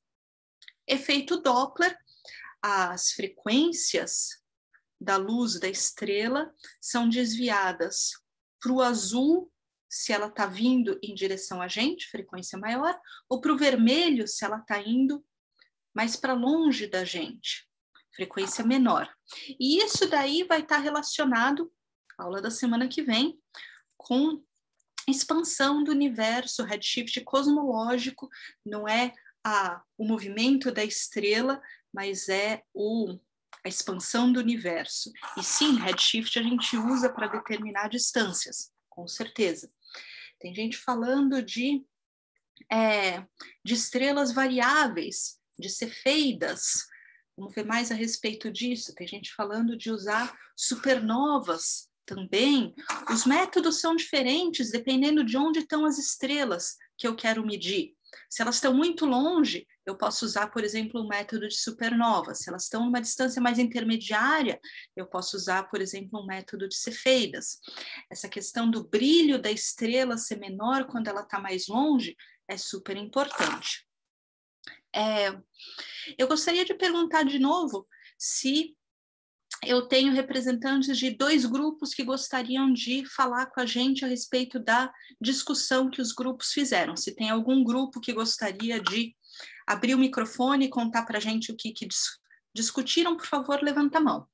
efeito Doppler. As frequências da luz da estrela são desviadas para o azul, se ela está vindo em direção a gente, frequência maior, ou para o vermelho, se ela está indo mais para longe da gente, frequência menor. E isso daí vai estar tá relacionado, aula da semana que vem, com expansão do universo, redshift cosmológico, não é a, o movimento da estrela, mas é o, a expansão do universo. E sim, redshift a gente usa para determinar distâncias, com certeza. Tem gente falando de, é, de estrelas variáveis, de cefeidas. Vamos ver mais a respeito disso. Tem gente falando de usar supernovas também. Os métodos são diferentes dependendo de onde estão as estrelas que eu quero medir. Se elas estão muito longe, eu posso usar, por exemplo, o método de supernova. Se elas estão numa distância mais intermediária, eu posso usar, por exemplo, um método de cefeidas. Essa questão do brilho da estrela ser menor quando ela está mais longe é super importante. É, eu gostaria de perguntar de novo se eu tenho representantes de dois grupos que gostariam de falar com a gente a respeito da discussão que os grupos fizeram. Se tem algum grupo que gostaria de abrir o microfone e contar para a gente o que, que dis- discutiram, por favor, levanta a mão.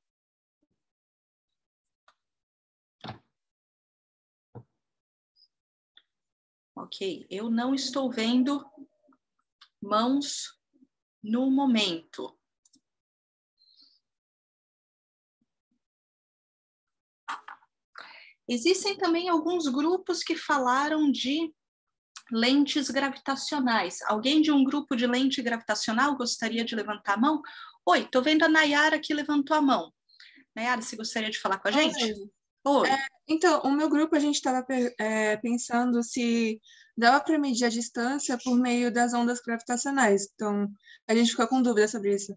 Ok, eu não estou vendo mãos no momento. Existem também alguns grupos que falaram de lentes gravitacionais. Alguém de um grupo de lente gravitacional gostaria de levantar a mão? Oi, estou vendo a Nayara que levantou a mão. Nayara, você gostaria de falar com a gente?
Oi.
Oi.
É, então, o meu grupo, a gente estava é, pensando se dava para medir a distância por meio das ondas gravitacionais. Então, a gente ficou com dúvida sobre isso.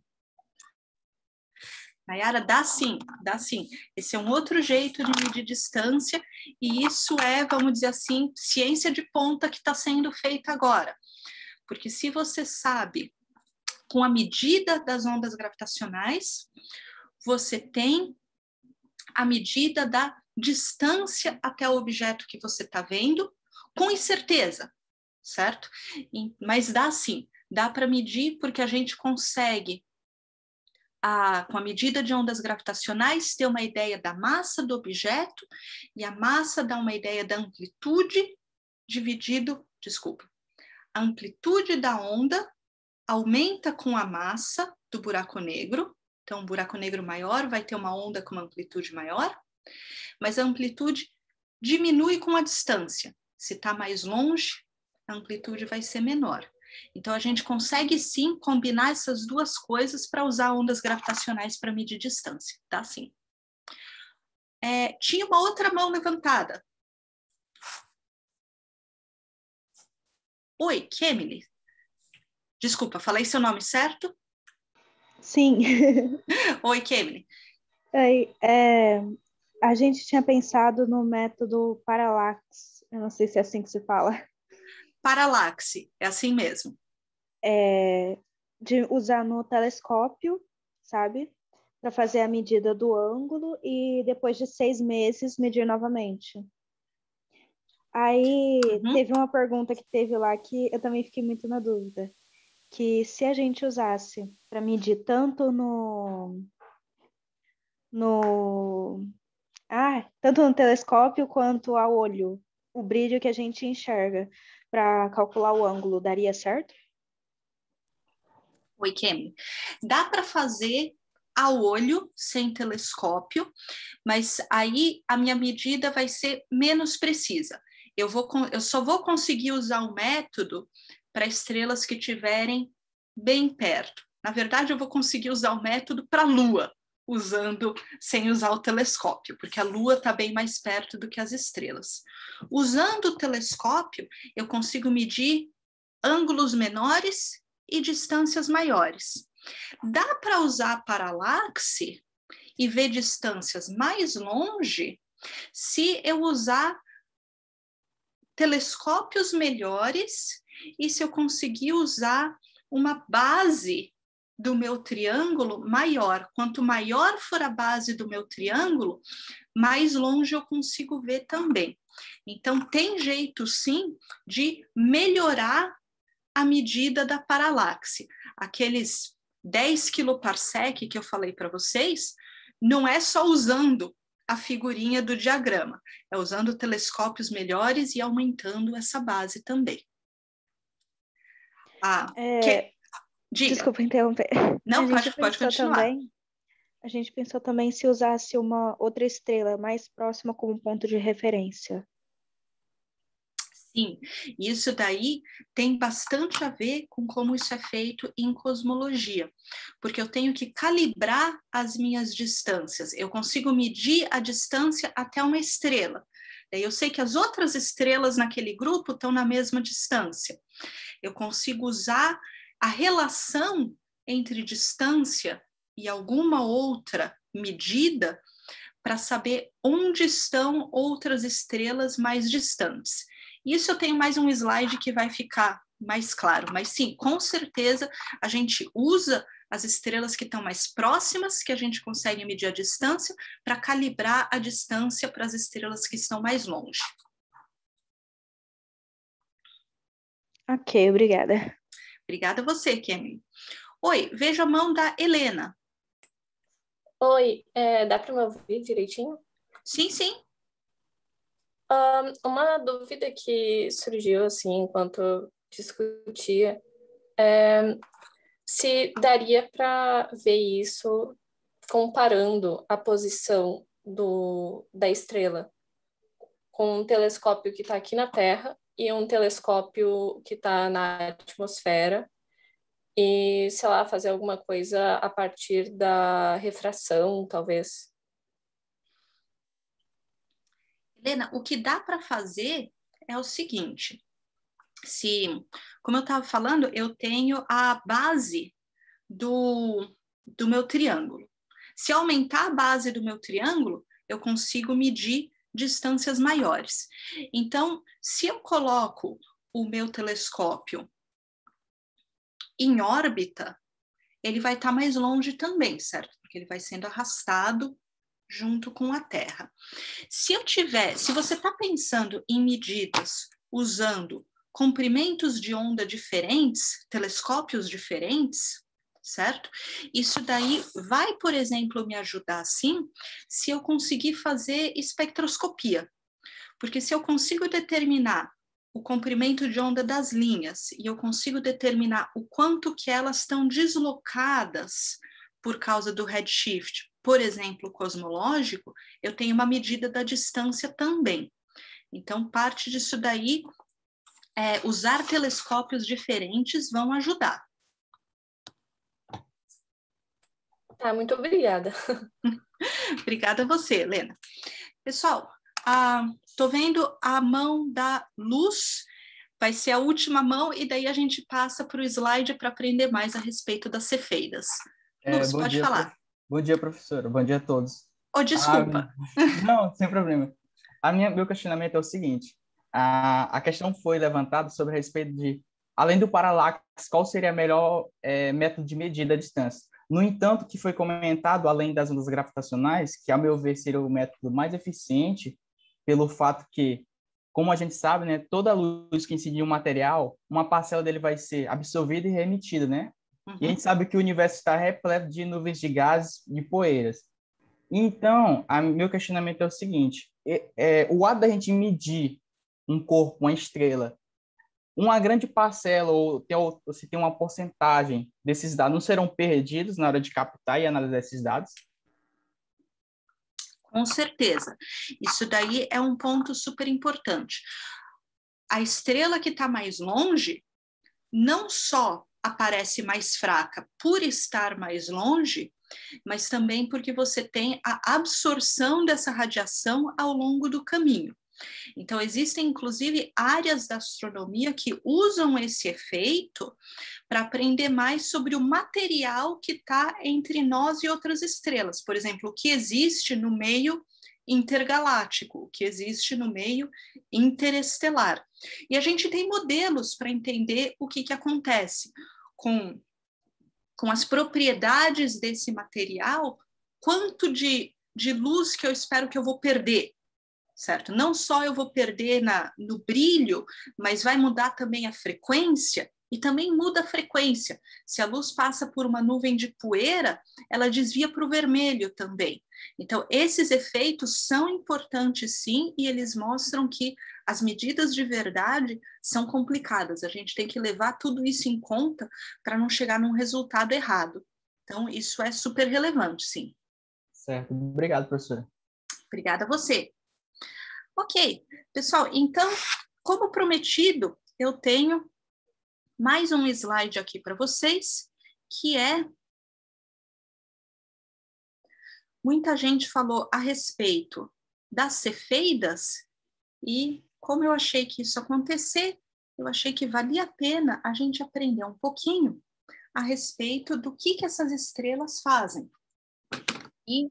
Nayara, dá sim, dá sim. Esse é um outro jeito de medir distância e isso é, vamos dizer assim, ciência de ponta que está sendo feita agora. Porque se você sabe, com a medida das ondas gravitacionais, você tem a medida da distância até o objeto que você está vendo, com incerteza, certo? Mas dá sim, dá para medir porque a gente consegue, a, com a medida de ondas gravitacionais, ter uma ideia da massa do objeto, e a massa dá uma ideia da amplitude dividido, desculpa, a amplitude da onda aumenta com a massa do buraco negro. Então, um buraco negro maior vai ter uma onda com uma amplitude maior, mas a amplitude diminui com a distância. Se está mais longe, a amplitude vai ser menor. Então, a gente consegue, sim, combinar essas duas coisas para usar ondas gravitacionais para medir distância, tá? Sim. É, tinha uma outra mão levantada. Oi, Kemily. Desculpa, falei seu nome certo?
Sim.
Oi, Kemily.
Oi, é, a gente tinha pensado no método Parallax, eu não sei se é assim que se fala.
Parallaxe, é assim mesmo.
É, de usar no telescópio, sabe? Para fazer a medida do ângulo e depois de seis meses medir novamente. Aí uhum. Teve uma pergunta que teve lá que eu também fiquei muito na dúvida. que se a gente usasse para medir tanto no, no, ah, tanto no telescópio quanto a olho, o brilho que a gente enxerga para calcular o ângulo, daria certo?
Oi, Kemi. Dá para fazer a olho, sem telescópio, mas aí a minha medida vai ser menos precisa. Eu, vou, eu só vou conseguir usar o método para estrelas que estiverem bem perto. Na verdade, eu vou conseguir usar o método para a Lua, usando, sem usar o telescópio, porque a Lua está bem mais perto do que as estrelas. Usando o telescópio, eu consigo medir ângulos menores e distâncias maiores. Dá para usar a paralaxe e ver distâncias mais longe se eu usar telescópios melhores e se eu conseguir usar uma base do meu triângulo maior. Quanto maior for a base do meu triângulo, mais longe eu consigo ver também. Então, tem jeito, sim, de melhorar a medida da paralaxe. Aqueles dez quiloparsec que eu falei para vocês, não é só usando a figurinha do diagrama, é usando telescópios melhores e aumentando essa base também. Ah,
É,
que... Diga.
Desculpa interromper.
Não,
a
pode,
gente
pode
pensou
continuar.
Também, a gente pensou também se usasse uma outra estrela mais próxima como ponto de referência.
Sim, isso daí tem bastante a ver com como isso é feito em cosmologia, porque eu tenho que calibrar as minhas distâncias. Eu consigo medir a distância até uma estrela. Eu sei que as outras estrelas naquele grupo estão na mesma distância. Eu consigo usar a relação entre distância e alguma outra medida para saber onde estão outras estrelas mais distantes. Isso eu tenho mais um slide que vai ficar mais claro, mas sim, com certeza a gente usa as estrelas que estão mais próximas, que a gente consegue medir a distância, para calibrar a distância para as estrelas que estão mais longe.
Ok, obrigada.
Obrigada a você, Kemi. Oi, vejo a mão da Helena.
Oi, é, dá para me ouvir direitinho?
Sim, sim.
Um, uma dúvida que surgiu, assim, enquanto discutia, é se daria para ver isso comparando a posição do, da estrela com um telescópio que está aqui na Terra e um telescópio que está na atmosfera, e, sei lá, fazer alguma coisa a partir da refração, talvez.
Helena, o que dá para fazer é o seguinte, se, como eu estava falando, eu tenho a base do, do meu triângulo. Se aumentar a base do meu triângulo, eu consigo medir distâncias maiores. Então, se eu coloco o meu telescópio em órbita, ele vai estar mais longe também, certo? Porque ele vai sendo arrastado junto com a Terra. Se eu tiver, se você está pensando em medidas usando comprimentos de onda diferentes, telescópios diferentes, certo? Isso daí vai, por exemplo, me ajudar, sim, se eu conseguir fazer espectroscopia. Porque se eu consigo determinar o comprimento de onda das linhas e eu consigo determinar o quanto que elas estão deslocadas por causa do redshift, por exemplo, cosmológico, eu tenho uma medida da distância também. Então, parte disso daí, é, usar telescópios diferentes vão ajudar.
Tá, muito obrigada.
Obrigada a você, Helena. Pessoal, estou ah, vendo a mão da Luz, vai ser a última mão, e daí a gente passa para o slide para aprender mais a respeito das cefeidas. Luz,
É, bom
pode
dia,
falar.
prof... Bom dia, professora. Bom dia a todos.
Oh, desculpa.
Ah, não, sem problema. A minha, meu questionamento é o seguinte. A, a questão foi levantada sobre a respeito de, além do paralaxe, qual seria o melhor é, método de medida da distância. No entanto, que foi comentado, além das ondas gravitacionais, que, ao meu ver, seria o método mais eficiente, pelo fato que como a gente sabe, né, toda luz que incide em um material, uma parcela dele vai ser absorvida e reemitida, né?
Uhum.
E a gente sabe que o universo está repleto de nuvens de gases, de poeiras. Então, a, meu questionamento é o seguinte, é, é, o ato da gente medir um corpo, uma estrela, uma grande parcela, ou, tem, ou se tem uma porcentagem desses dados, não serão perdidos na hora de captar e analisar esses dados?
Com certeza. Isso daí é um ponto super importante. A estrela que está mais longe não só aparece mais fraca por estar mais longe, mas também porque você tem a absorção dessa radiação ao longo do caminho. Então, existem, inclusive, áreas da astronomia que usam esse efeito para aprender mais sobre o material que está entre nós e outras estrelas. Por exemplo, o que existe no meio intergaláctico, o que existe no meio interestelar. E a gente tem modelos para entender o que, que acontece com, com as propriedades desse material, quanto de, de luz que eu espero que eu vou perder. Certo? Não só eu vou perder na, no brilho, mas vai mudar também a frequência, e também muda a frequência. Se a luz passa por uma nuvem de poeira, ela desvia para o vermelho também. Então, esses efeitos são importantes sim, e eles mostram que as medidas de verdade são complicadas. A gente tem que levar tudo isso em conta para não chegar num resultado errado. Então, isso é super relevante, sim.
Certo. Obrigado, professora.
Obrigada a você. Ok, pessoal, então, como prometido, eu tenho mais um slide aqui para vocês, que é... Muita gente falou a respeito das cefeidas, e como eu achei que isso ia acontecer, eu achei que valia a pena a gente aprender um pouquinho a respeito do que, que essas estrelas fazem. E,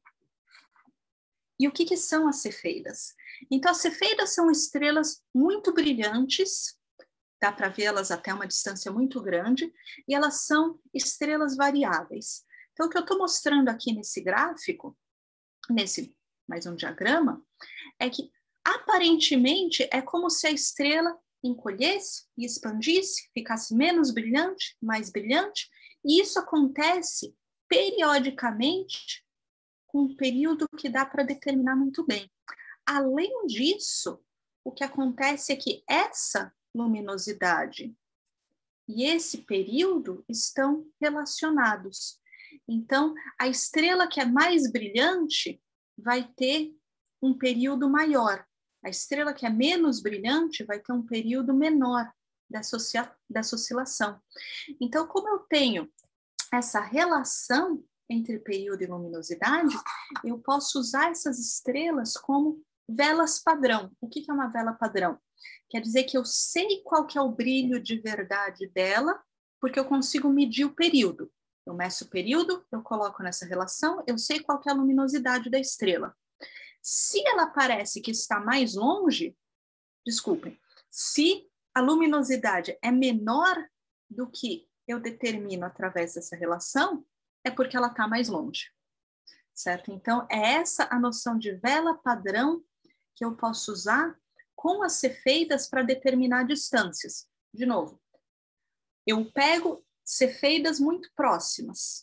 e o que, que são as cefeidas? Então, as cefeidas são estrelas muito brilhantes, dá para vê-las até uma distância muito grande, e elas são estrelas variáveis. Então, o que eu estou mostrando aqui nesse gráfico, nesse mais um diagrama, é que aparentemente é como se a estrela encolhesse e expandisse, ficasse menos brilhante, mais brilhante, e isso acontece periodicamente com um período que dá para determinar muito bem. Além disso, o que acontece é que essa luminosidade e esse período estão relacionados. Então, a estrela que é mais brilhante vai ter um período maior. A estrela que é menos brilhante vai ter um período menor dessa, dessa oscilação. Então, como eu tenho essa relação entre período e luminosidade, eu posso usar essas estrelas como velas padrão. O que é uma vela padrão? Quer dizer que eu sei qual que é o brilho de verdade dela, porque eu consigo medir o período. Eu meço o período, eu coloco nessa relação, eu sei qual que é a luminosidade da estrela. Se ela parece que está mais longe, desculpem, se a luminosidade é menor do que eu determino através dessa relação, é porque ela está mais longe, certo? Então, é essa a noção de vela padrão que eu posso usar com as cefeidas para determinar distâncias. De novo, eu pego cefeidas muito próximas,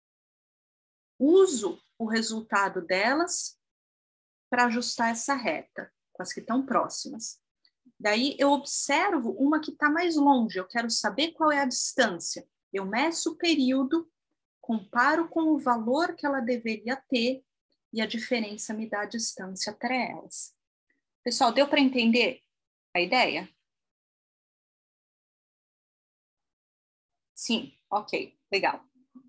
uso o resultado delas para ajustar essa reta, com as que estão próximas. Daí eu observo uma que está mais longe, eu quero saber qual é a distância. Eu meço o período, comparo com o valor que ela deveria ter e a diferença me dá a distância até elas. Pessoal, deu para entender a ideia? Sim, ok, legal.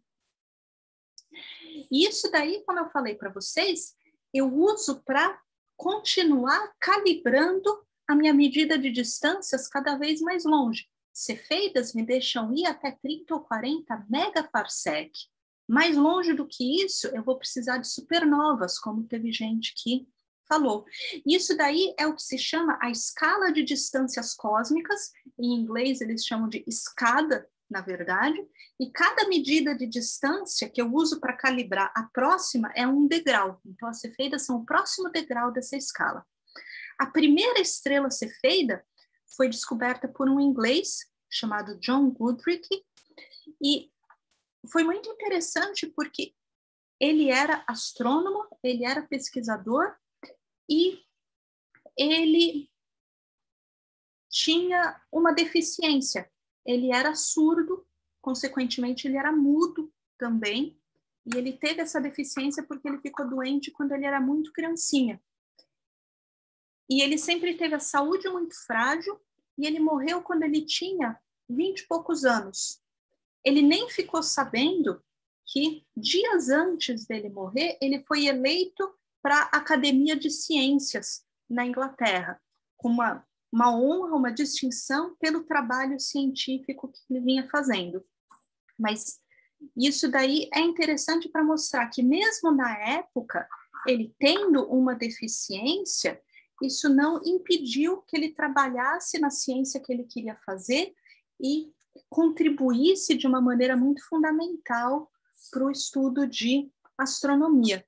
Isso daí, como eu falei para vocês, eu uso para continuar calibrando a minha medida de distâncias cada vez mais longe. Cefeidas me deixam ir até trinta ou quarenta megaparsec. Mais longe do que isso, eu vou precisar de supernovas, como teve gente que falou. Isso daí é o que se chama a escala de distâncias cósmicas. Em inglês, eles chamam de escada, na verdade. E cada medida de distância que eu uso para calibrar a próxima é um degrau. Então, as cefeidas são o próximo degrau dessa escala. A primeira estrela cefeida foi descoberta por um inglês chamado John Goodricke, e foi muito interessante porque ele era astrônomo, ele era pesquisador e ele tinha uma deficiência. Ele era surdo, consequentemente ele era mudo também, e ele teve essa deficiência porque ele ficou doente quando ele era muito criancinha. E ele sempre teve a saúde muito frágil, e ele morreu quando ele tinha vinte e poucos anos. Ele nem ficou sabendo que, dias antes dele morrer, ele foi eleito para a Academia de Ciências na Inglaterra, com uma, uma honra, uma distinção pelo trabalho científico que ele vinha fazendo. Mas isso daí é interessante para mostrar que, mesmo na época, ele tendo uma deficiência, isso não impediu que ele trabalhasse na ciência que ele queria fazer e contribuísse de uma maneira muito fundamental para o estudo de astronomia.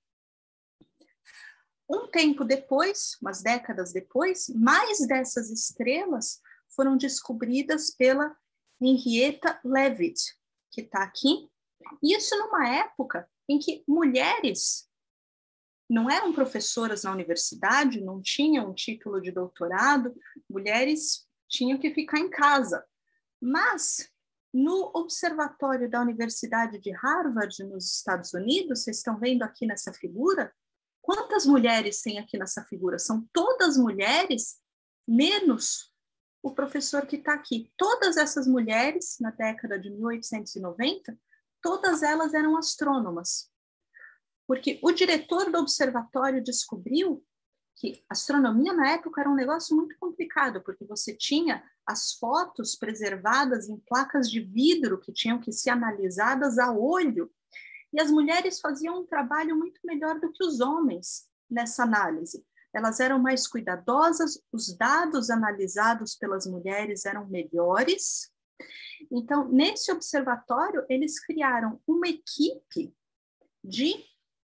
Um tempo depois, umas décadas depois, mais dessas estrelas foram descobridas pela Henrietta Leavitt, que está aqui. Isso numa época em que mulheres não eram professoras na universidade, não tinham um título de doutorado, mulheres tinham que ficar em casa. Mas, no observatório da Universidade de Harvard, nos Estados Unidos, vocês estão vendo aqui nessa figura, quantas mulheres tem aqui nessa figura? São todas mulheres, menos o professor que está aqui. Todas essas mulheres, na década de mil oitocentos e noventa, todas elas eram astrônomas. Porque o diretor do observatório descobriu que astronomia na época era um negócio muito complicado, porque você tinha as fotos preservadas em placas de vidro que tinham que ser analisadas a olho, e as mulheres faziam um trabalho muito melhor do que os homens nessa análise. Elas eram mais cuidadosas, os dados analisados pelas mulheres eram melhores. Então, nesse observatório, eles criaram uma equipe de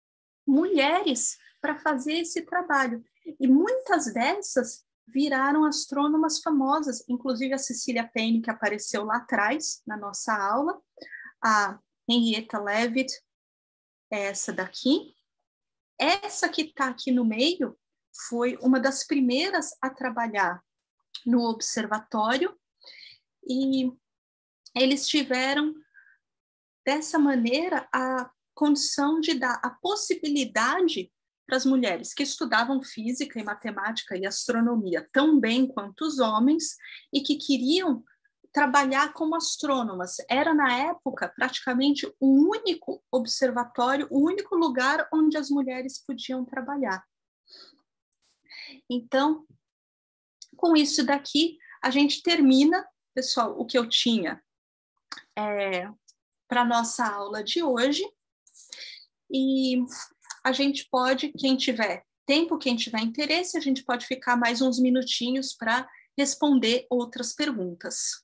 mulheres para fazer esse trabalho. E muitas dessas viraram astrônomas famosas, inclusive a Cecília Payne, que apareceu lá atrás, na nossa aula, a Henrietta Leavitt, essa daqui. Essa que está aqui no meio foi uma das primeiras a trabalhar no observatório, e eles tiveram, dessa maneira, a condição de dar a possibilidade para as mulheres que estudavam física e matemática e astronomia tão bem quanto os homens e que queriam trabalhar como astrônomas. Era, na época, praticamente o único observatório, o único lugar onde as mulheres podiam trabalhar. Então, com isso daqui, a gente termina, pessoal, o que eu tinha é, para a nossa aula de hoje. E a gente pode, quem tiver tempo, quem tiver interesse, a gente pode ficar mais uns minutinhos para responder outras perguntas.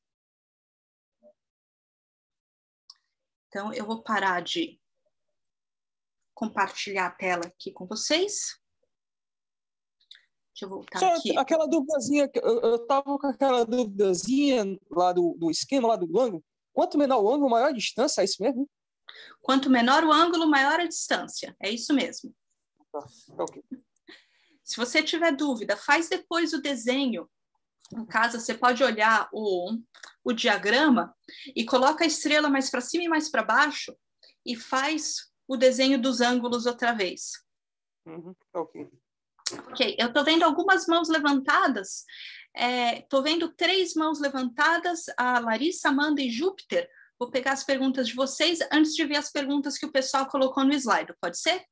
Então, eu vou parar de compartilhar a tela aqui com vocês. Deixa eu voltar
Só
aqui.
aquela duvidazinha, eu estava com aquela duvidazinha lá do, do esquema, lá do ângulo. Quanto menor o ângulo, maior a distância, é isso mesmo?
Quanto menor o ângulo, maior a distância. É isso mesmo.
Tá, ok.
Se você tiver dúvida, faz depois o desenho. Em casa, você pode olhar o, o diagrama e coloca a estrela mais para cima e mais para baixo e faz o desenho dos ângulos outra vez.
Uhum, ok.
Ok, eu estou vendo algumas mãos levantadas. Estou é, vendo três mãos levantadas, a Larissa, Amanda e Júpiter. Vou pegar as perguntas de vocês antes de ver as perguntas que o pessoal colocou no slide. Pode ser?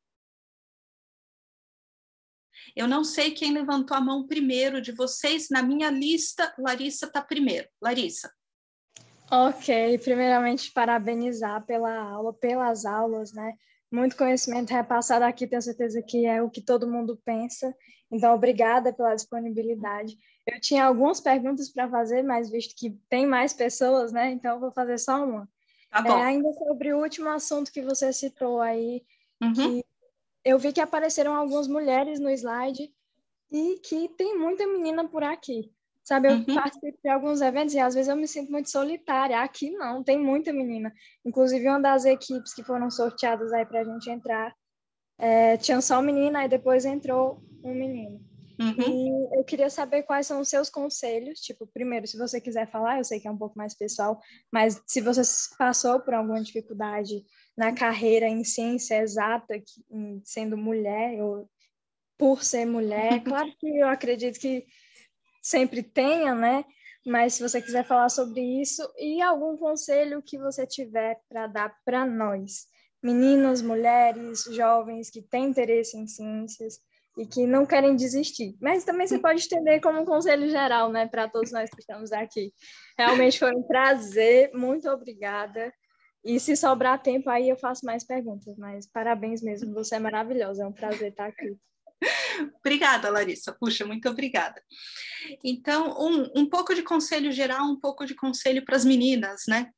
Eu não sei quem levantou a mão primeiro de vocês. Na minha lista, Larissa está primeiro. Larissa.
Ok, primeiramente parabenizar pela aula, pelas aulas, né? Muito conhecimento repassado aqui, tenho certeza que é o que todo mundo pensa. Então, obrigada pela disponibilidade. Eu tinha algumas perguntas para fazer, mas visto que tem mais pessoas, né? Então, eu vou fazer só uma.
Tá bom.
É, ainda sobre o último assunto que você citou aí,
uhum.
que eu vi que apareceram algumas mulheres no slide, e que tem muita menina por aqui. Sabe, eu
Uhum.
participo de alguns eventos e às vezes eu me sinto muito solitária. Aqui não, tem muita menina. Inclusive, uma das equipes que foram sorteadas aí pra gente entrar, é, tinha só menina, aí depois entrou um menino.
Uhum.
E eu queria saber quais são os seus conselhos. Tipo, primeiro, se você quiser falar, eu sei que é um pouco mais pessoal, mas se você passou por alguma dificuldade na carreira em ciência exata, que- em- sendo mulher, ou por ser mulher, claro que eu acredito que sempre tenha, né? Mas se você quiser falar sobre isso e algum conselho que você tiver para dar para nós, meninas, mulheres, jovens que têm interesse em ciências e que não querem desistir. Mas também você pode estender como um conselho geral, né, para todos nós que estamos aqui. Realmente foi um prazer, muito obrigada. E se sobrar tempo, aí eu faço mais perguntas, mas parabéns mesmo, você é maravilhosa, é um prazer estar aqui.
Obrigada, Larissa. Puxa, muito obrigada. Então, um, um pouco de conselho geral, um pouco de conselho para as meninas, né?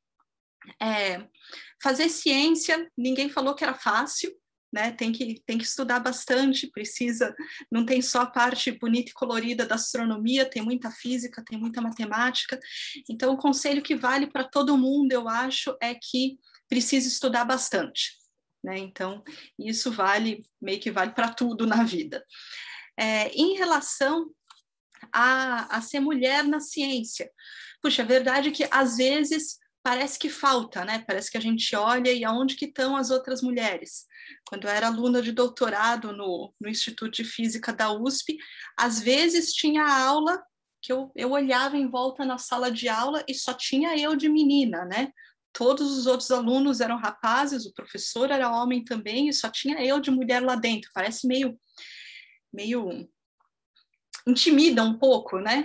É, fazer ciência, ninguém falou que era fácil, né? Tem que, tem que estudar bastante, precisa, não tem só a parte bonita e colorida da astronomia, tem muita física, tem muita matemática. Então, o conselho que vale para todo mundo, eu acho, é que precisa estudar bastante, né? Então, isso vale, meio que vale para tudo na vida. É, em relação a, a ser mulher na ciência, puxa, a verdade é que às vezes parece que falta, né? Parece que a gente olha e aonde que estão as outras mulheres. Quando eu era aluna de doutorado no, no Instituto de Física da U S P, às vezes tinha aula que eu, eu olhava em volta na sala de aula e só tinha eu de menina, né? Todos os outros alunos eram rapazes, o professor era homem também, e só tinha eu de mulher lá dentro. Parece meio, meio intimida um pouco, né?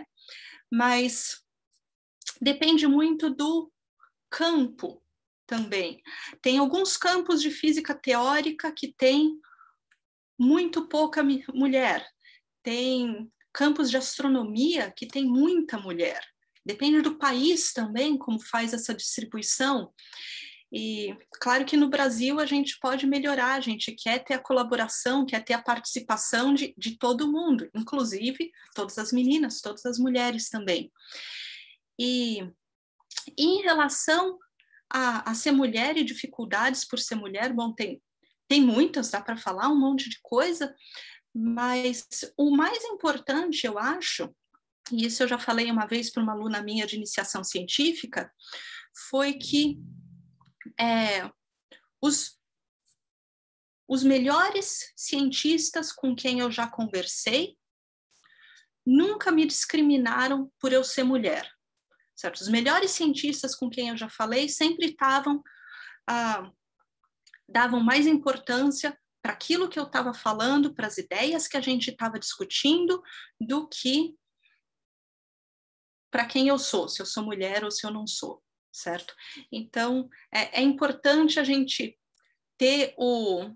Mas depende muito do campo também. Tem alguns campos de física teórica que tem muito pouca mulher. Tem campos de astronomia que tem muita mulher. Depende do país também, como faz essa distribuição. E claro que no Brasil a gente pode melhorar, a gente quer ter a colaboração, quer ter a participação de, de todo mundo, inclusive todas as meninas, todas as mulheres também. E em relação a, a ser mulher e dificuldades por ser mulher, bom, tem, tem muitas, dá para falar um monte de coisa, mas o mais importante, eu acho, e isso eu já falei uma vez para uma aluna minha de iniciação científica, foi que é, os, os melhores cientistas com quem eu já conversei nunca me discriminaram por eu ser mulher. Certo? Os melhores cientistas com quem eu já falei sempre estavam, ah, davam mais importância para aquilo que eu estava falando, para as ideias que a gente estava discutindo, do que para quem eu sou, se eu sou mulher ou se eu não sou, certo? Então, é, é importante a gente ter o,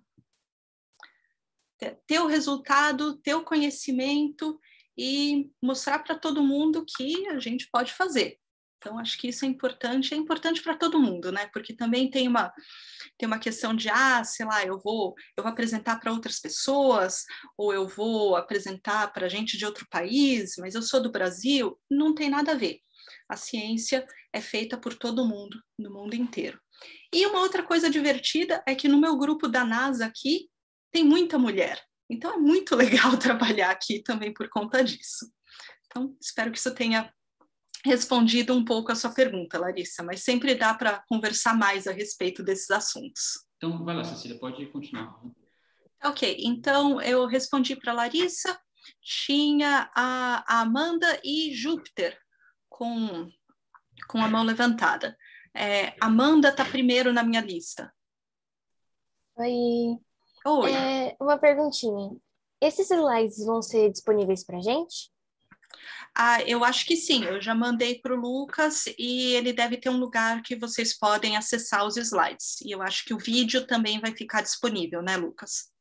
ter o resultado, ter o conhecimento e mostrar para todo mundo que a gente pode fazer. Então, acho que isso é importante, é importante para todo mundo, né? Porque também tem uma, tem uma questão de, ah, sei lá, eu vou, eu vou apresentar para outras pessoas, ou eu vou apresentar para gente de outro país, mas eu sou do Brasil. Não tem nada a ver. A ciência é feita por todo mundo, no mundo inteiro. E uma outra coisa divertida é que no meu grupo da NASA aqui, tem muita mulher. Então, é muito legal trabalhar aqui também por conta disso. Então, espero que isso tenha respondido um pouco a sua pergunta, Larissa, mas sempre dá para conversar mais a respeito desses assuntos.
Então, vai lá, Cecília, pode continuar.
Ok, então eu respondi para a Larissa, tinha a, a Amanda e Júpiter com, com a mão levantada. É, Amanda está primeiro na minha lista.
Oi.
Oi.
É, uma perguntinha. Esses slides vão ser disponíveis para a gente?
Ah, eu acho que sim, eu já mandei para o Lucas e ele deve ter um lugar que vocês podem acessar os slides. E eu acho que o vídeo também vai ficar disponível, né, Lucas?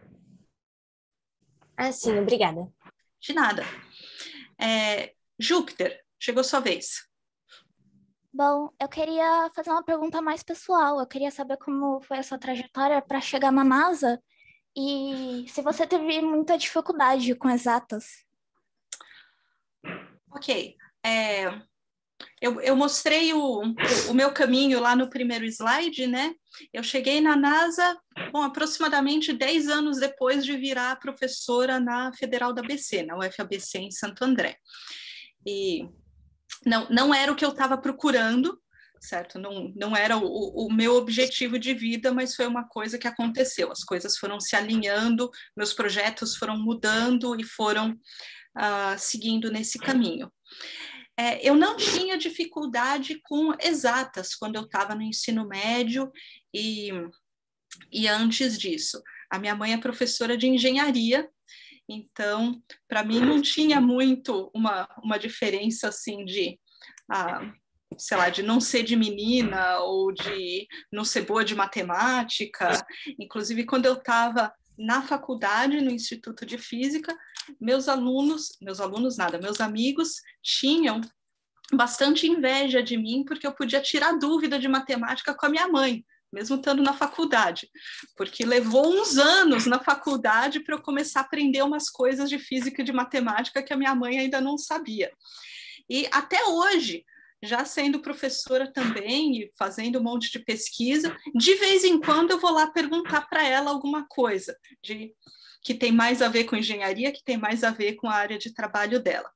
Ah, sim, obrigada.
De nada. É, Júpiter, chegou sua vez.
Bom, eu queria fazer uma pergunta mais pessoal. Eu queria saber como foi a sua trajetória para chegar na NASA
E se você teve muita dificuldade com exatas.
Ok. É, eu, eu mostrei o, o meu caminho lá no primeiro slide, né? Eu cheguei na NASA, bom, aproximadamente dez anos depois de virar professora na Federal da A B C, na U F A B C em Santo André. E não, não era o que eu estava procurando, certo? Não, não era o, o meu objetivo de vida, mas foi uma coisa que aconteceu. As coisas foram se alinhando, meus projetos foram mudando e foram uh, seguindo nesse caminho. É, eu não tinha dificuldade com exatas quando eu estava no ensino médio e, e antes disso. A minha mãe é professora de engenharia, então, para mim, não tinha muito uma, uma diferença assim de... Ah, sei lá, de não ser de menina ou de não ser boa de matemática. Inclusive, quando eu estava na faculdade, no Instituto de Física, meus alunos, meus alunos nada, meus amigos tinham bastante inveja de mim porque eu podia tirar dúvida de matemática com a minha mãe, mesmo estando na faculdade, porque levou uns anos na faculdade para eu começar a aprender umas coisas de física e de matemática que a minha mãe ainda não sabia. E até hoje, já sendo professora também e fazendo um monte de pesquisa, de vez em quando eu vou lá perguntar para ela alguma coisa de, que tem mais a ver com engenharia, que tem mais a ver com a área de trabalho dela.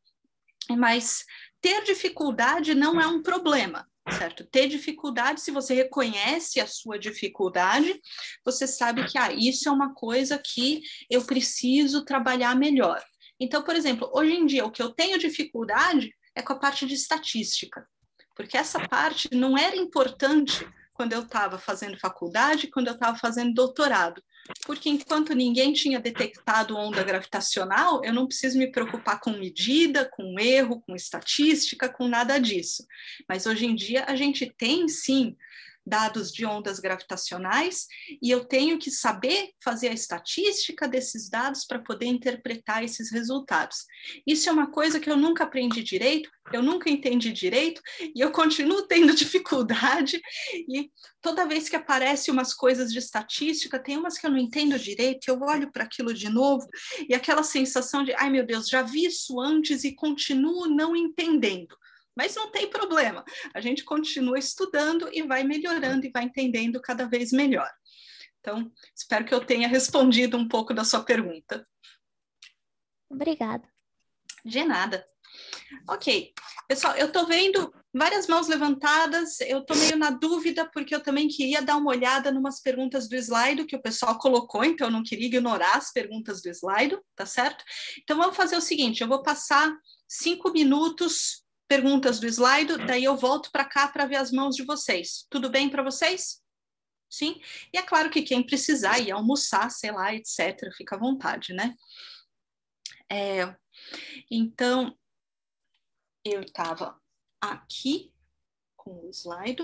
Mas ter dificuldade não é um problema, certo? Ter dificuldade, se você reconhece a sua dificuldade, você sabe que ah, isso é uma coisa que eu preciso trabalhar melhor. Então, por exemplo, hoje em dia, o que eu tenho dificuldade é com a parte de estatística, porque essa parte não era importante quando eu estava fazendo faculdade, quando eu estava fazendo doutorado, porque enquanto ninguém tinha detectado onda gravitacional, eu não preciso me preocupar com medida, com erro, com estatística, com nada disso. Mas hoje em dia a gente tem, sim, dados de ondas gravitacionais, e eu tenho que saber fazer a estatística desses dados para poder interpretar esses resultados. Isso é uma coisa que eu nunca aprendi direito, eu nunca entendi direito, e eu continuo tendo dificuldade, e toda vez que aparecem umas coisas de estatística, tem umas que eu não entendo direito, eu olho para aquilo de novo, e aquela sensação de, ai meu Deus, já vi isso antes e continuo não entendendo. Mas não tem problema, a gente continua estudando e vai melhorando e vai entendendo cada vez melhor. Então, espero que eu tenha respondido um pouco da sua pergunta.
Obrigada.
De nada. Ok, pessoal, eu estou vendo várias mãos levantadas, eu estou meio na dúvida, porque eu também queria dar uma olhada em umas perguntas do slide que o pessoal colocou, então eu não queria ignorar as perguntas do slide, tá certo? Então vamos fazer o seguinte, eu vou passar cinco minutos... perguntas do slide, daí eu volto para cá para ver as mãos de vocês. Tudo bem para vocês? Sim? E é claro que quem precisar ir almoçar, sei lá, etcétera, fica à vontade, né? É, então, eu estava aqui com o slide.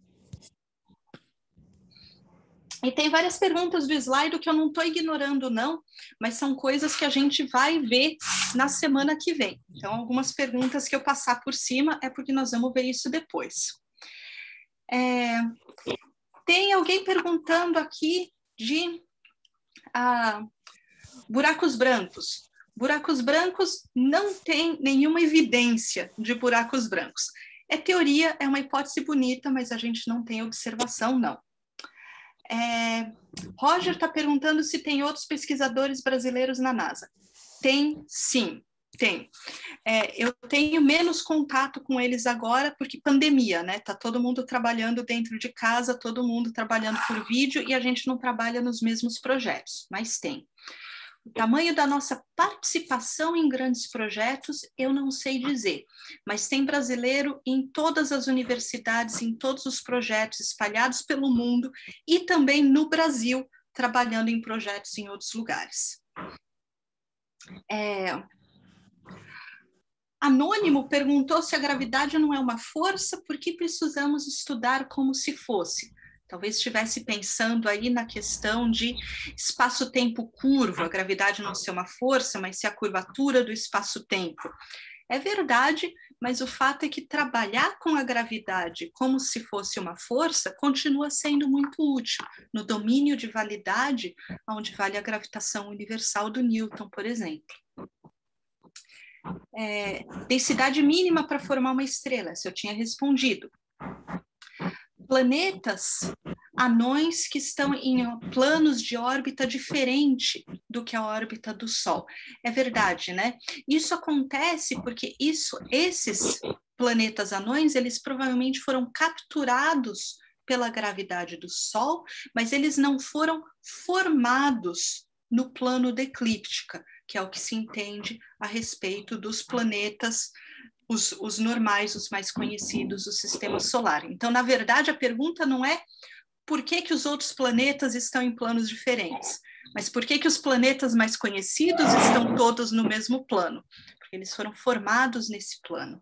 E tem várias perguntas do slide que eu não estou ignorando, não, mas são coisas que a gente vai ver na semana que vem. Então, algumas perguntas que eu passar por cima é porque nós vamos ver isso depois. É, tem alguém perguntando aqui de ah, buracos brancos. Buracos brancos não tem nenhuma evidência de buracos brancos. É teoria, é uma hipótese bonita, mas a gente não tem observação, não. É, Roger está perguntando se tem outros pesquisadores brasileiros na NASA. Tem, sim, tem. É, eu tenho menos contato com eles agora, porque pandemia, né? Está todo mundo trabalhando dentro de casa, todo mundo trabalhando por vídeo, e a gente não trabalha nos mesmos projetos, mas tem. O tamanho da nossa participação em grandes projetos, eu não sei dizer, mas tem brasileiro em todas as universidades, em todos os projetos espalhados pelo mundo e também no Brasil, trabalhando em projetos em outros lugares. É... Anônimo perguntou se a gravidade não é uma força, por que precisamos estudar como se fosse? Talvez estivesse pensando aí na questão de espaço-tempo curvo, a gravidade não ser uma força, mas ser a curvatura do espaço-tempo. É verdade, mas o fato é que trabalhar com a gravidade como se fosse uma força continua sendo muito útil no domínio de validade, onde vale a gravitação universal do Newton, por exemplo. É, densidade mínima para formar uma estrela, se eu tinha respondido. Planetas, anões que estão em planos de órbita diferente do que a órbita do Sol. É verdade, né? Isso acontece porque isso, esses planetas anões, eles provavelmente foram capturados pela gravidade do Sol, mas eles não foram formados no plano da eclíptica, que é o que se entende a respeito dos planetas Os, os normais, os mais conhecidos do sistema solar. Então, na verdade, a pergunta não é por que, que os outros planetas estão em planos diferentes, mas por que, que os planetas mais conhecidos estão todos no mesmo plano? Porque eles foram formados nesse plano.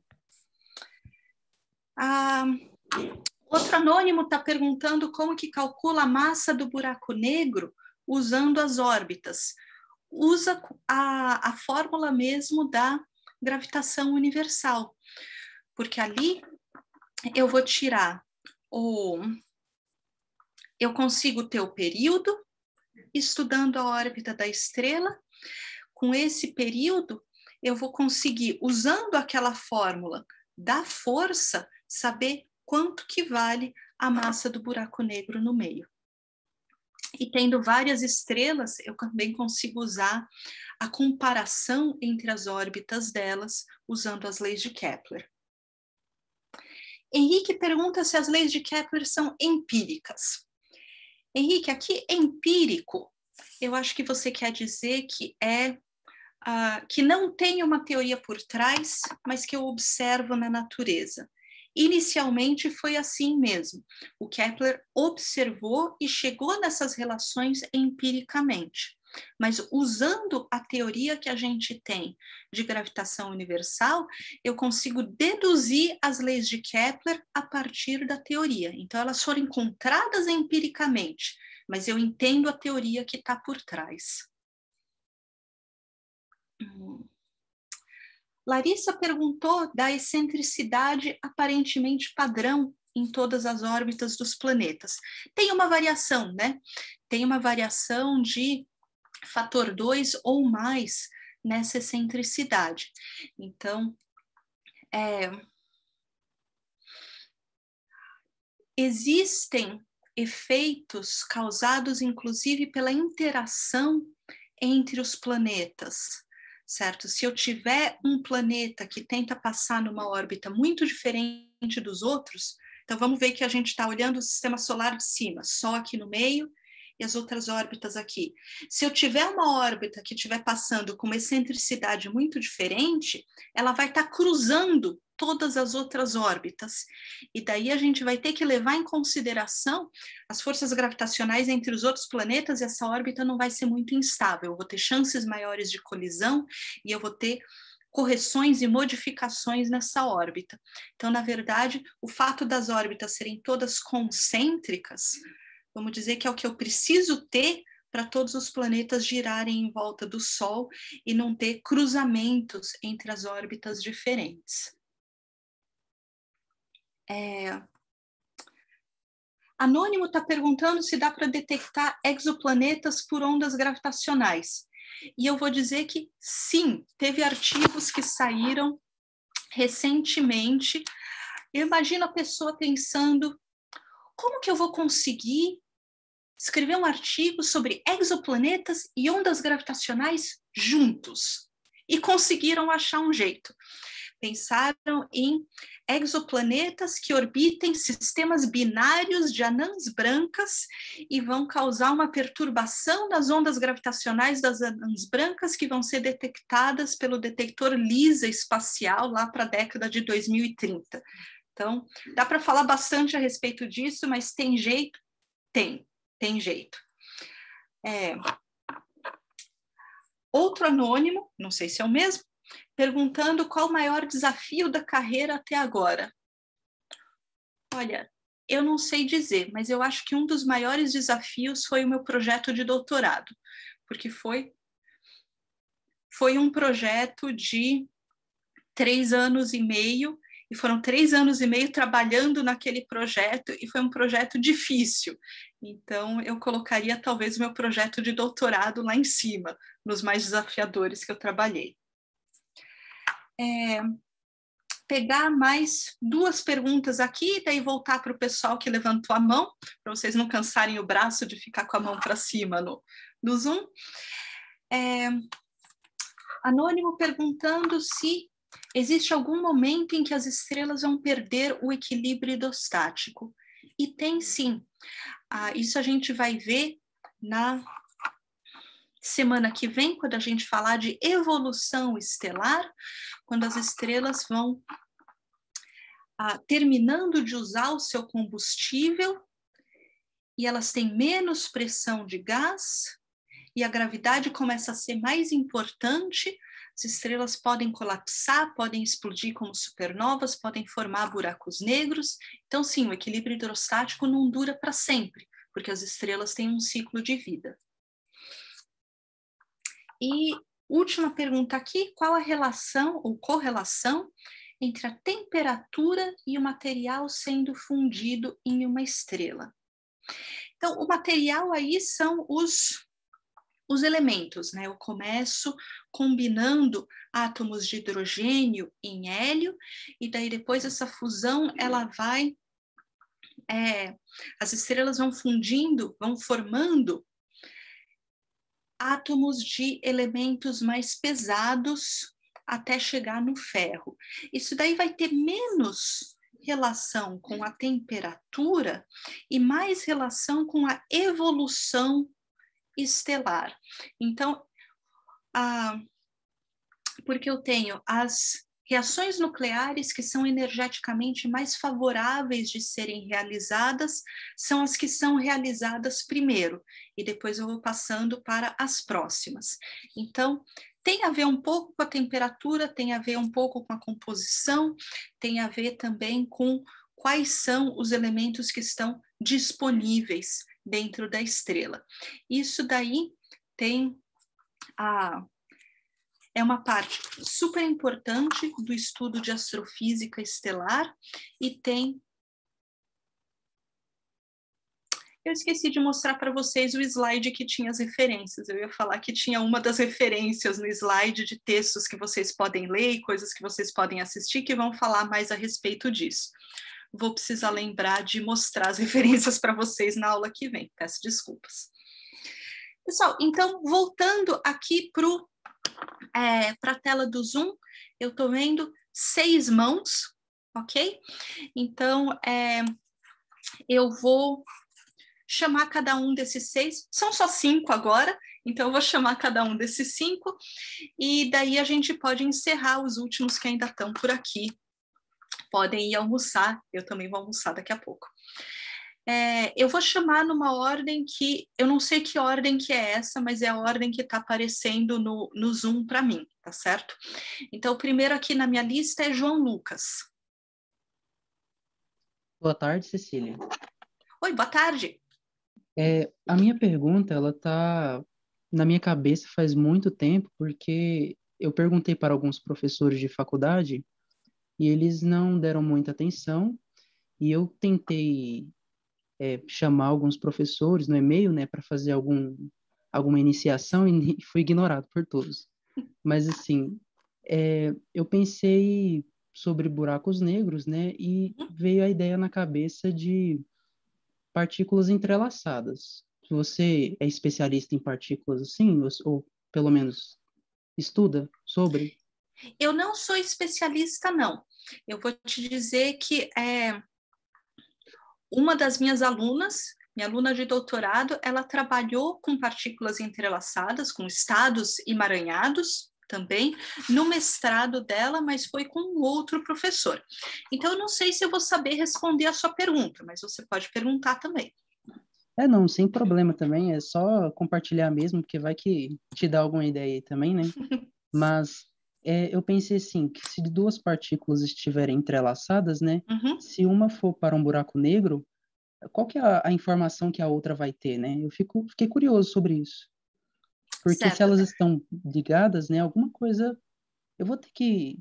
Ah, outro anônimo está perguntando como que calcula a massa do buraco negro usando as órbitas. Usa a, a fórmula mesmo da gravitação universal, porque ali eu vou tirar o... Eu consigo ter o período, estudando a órbita da estrela. Com esse período, eu vou conseguir, usando aquela fórmula da força, saber quanto que vale a massa do buraco negro no meio. E tendo várias estrelas, eu também consigo usar a comparação entre as órbitas delas, usando as leis de Kepler. Henrique pergunta se as leis de Kepler são empíricas. Henrique, aqui empírico, eu acho que você quer dizer que é uh, que não tem uma teoria por trás, mas que eu observo na natureza. Inicialmente foi assim mesmo. O Kepler observou e chegou nessas relações empiricamente. Mas usando a teoria que a gente tem de gravitação universal, eu consigo deduzir as leis de Kepler a partir da teoria. Então, elas foram encontradas empiricamente, mas eu entendo a teoria que está por trás. Hum. Larissa perguntou da excentricidade aparentemente padrão em todas as órbitas dos planetas. Tem uma variação, né? Tem uma variação de fator dois ou mais nessa excentricidade. Então, é, existem efeitos causados, inclusive, pela interação entre os planetas, certo? Se eu tiver um planeta que tenta passar numa órbita muito diferente dos outros, então vamos ver que a gente está olhando o sistema solar de cima, Sol aqui no meio e as outras órbitas aqui. Se eu tiver uma órbita que estiver passando com uma excentricidade muito diferente, ela vai estar cruzando todas as outras órbitas. E daí a gente vai ter que levar em consideração as forças gravitacionais entre os outros planetas, e essa órbita não vai ser muito instável. Eu vou ter chances maiores de colisão e eu vou ter correções e modificações nessa órbita. Então, na verdade, o fato das órbitas serem todas concêntricas, vamos dizer que é o que eu preciso ter para todos os planetas girarem em volta do Sol e não ter cruzamentos entre as órbitas diferentes. É... Anônimo está perguntando se dá para detectar exoplanetas por ondas gravitacionais. E eu vou dizer que sim, teve artigos que saíram recentemente. Eu imagino a pessoa pensando, como que eu vou conseguir escrever um artigo sobre exoplanetas e ondas gravitacionais juntos? E conseguiram achar um jeito. Pensaram em exoplanetas que orbitem sistemas binários de anãs brancas e vão causar uma perturbação nas ondas gravitacionais das anãs brancas, que vão ser detectadas pelo detector LISA espacial lá para a década de dois mil e trinta. Então, dá para falar bastante a respeito disso, mas tem jeito? Tem, tem jeito. É... Outro anônimo, não sei se é o mesmo, perguntando qual o maior desafio da carreira até agora. Olha, eu não sei dizer, mas eu acho que um dos maiores desafios foi o meu projeto de doutorado, porque foi, foi um projeto de três anos e meio, e foram três anos e meio trabalhando naquele projeto, e foi um projeto difícil. Então, eu colocaria talvez o meu projeto de doutorado lá em cima, nos mais desafiadores que eu trabalhei. É, pegar mais duas perguntas aqui, daí voltar para o pessoal que levantou a mão, para vocês não cansarem o braço de ficar com a mão para cima no, no Zoom. É, Anônimo perguntando se existe algum momento em que as estrelas vão perder o equilíbrio hidrostático. E tem sim. Ah, isso a gente vai ver na semana que vem, quando a gente falar de evolução estelar, quando as estrelas vão ah, terminando de usar o seu combustível e elas têm menos pressão de gás e a gravidade começa a ser mais importante. As estrelas podem colapsar, podem explodir como supernovas, podem formar buracos negros. Então, sim, o equilíbrio hidrostático não dura para sempre, porque as estrelas têm um ciclo de vida. E última pergunta aqui, qual a relação ou correlação entre a temperatura e o material sendo fundido em uma estrela? Então, o material aí são os, os elementos, né? Eu começo combinando átomos de hidrogênio em hélio, e daí depois essa fusão, ela vai... É, as estrelas vão fundindo, vão formando átomos de elementos mais pesados até chegar no ferro. Isso daí vai ter menos relação com a temperatura e mais relação com a evolução estelar. Então, a, porque eu tenho as reações nucleares que são energeticamente mais favoráveis de serem realizadas, são as que são realizadas primeiro, e depois eu vou passando para as próximas. Então, tem a ver um pouco com a temperatura, tem a ver um pouco com a composição, tem a ver também com quais são os elementos que estão disponíveis dentro da estrela. Isso daí tem a... é uma parte super importante do estudo de astrofísica estelar e tem... Eu esqueci de mostrar para vocês o slide que tinha as referências. Eu ia falar que tinha uma das referências no slide de textos que vocês podem ler e coisas que vocês podem assistir que vão falar mais a respeito disso. Vou precisar lembrar de mostrar as referências para vocês na aula que vem. Peço desculpas. Pessoal, então, voltando aqui para É, para a tela do Zoom, eu estou vendo seis mãos, ok? Então, é, eu vou chamar cada um desses seis, são só cinco agora, então eu vou chamar cada um desses cinco, e daí a gente pode encerrar os últimos que ainda estão por aqui. Podem ir almoçar, eu também vou almoçar daqui a pouco. É, eu vou chamar numa ordem que, eu não sei que ordem que é essa, mas é a ordem que está aparecendo no, no Zoom para mim, tá certo? Então, o primeiro aqui na minha lista é João Lucas.
Boa tarde, Cecília.
Oi, boa tarde.
É, a minha pergunta, ela tá na minha cabeça faz muito tempo, porque eu perguntei para alguns professores de faculdade e eles não deram muita atenção, e eu tentei É, chamar alguns professores no e-mail, né, para fazer algum, alguma iniciação e fui ignorado por todos. Mas, assim, é, eu pensei sobre buracos negros, né, e veio a ideia na cabeça de partículas entrelaçadas. Você é especialista em partículas assim, ou, ou pelo menos estuda sobre?
Eu não sou especialista, não. Eu vou te dizer que é... uma das minhas alunas, minha aluna de doutorado, ela trabalhou com partículas entrelaçadas, com estados emaranhados também, no mestrado dela, mas foi com um outro professor. Então, eu não sei se eu vou saber responder a sua pergunta, mas você pode perguntar também.
É, não, sem problema também, é só compartilhar mesmo, porque vai que te dá alguma ideia aí também, né? Mas... É, eu pensei assim, que se duas partículas estiverem entrelaçadas, né?
Uhum.
Se uma for para um buraco negro, qual que é a, a informação que a outra vai ter, né? Eu fico, fiquei curioso sobre isso. Porque
Certo.
se elas estão ligadas, né? Alguma coisa... Eu vou ter que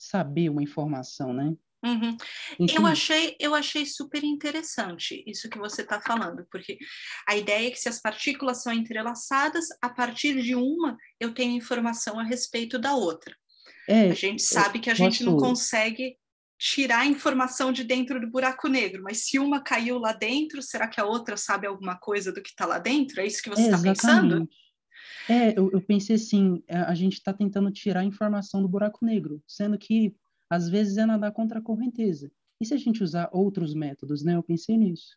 saber uma informação, né?
Uhum.
Enfim.
Eu achei, eu achei super interessante isso que você está falando, porque a ideia é que se as partículas são entrelaçadas, a partir de uma eu tenho informação a respeito da outra.
É,
A gente sabe que a gente não consegue tirar a informação de dentro do buraco negro, mas se uma caiu lá dentro, será que a outra sabe alguma coisa do que está lá dentro? É isso que você
É,
está pensando?
exatamente. É, eu, eu pensei assim, a a gente está tentando tirar a informação do buraco negro, sendo que às vezes é nadar contra a correnteza. E se a gente usar outros métodos, né? Eu pensei nisso.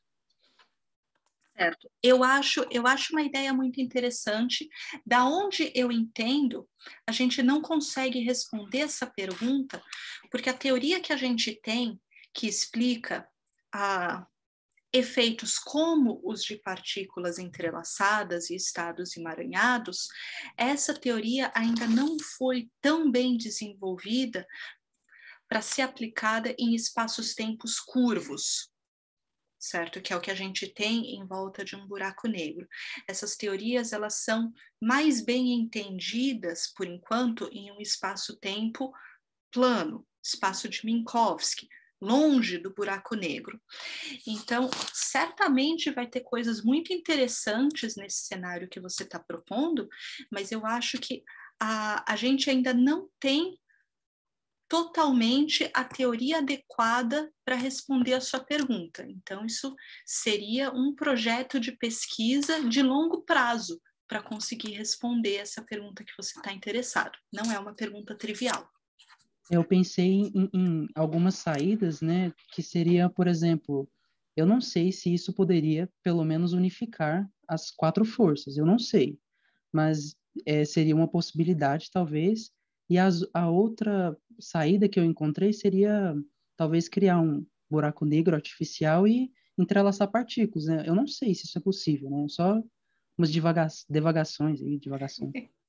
Certo. Eu acho, eu acho uma ideia muito interessante. Da onde eu entendo, a gente não consegue responder essa pergunta, porque a teoria que a gente tem, que explica a efeitos como os de partículas entrelaçadas e estados emaranhados, essa teoria ainda não foi tão bem desenvolvida para ser aplicada em espaços-tempos curvos, certo? Que é o que a gente tem em volta de um buraco negro. Essas teorias, elas são mais bem entendidas, por enquanto, em um espaço-tempo plano, espaço de Minkowski, longe do buraco negro. Então, certamente vai ter coisas muito interessantes nesse cenário que você está propondo, mas eu acho que a, a gente ainda não tem totalmente a teoria adequada para responder a sua pergunta. Então, isso seria um projeto de pesquisa de longo prazo para conseguir responder essa pergunta que você está interessado. Não é uma pergunta trivial.
Eu pensei em, em algumas saídas, né? Que seria, por exemplo, eu não sei se isso poderia, pelo menos, unificar as quatro forças. Eu não sei, mas é, seria uma possibilidade, talvez. E as, a outra saída que eu encontrei seria talvez criar um buraco negro artificial e entrelaçar partículas, né? Eu não sei se isso é possível, né? Só umas divaga devagações aí, divagações.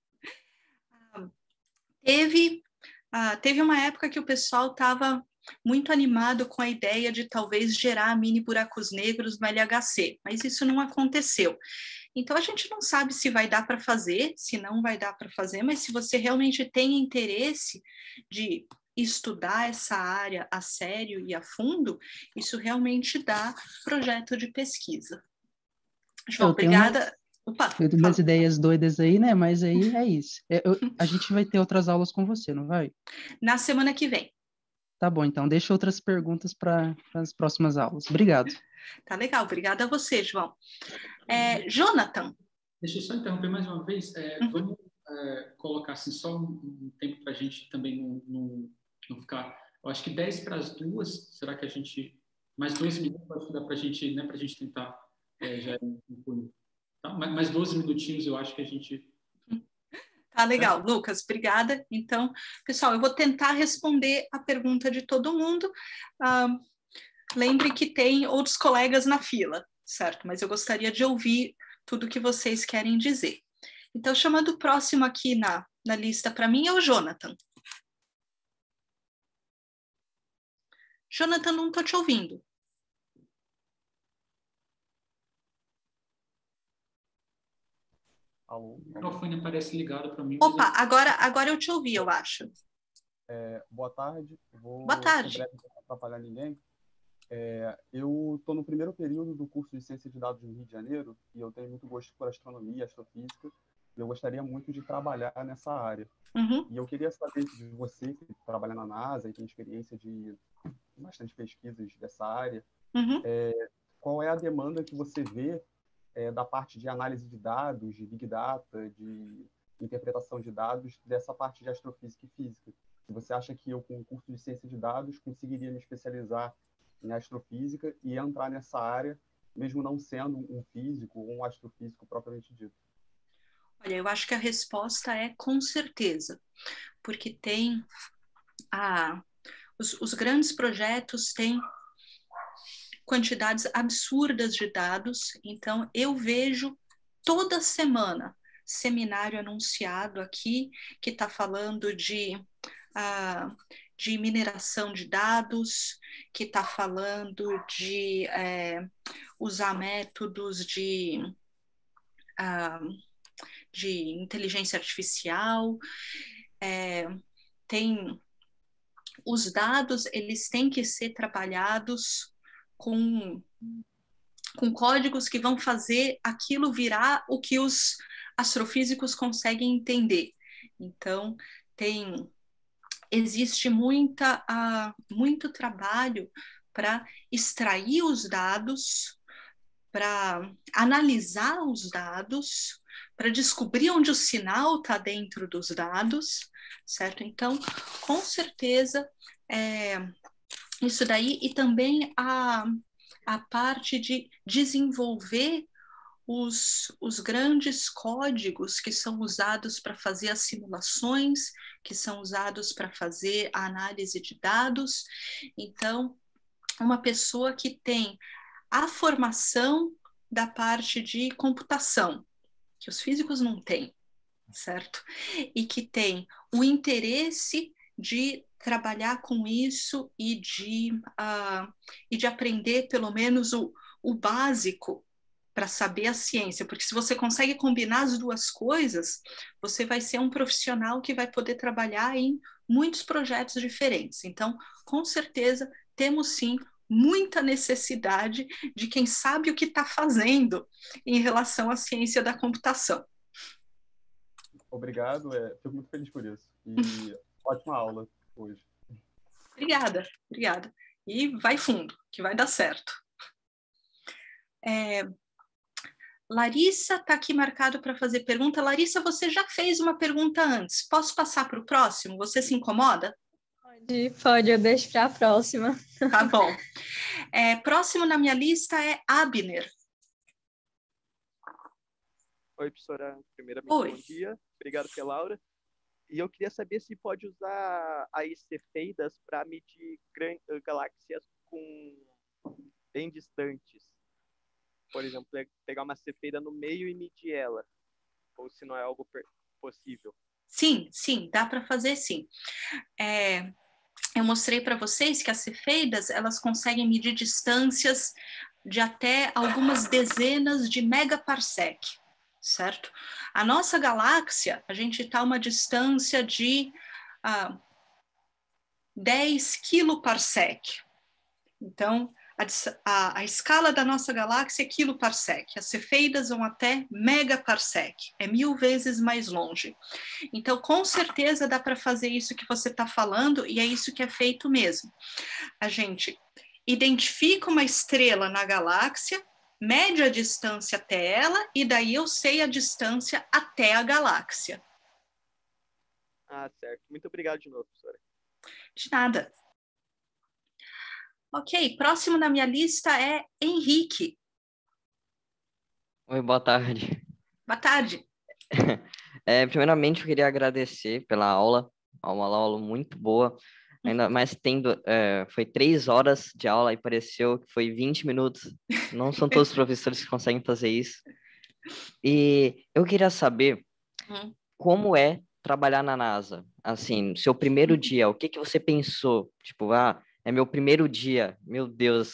Teve, uh, teve uma época que o pessoal estava muito animado com a ideia de talvez gerar mini buracos negros no L H C, mas isso não aconteceu. Então, a gente não sabe se vai dar para fazer, se não vai dar para fazer, mas se você realmente tem interesse de estudar essa área a sério e a fundo, isso realmente dá projeto de pesquisa. João,
eu
obrigada.
Tenho uma...
Opa,
eu tenho umas ideias doidas aí, né? Mas aí é isso. É, eu... A gente vai ter outras aulas com você, não vai?
Na semana que vem.
Tá bom, então deixa outras perguntas para as próximas aulas. Obrigado.
Tá legal, obrigada a você, João. É, Jonathan.
Deixa eu só interromper mais uma vez. É, uhum. Vamos é, colocar assim, só um, um tempo para a gente também não, não, não ficar... Eu acho que dez para as duas, será que a gente... Mais doze minutos, acho que dá para a gente, né, para a gente tentar é, já incluir. Tá? Mais doze minutinhos, eu acho que a gente...
Tá legal, Lucas, obrigada. Então, pessoal, eu vou tentar responder a pergunta de todo mundo. Ah, lembre que tem outros colegas na fila, certo? Mas eu gostaria de ouvir tudo que vocês querem dizer. Então, chamando o próximo aqui na, na lista para mim é o Jonathan. Jonathan, não estou te ouvindo.
Alô?
O microfone aparece ligado para mim.
Opa, agora, agora eu te ouvi, eu acho.
É, boa tarde. Vou
boa tarde.
Não vou atrapalhar ninguém. É, eu estou no primeiro período do curso de Ciência de Dados no Rio de Janeiro e eu tenho muito gosto por astronomia, astrofísica, e eu gostaria muito de trabalhar nessa área.
Uhum.
E eu queria saber de você, que trabalha na NASA e tem experiência de bastante pesquisas dessa área,
uhum.
é, qual é a demanda que você vê é, da parte de análise de dados, de Big Data, de interpretação de dados, dessa parte de astrofísica e física? Se você acha que eu, com o curso de Ciência de Dados, conseguiria me especializar em astrofísica e entrar nessa área, mesmo não sendo um físico ou um astrofísico propriamente dito?
Olha, eu acho que a resposta é com certeza, porque tem a, os, os grandes projetos têm quantidades absurdas de dados, então eu vejo toda semana seminário anunciado aqui que está falando de, uh, de mineração de dados, que está falando de é, usar métodos de, uh, de inteligência artificial, é, tem os dados, eles têm que ser trabalhados com, com códigos que vão fazer aquilo virar o que os astrofísicos conseguem entender. Então, tem, existe muita, uh, muito trabalho para extrair os dados, para analisar os dados, para descobrir onde o sinal está dentro dos dados, certo? Então, com certeza, é, isso daí, e também a, a parte de desenvolver os, os grandes códigos que são usados para fazer as simulações, que são usados para fazer a análise de dados. Então, uma pessoa que tem a formação da parte de computação, que os físicos não têm, certo? E que tem o interesse de trabalhar com isso e de, uh, e de aprender pelo menos o, o básico para saber a ciência, porque se você consegue combinar as duas coisas, você vai ser um profissional que vai poder trabalhar em muitos projetos diferentes. Então, com certeza, temos sim muita necessidade de quem sabe o que está fazendo em relação à ciência da computação.
Obrigado, é, fico muito feliz por isso. E ótima aula hoje.
Obrigada, obrigada. E vai fundo, que vai dar certo. É, Larissa está aqui marcado para fazer pergunta. Larissa, você já fez uma pergunta antes. Posso passar para o próximo? Você se incomoda?
Pode, pode, eu deixo para a próxima.
Tá bom. É, próximo na minha lista é Abner.
Oi, professora. Primeiramente,
Oi.
Bom dia. Obrigado pela aula. E eu queria saber se pode usar as cefeidas para medir galáxias com... bem distantes. Por exemplo, pegar uma cefeida no meio e medir ela. Ou se não é algo possível.
Sim, sim, dá para fazer sim. É, eu mostrei para vocês que as cefeidas, elas conseguem medir distâncias de até algumas dezenas de megaparsec, certo? A nossa galáxia, a gente está a uma distância de ah, dez quiloparsec. Então, a, a, a escala da nossa galáxia é quiloparsec. As cefeidas vão até megaparsec, é mil vezes mais longe. Então, com certeza dá para fazer isso que você está falando, e é isso que é feito mesmo. A gente identifica uma estrela na galáxia, mede a distância até ela, e daí eu sei a distância até a galáxia.
Ah, certo. Muito obrigado de novo, professora.
De nada. Ok, próximo na minha lista é Henrique.
Oi, boa tarde.
Boa tarde.
É, primeiramente, eu queria agradecer pela aula, uma aula muito boa, ainda mais tendo, é, foi três horas de aula e pareceu que foi vinte minutos. Não são todos os professores que conseguem fazer isso. E eu queria saber
hum.
como é trabalhar na NASA. Assim, seu primeiro dia, o que que você pensou? Tipo, ah, é meu primeiro dia, meu Deus.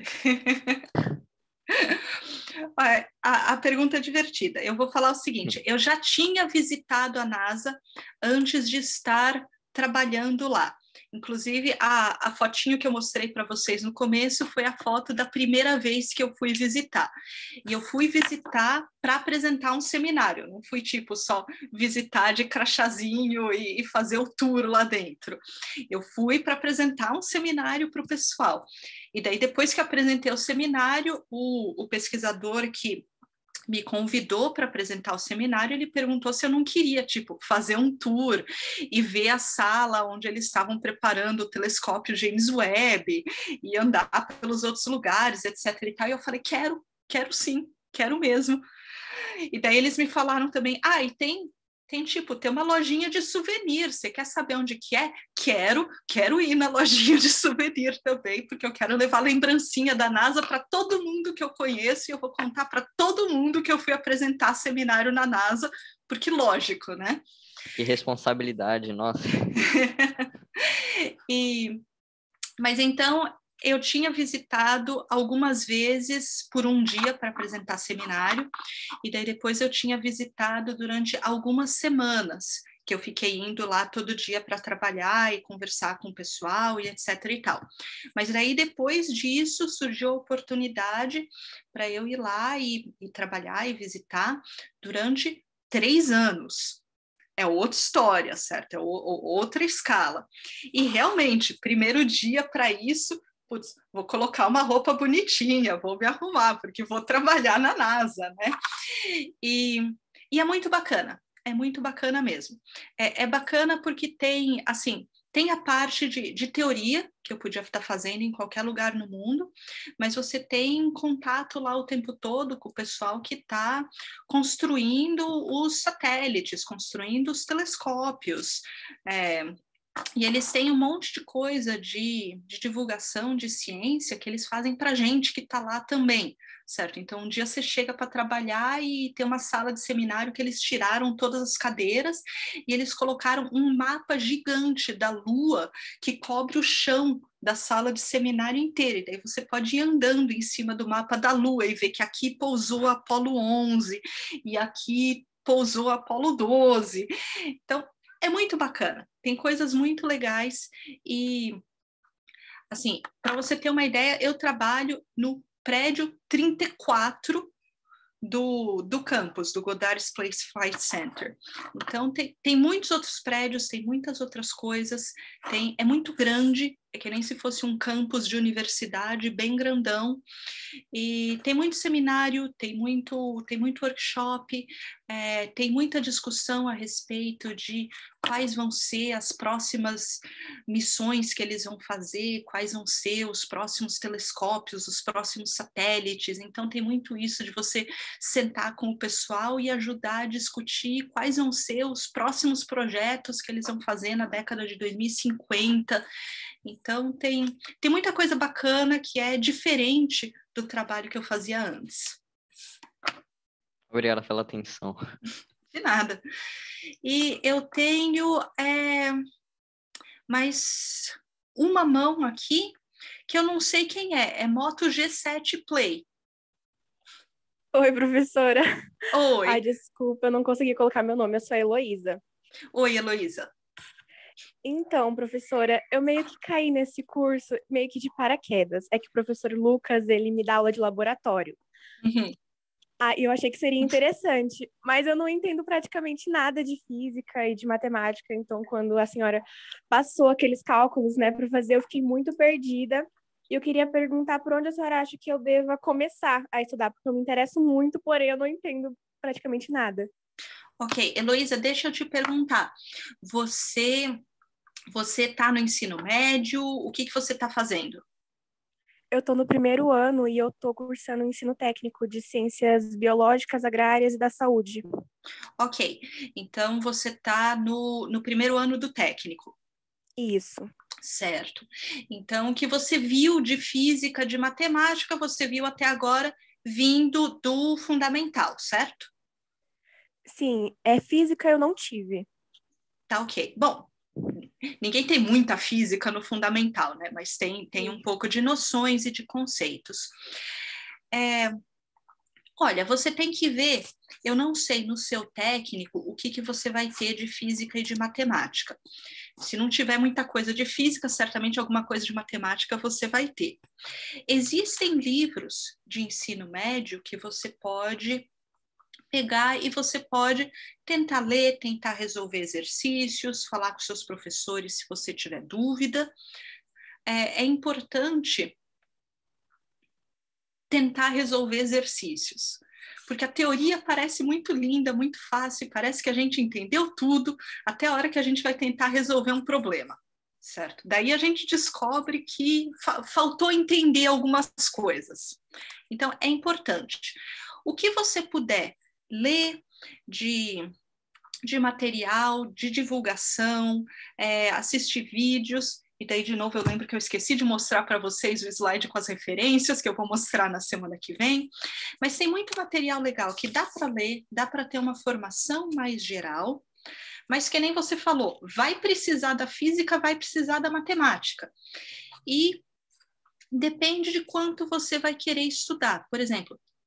A, a pergunta é divertida. Eu vou falar o seguinte, eu já tinha visitado a NASA antes de estar trabalhando lá. Inclusive, a, a fotinho que eu mostrei para vocês no começo foi a foto da primeira vez que eu fui visitar. E eu fui visitar para apresentar um seminário, não fui tipo só visitar de crachazinho e, e fazer o tour lá dentro. Eu fui para apresentar um seminário para o pessoal. E daí, depois que eu apresentei o seminário, o, o pesquisador que me convidou para apresentar o seminário, ele perguntou se eu não queria, tipo, fazer um tour e ver a sala onde eles estavam preparando o telescópio James Webb e andar pelos outros lugares, etc e tal. E eu falei, quero, quero sim, quero mesmo. E daí eles me falaram também, ah, e tem, tem tipo, tem uma lojinha de souvenir, você quer saber onde que é? Quero, quero ir na lojinha de souvenir também, porque eu quero levar lembrancinha da NASA para todo mundo que eu conheço e eu vou contar para todo mundo que eu fui apresentar seminário na NASA, porque lógico, né?
Que responsabilidade, nossa.
e, mas então, eu tinha visitado algumas vezes por um dia para apresentar seminário, e daí depois eu tinha visitado durante algumas semanas. que eu fiquei indo lá todo dia para trabalhar e conversar com o pessoal e etc e tal. Mas daí, depois disso, surgiu a oportunidade para eu ir lá e, e trabalhar e visitar durante três anos. É outra história, certo? É o, o, outra escala. E realmente, primeiro dia para isso, putz, vou colocar uma roupa bonitinha, vou me arrumar, porque vou trabalhar na NASA, né? E, e é muito bacana, é muito bacana mesmo. É, é bacana porque tem, assim, tem a parte de, de teoria, que eu podia estar fazendo em qualquer lugar no mundo, mas você tem contato lá o tempo todo com o pessoal que está construindo os satélites, construindo os telescópios, é, e eles têm um monte de coisa de, de divulgação de ciência que eles fazem para a gente que está lá também, certo? Então, um dia você chega para trabalhar e tem uma sala de seminário que eles tiraram todas as cadeiras e eles colocaram um mapa gigante da Lua que cobre o chão da sala de seminário inteira. E daí você pode ir andando em cima do mapa da Lua e ver que aqui pousou a Apolo onze e aqui pousou a Apolo doze. Então, é muito bacana, tem coisas muito legais e, assim, para você ter uma ideia, eu trabalho no prédio trinta e quatro do, do campus, do Goddard Space Flight Center. Então, tem, tem muitos outros prédios, tem muitas outras coisas, tem, é muito grande, é que nem se fosse um campus de universidade bem grandão, e tem muito seminário, tem muito, tem muito workshop, é, tem muita discussão a respeito de quais vão ser as próximas missões que eles vão fazer, quais vão ser os próximos telescópios, os próximos satélites. Então, tem muito isso de você sentar com o pessoal e ajudar a discutir quais vão ser os próximos projetos que eles vão fazer na década de dois mil e cinquenta. Então, tem, tem muita coisa bacana que é diferente do trabalho que eu fazia antes.
Obrigada pela atenção.
De nada. E eu tenho é, mais uma mão aqui, que eu não sei quem é, é Moto G sete Play.
Oi, professora.
Oi.
Ai, desculpa, eu não consegui colocar meu nome, eu sou a Heloísa.
Oi, Heloísa.
Então, professora, eu meio que caí nesse curso meio que de paraquedas. É que o professor Lucas, ele me dá aula de laboratório.
Uhum.
Ah, eu achei que seria interessante, mas eu não entendo praticamente nada de física e de matemática, então quando a senhora passou aqueles cálculos, né, para fazer, eu fiquei muito perdida. E eu queria perguntar por onde a senhora acha que eu deva começar a estudar, porque eu me interesso muito, porém eu não entendo praticamente nada.
Ok, Heloísa, deixa eu te perguntar, você você está no ensino médio, o que, que você está fazendo?
Eu estou no primeiro ano e eu estou cursando o ensino técnico de ciências biológicas, agrárias e da saúde.
Ok, então você está no, no primeiro ano do técnico.
Isso.
Certo. Então, o que você viu de física, de matemática, você viu até agora vindo do fundamental, certo?
Sim, é física eu não tive.
Tá, ok. Bom, ninguém tem muita física no fundamental, né? Mas tem, tem um pouco de noções e de conceitos. É, olha, você tem que ver, eu não sei no seu técnico o que, que você vai ter de física e de matemática. Se não tiver muita coisa de física, certamente alguma coisa de matemática você vai ter. Existem livros de ensino médio que você pode pegar e você pode tentar ler, tentar resolver exercícios, falar com seus professores se você tiver dúvida. É, é importante tentar resolver exercícios, porque a teoria parece muito linda, muito fácil, parece que a gente entendeu tudo, até a hora que a gente vai tentar resolver um problema, certo? Daí a gente descobre que fa- faltou entender algumas coisas. Então, é importante. O que você puder ler de, de material, de divulgação, é, assistir vídeos, e daí, de novo, eu lembro que eu esqueci de mostrar para vocês o slide com as referências, que eu vou mostrar na semana que vem, mas tem muito material legal que dá para ler, dá para ter uma formação mais geral, mas que nem você falou, vai precisar da física, vai precisar da matemática. E depende de quanto você vai querer estudar. Por exemplo,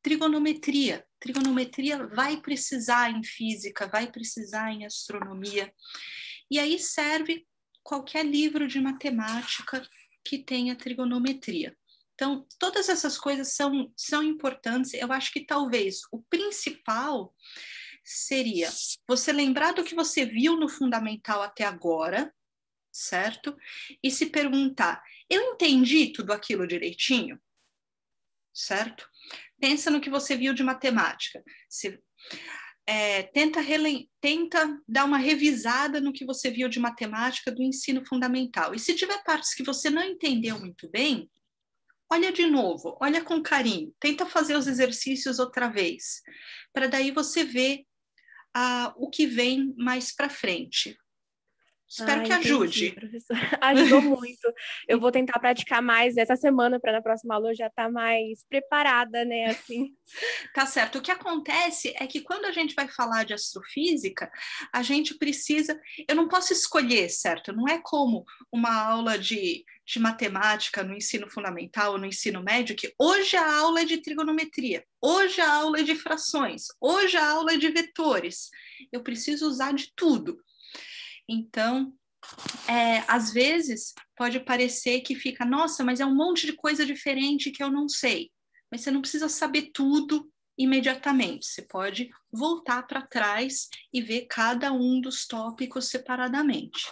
trigonometria. Trigonometria vai precisar em física, vai precisar em astronomia. E aí serve qualquer livro de matemática que tenha trigonometria. Então, todas essas coisas são, são importantes. Eu acho que talvez o principal seria você lembrar do que você viu no fundamental até agora, certo? E se perguntar, eu entendi tudo aquilo direitinho? Certo? Pensa no que você viu de matemática. Se, é, tenta, rele... tenta dar uma revisada no que você viu de matemática do ensino fundamental. E se tiver partes que você não entendeu muito bem, olha de novo, olha com carinho, tenta fazer os exercícios outra vez, para daí você ver ah, o que vem mais para frente. Espero
ah,
que
entendi,
ajude.
Professor. Ajudou muito. Eu vou tentar praticar mais essa semana para na próxima aula eu já estar tá mais preparada, né? Assim.
Tá certo. O que acontece é que quando a gente vai falar de astrofísica, a gente precisa... Eu não posso escolher, certo? Não é como uma aula de, de matemática no ensino fundamental ou no ensino médio, que hoje a aula é de trigonometria, hoje a aula é de frações, hoje a aula é de vetores. Eu preciso usar de tudo. Então, é, às vezes, pode parecer que fica, nossa, mas é um monte de coisa diferente que eu não sei. Mas você não precisa saber tudo imediatamente. Você pode voltar para trás e ver cada um dos tópicos separadamente.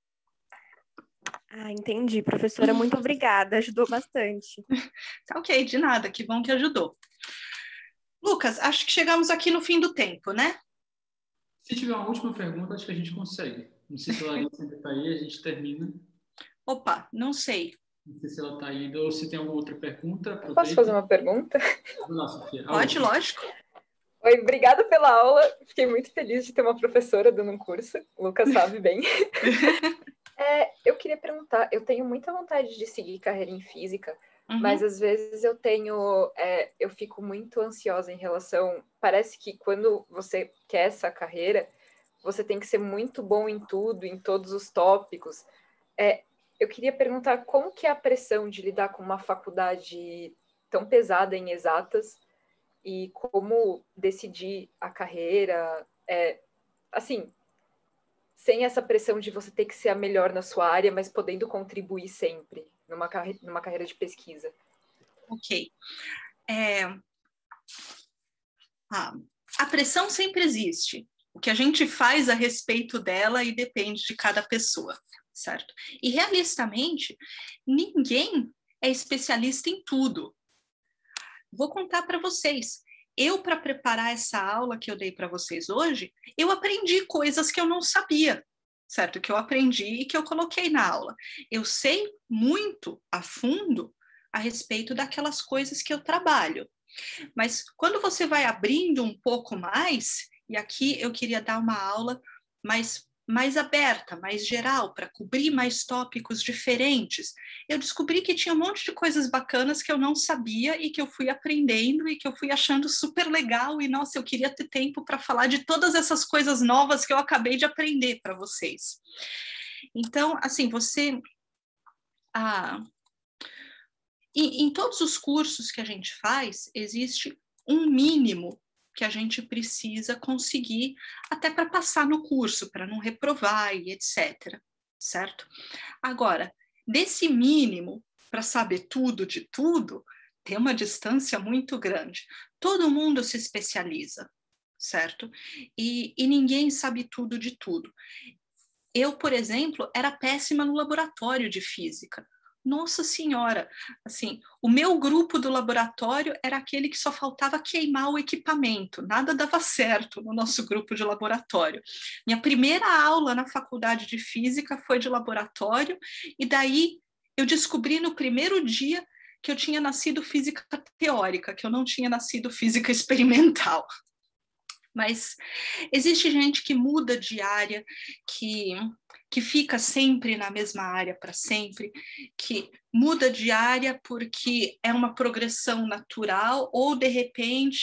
Ah, entendi, professora. Muito obrigada. Ajudou bastante.
Tá ok, de nada. Que bom que ajudou. Lucas, acho que chegamos aqui no fim do tempo, né?
Se tiver uma última pergunta, acho que a gente consegue. Não sei se a Larissa ainda está aí, a gente termina.
Opa, não sei.
Não sei se ela está aí, ou se tem alguma outra pergunta. Aproveita.
Posso fazer uma pergunta?
Não, Sofia.
Pode, lógico.
Oi, obrigada pela aula. Fiquei muito feliz de ter uma professora dando um curso. O Lucas sabe bem. É, eu queria perguntar, eu tenho muita vontade de seguir carreira em física, uhum. mas às vezes eu tenho, é, eu fico muito ansiosa em relação, parece que quando você quer essa carreira, você tem que ser muito bom em tudo, em todos os tópicos. É, eu queria perguntar como que é a pressão de lidar com uma faculdade tão pesada em exatas e como decidir a carreira, é, assim, sem essa pressão de você ter que ser a melhor na sua área, mas podendo contribuir sempre numa, carre- numa carreira de pesquisa.
Ok. É... Ah, a pressão sempre existe. O que a gente faz a respeito dela e depende de cada pessoa, certo? E, realistamente, ninguém é especialista em tudo. Vou contar para vocês. Eu, para preparar essa aula que eu dei para vocês hoje, eu aprendi coisas que eu não sabia, certo? Que eu aprendi e que eu coloquei na aula. Eu sei muito a fundo a respeito daquelas coisas que eu trabalho. Mas quando você vai abrindo um pouco mais, e aqui eu queria dar uma aula mais, mais aberta, mais geral, para cobrir mais tópicos diferentes, eu descobri que tinha um monte de coisas bacanas que eu não sabia e que eu fui aprendendo e que eu fui achando super legal e, nossa, eu queria ter tempo para falar de todas essas coisas novas que eu acabei de aprender para vocês. Então, assim, você... Ah, em, em todos os cursos que a gente faz, existe um mínimo que a gente precisa conseguir até para passar no curso, para não reprovar e etcétera, certo? Agora, desse mínimo, para saber tudo de tudo, tem uma distância muito grande. Todo mundo se especializa, certo? E, e ninguém sabe tudo de tudo. Eu, por exemplo, era péssima no laboratório de física. Nossa Senhora, assim, o meu grupo do laboratório era aquele que só faltava queimar o equipamento, nada dava certo no nosso grupo de laboratório. Minha primeira aula na faculdade de física foi de laboratório, e daí eu descobri no primeiro dia que eu tinha nascido física teórica, que eu não tinha nascido física experimental. Mas existe gente que muda de área, que, que fica sempre na mesma área para sempre, que muda de área porque é uma progressão natural ou, de repente,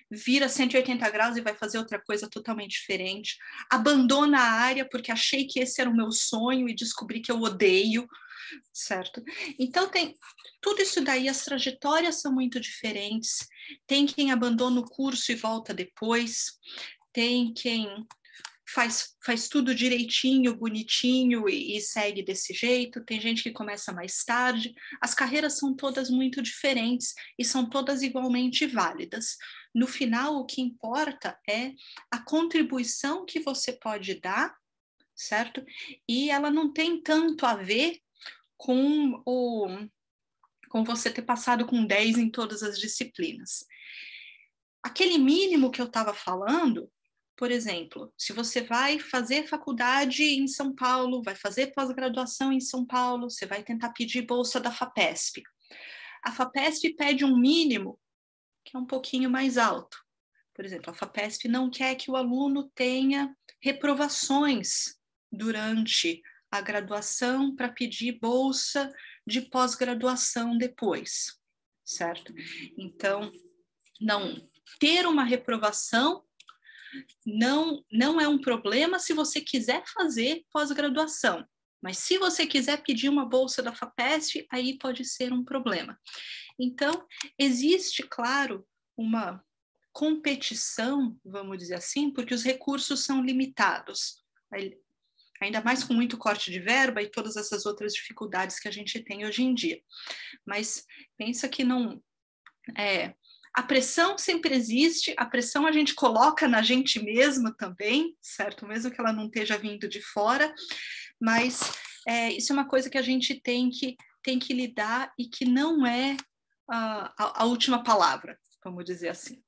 vira cento e oitenta graus e vai fazer outra coisa totalmente diferente, abandona a área porque achei que esse era o meu sonho e descobri que eu odeio, certo? Então tem tudo isso daí, as trajetórias são muito diferentes, tem quem abandona o curso e volta depois, tem quem faz, faz tudo direitinho, bonitinho e, e segue desse jeito, tem gente que começa mais tarde, as carreiras são todas muito diferentes e são todas igualmente válidas. No final, o que importa é a contribuição que você pode dar, certo? E ela não tem tanto a ver com, o, com você ter passado com dez em todas as disciplinas. Aquele mínimo que eu estava falando, por exemplo, se você vai fazer faculdade em São Paulo, vai fazer pós-graduação em São Paulo, você vai tentar pedir bolsa da FAPESP. A FAPESP pede um mínimo que é um pouquinho mais alto. Por exemplo, a FAPESP não quer que o aluno tenha reprovações durante a graduação para pedir bolsa de pós-graduação depois, certo? Então, não ter uma reprovação Não, não é um problema se você quiser fazer pós-graduação, mas se você quiser pedir uma bolsa da FAPESP, aí pode ser um problema. Então, existe, claro, uma competição, vamos dizer assim, porque os recursos são limitados, ainda mais com muito corte de verba e todas essas outras dificuldades que a gente tem hoje em dia. Mas pensa que não... É, a pressão sempre existe, a pressão a gente coloca na gente mesmo também, certo? Mesmo que ela não esteja vindo de fora, mas é, isso é uma coisa que a gente tem que, tem que lidar e que não é a, a, a última palavra, vamos dizer assim.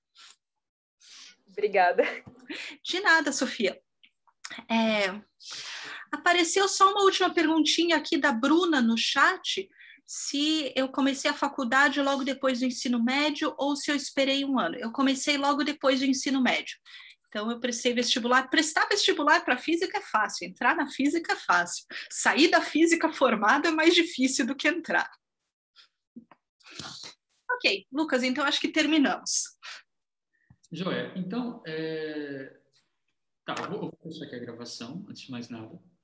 Obrigada.
De nada, Sofia. É, apareceu só uma última perguntinha aqui da Bruna no chat, se eu comecei a faculdade logo depois do ensino médio ou se eu esperei um ano. Eu comecei logo depois do ensino médio. Então, eu prestei vestibular. Prestar vestibular para física é fácil, entrar na física é fácil. Sair da física formada é mais difícil do que entrar. Ok, Lucas, então acho que terminamos.
Joia, então, é... tá, eu vou, eu vou fechar aqui a gravação, antes de mais nada.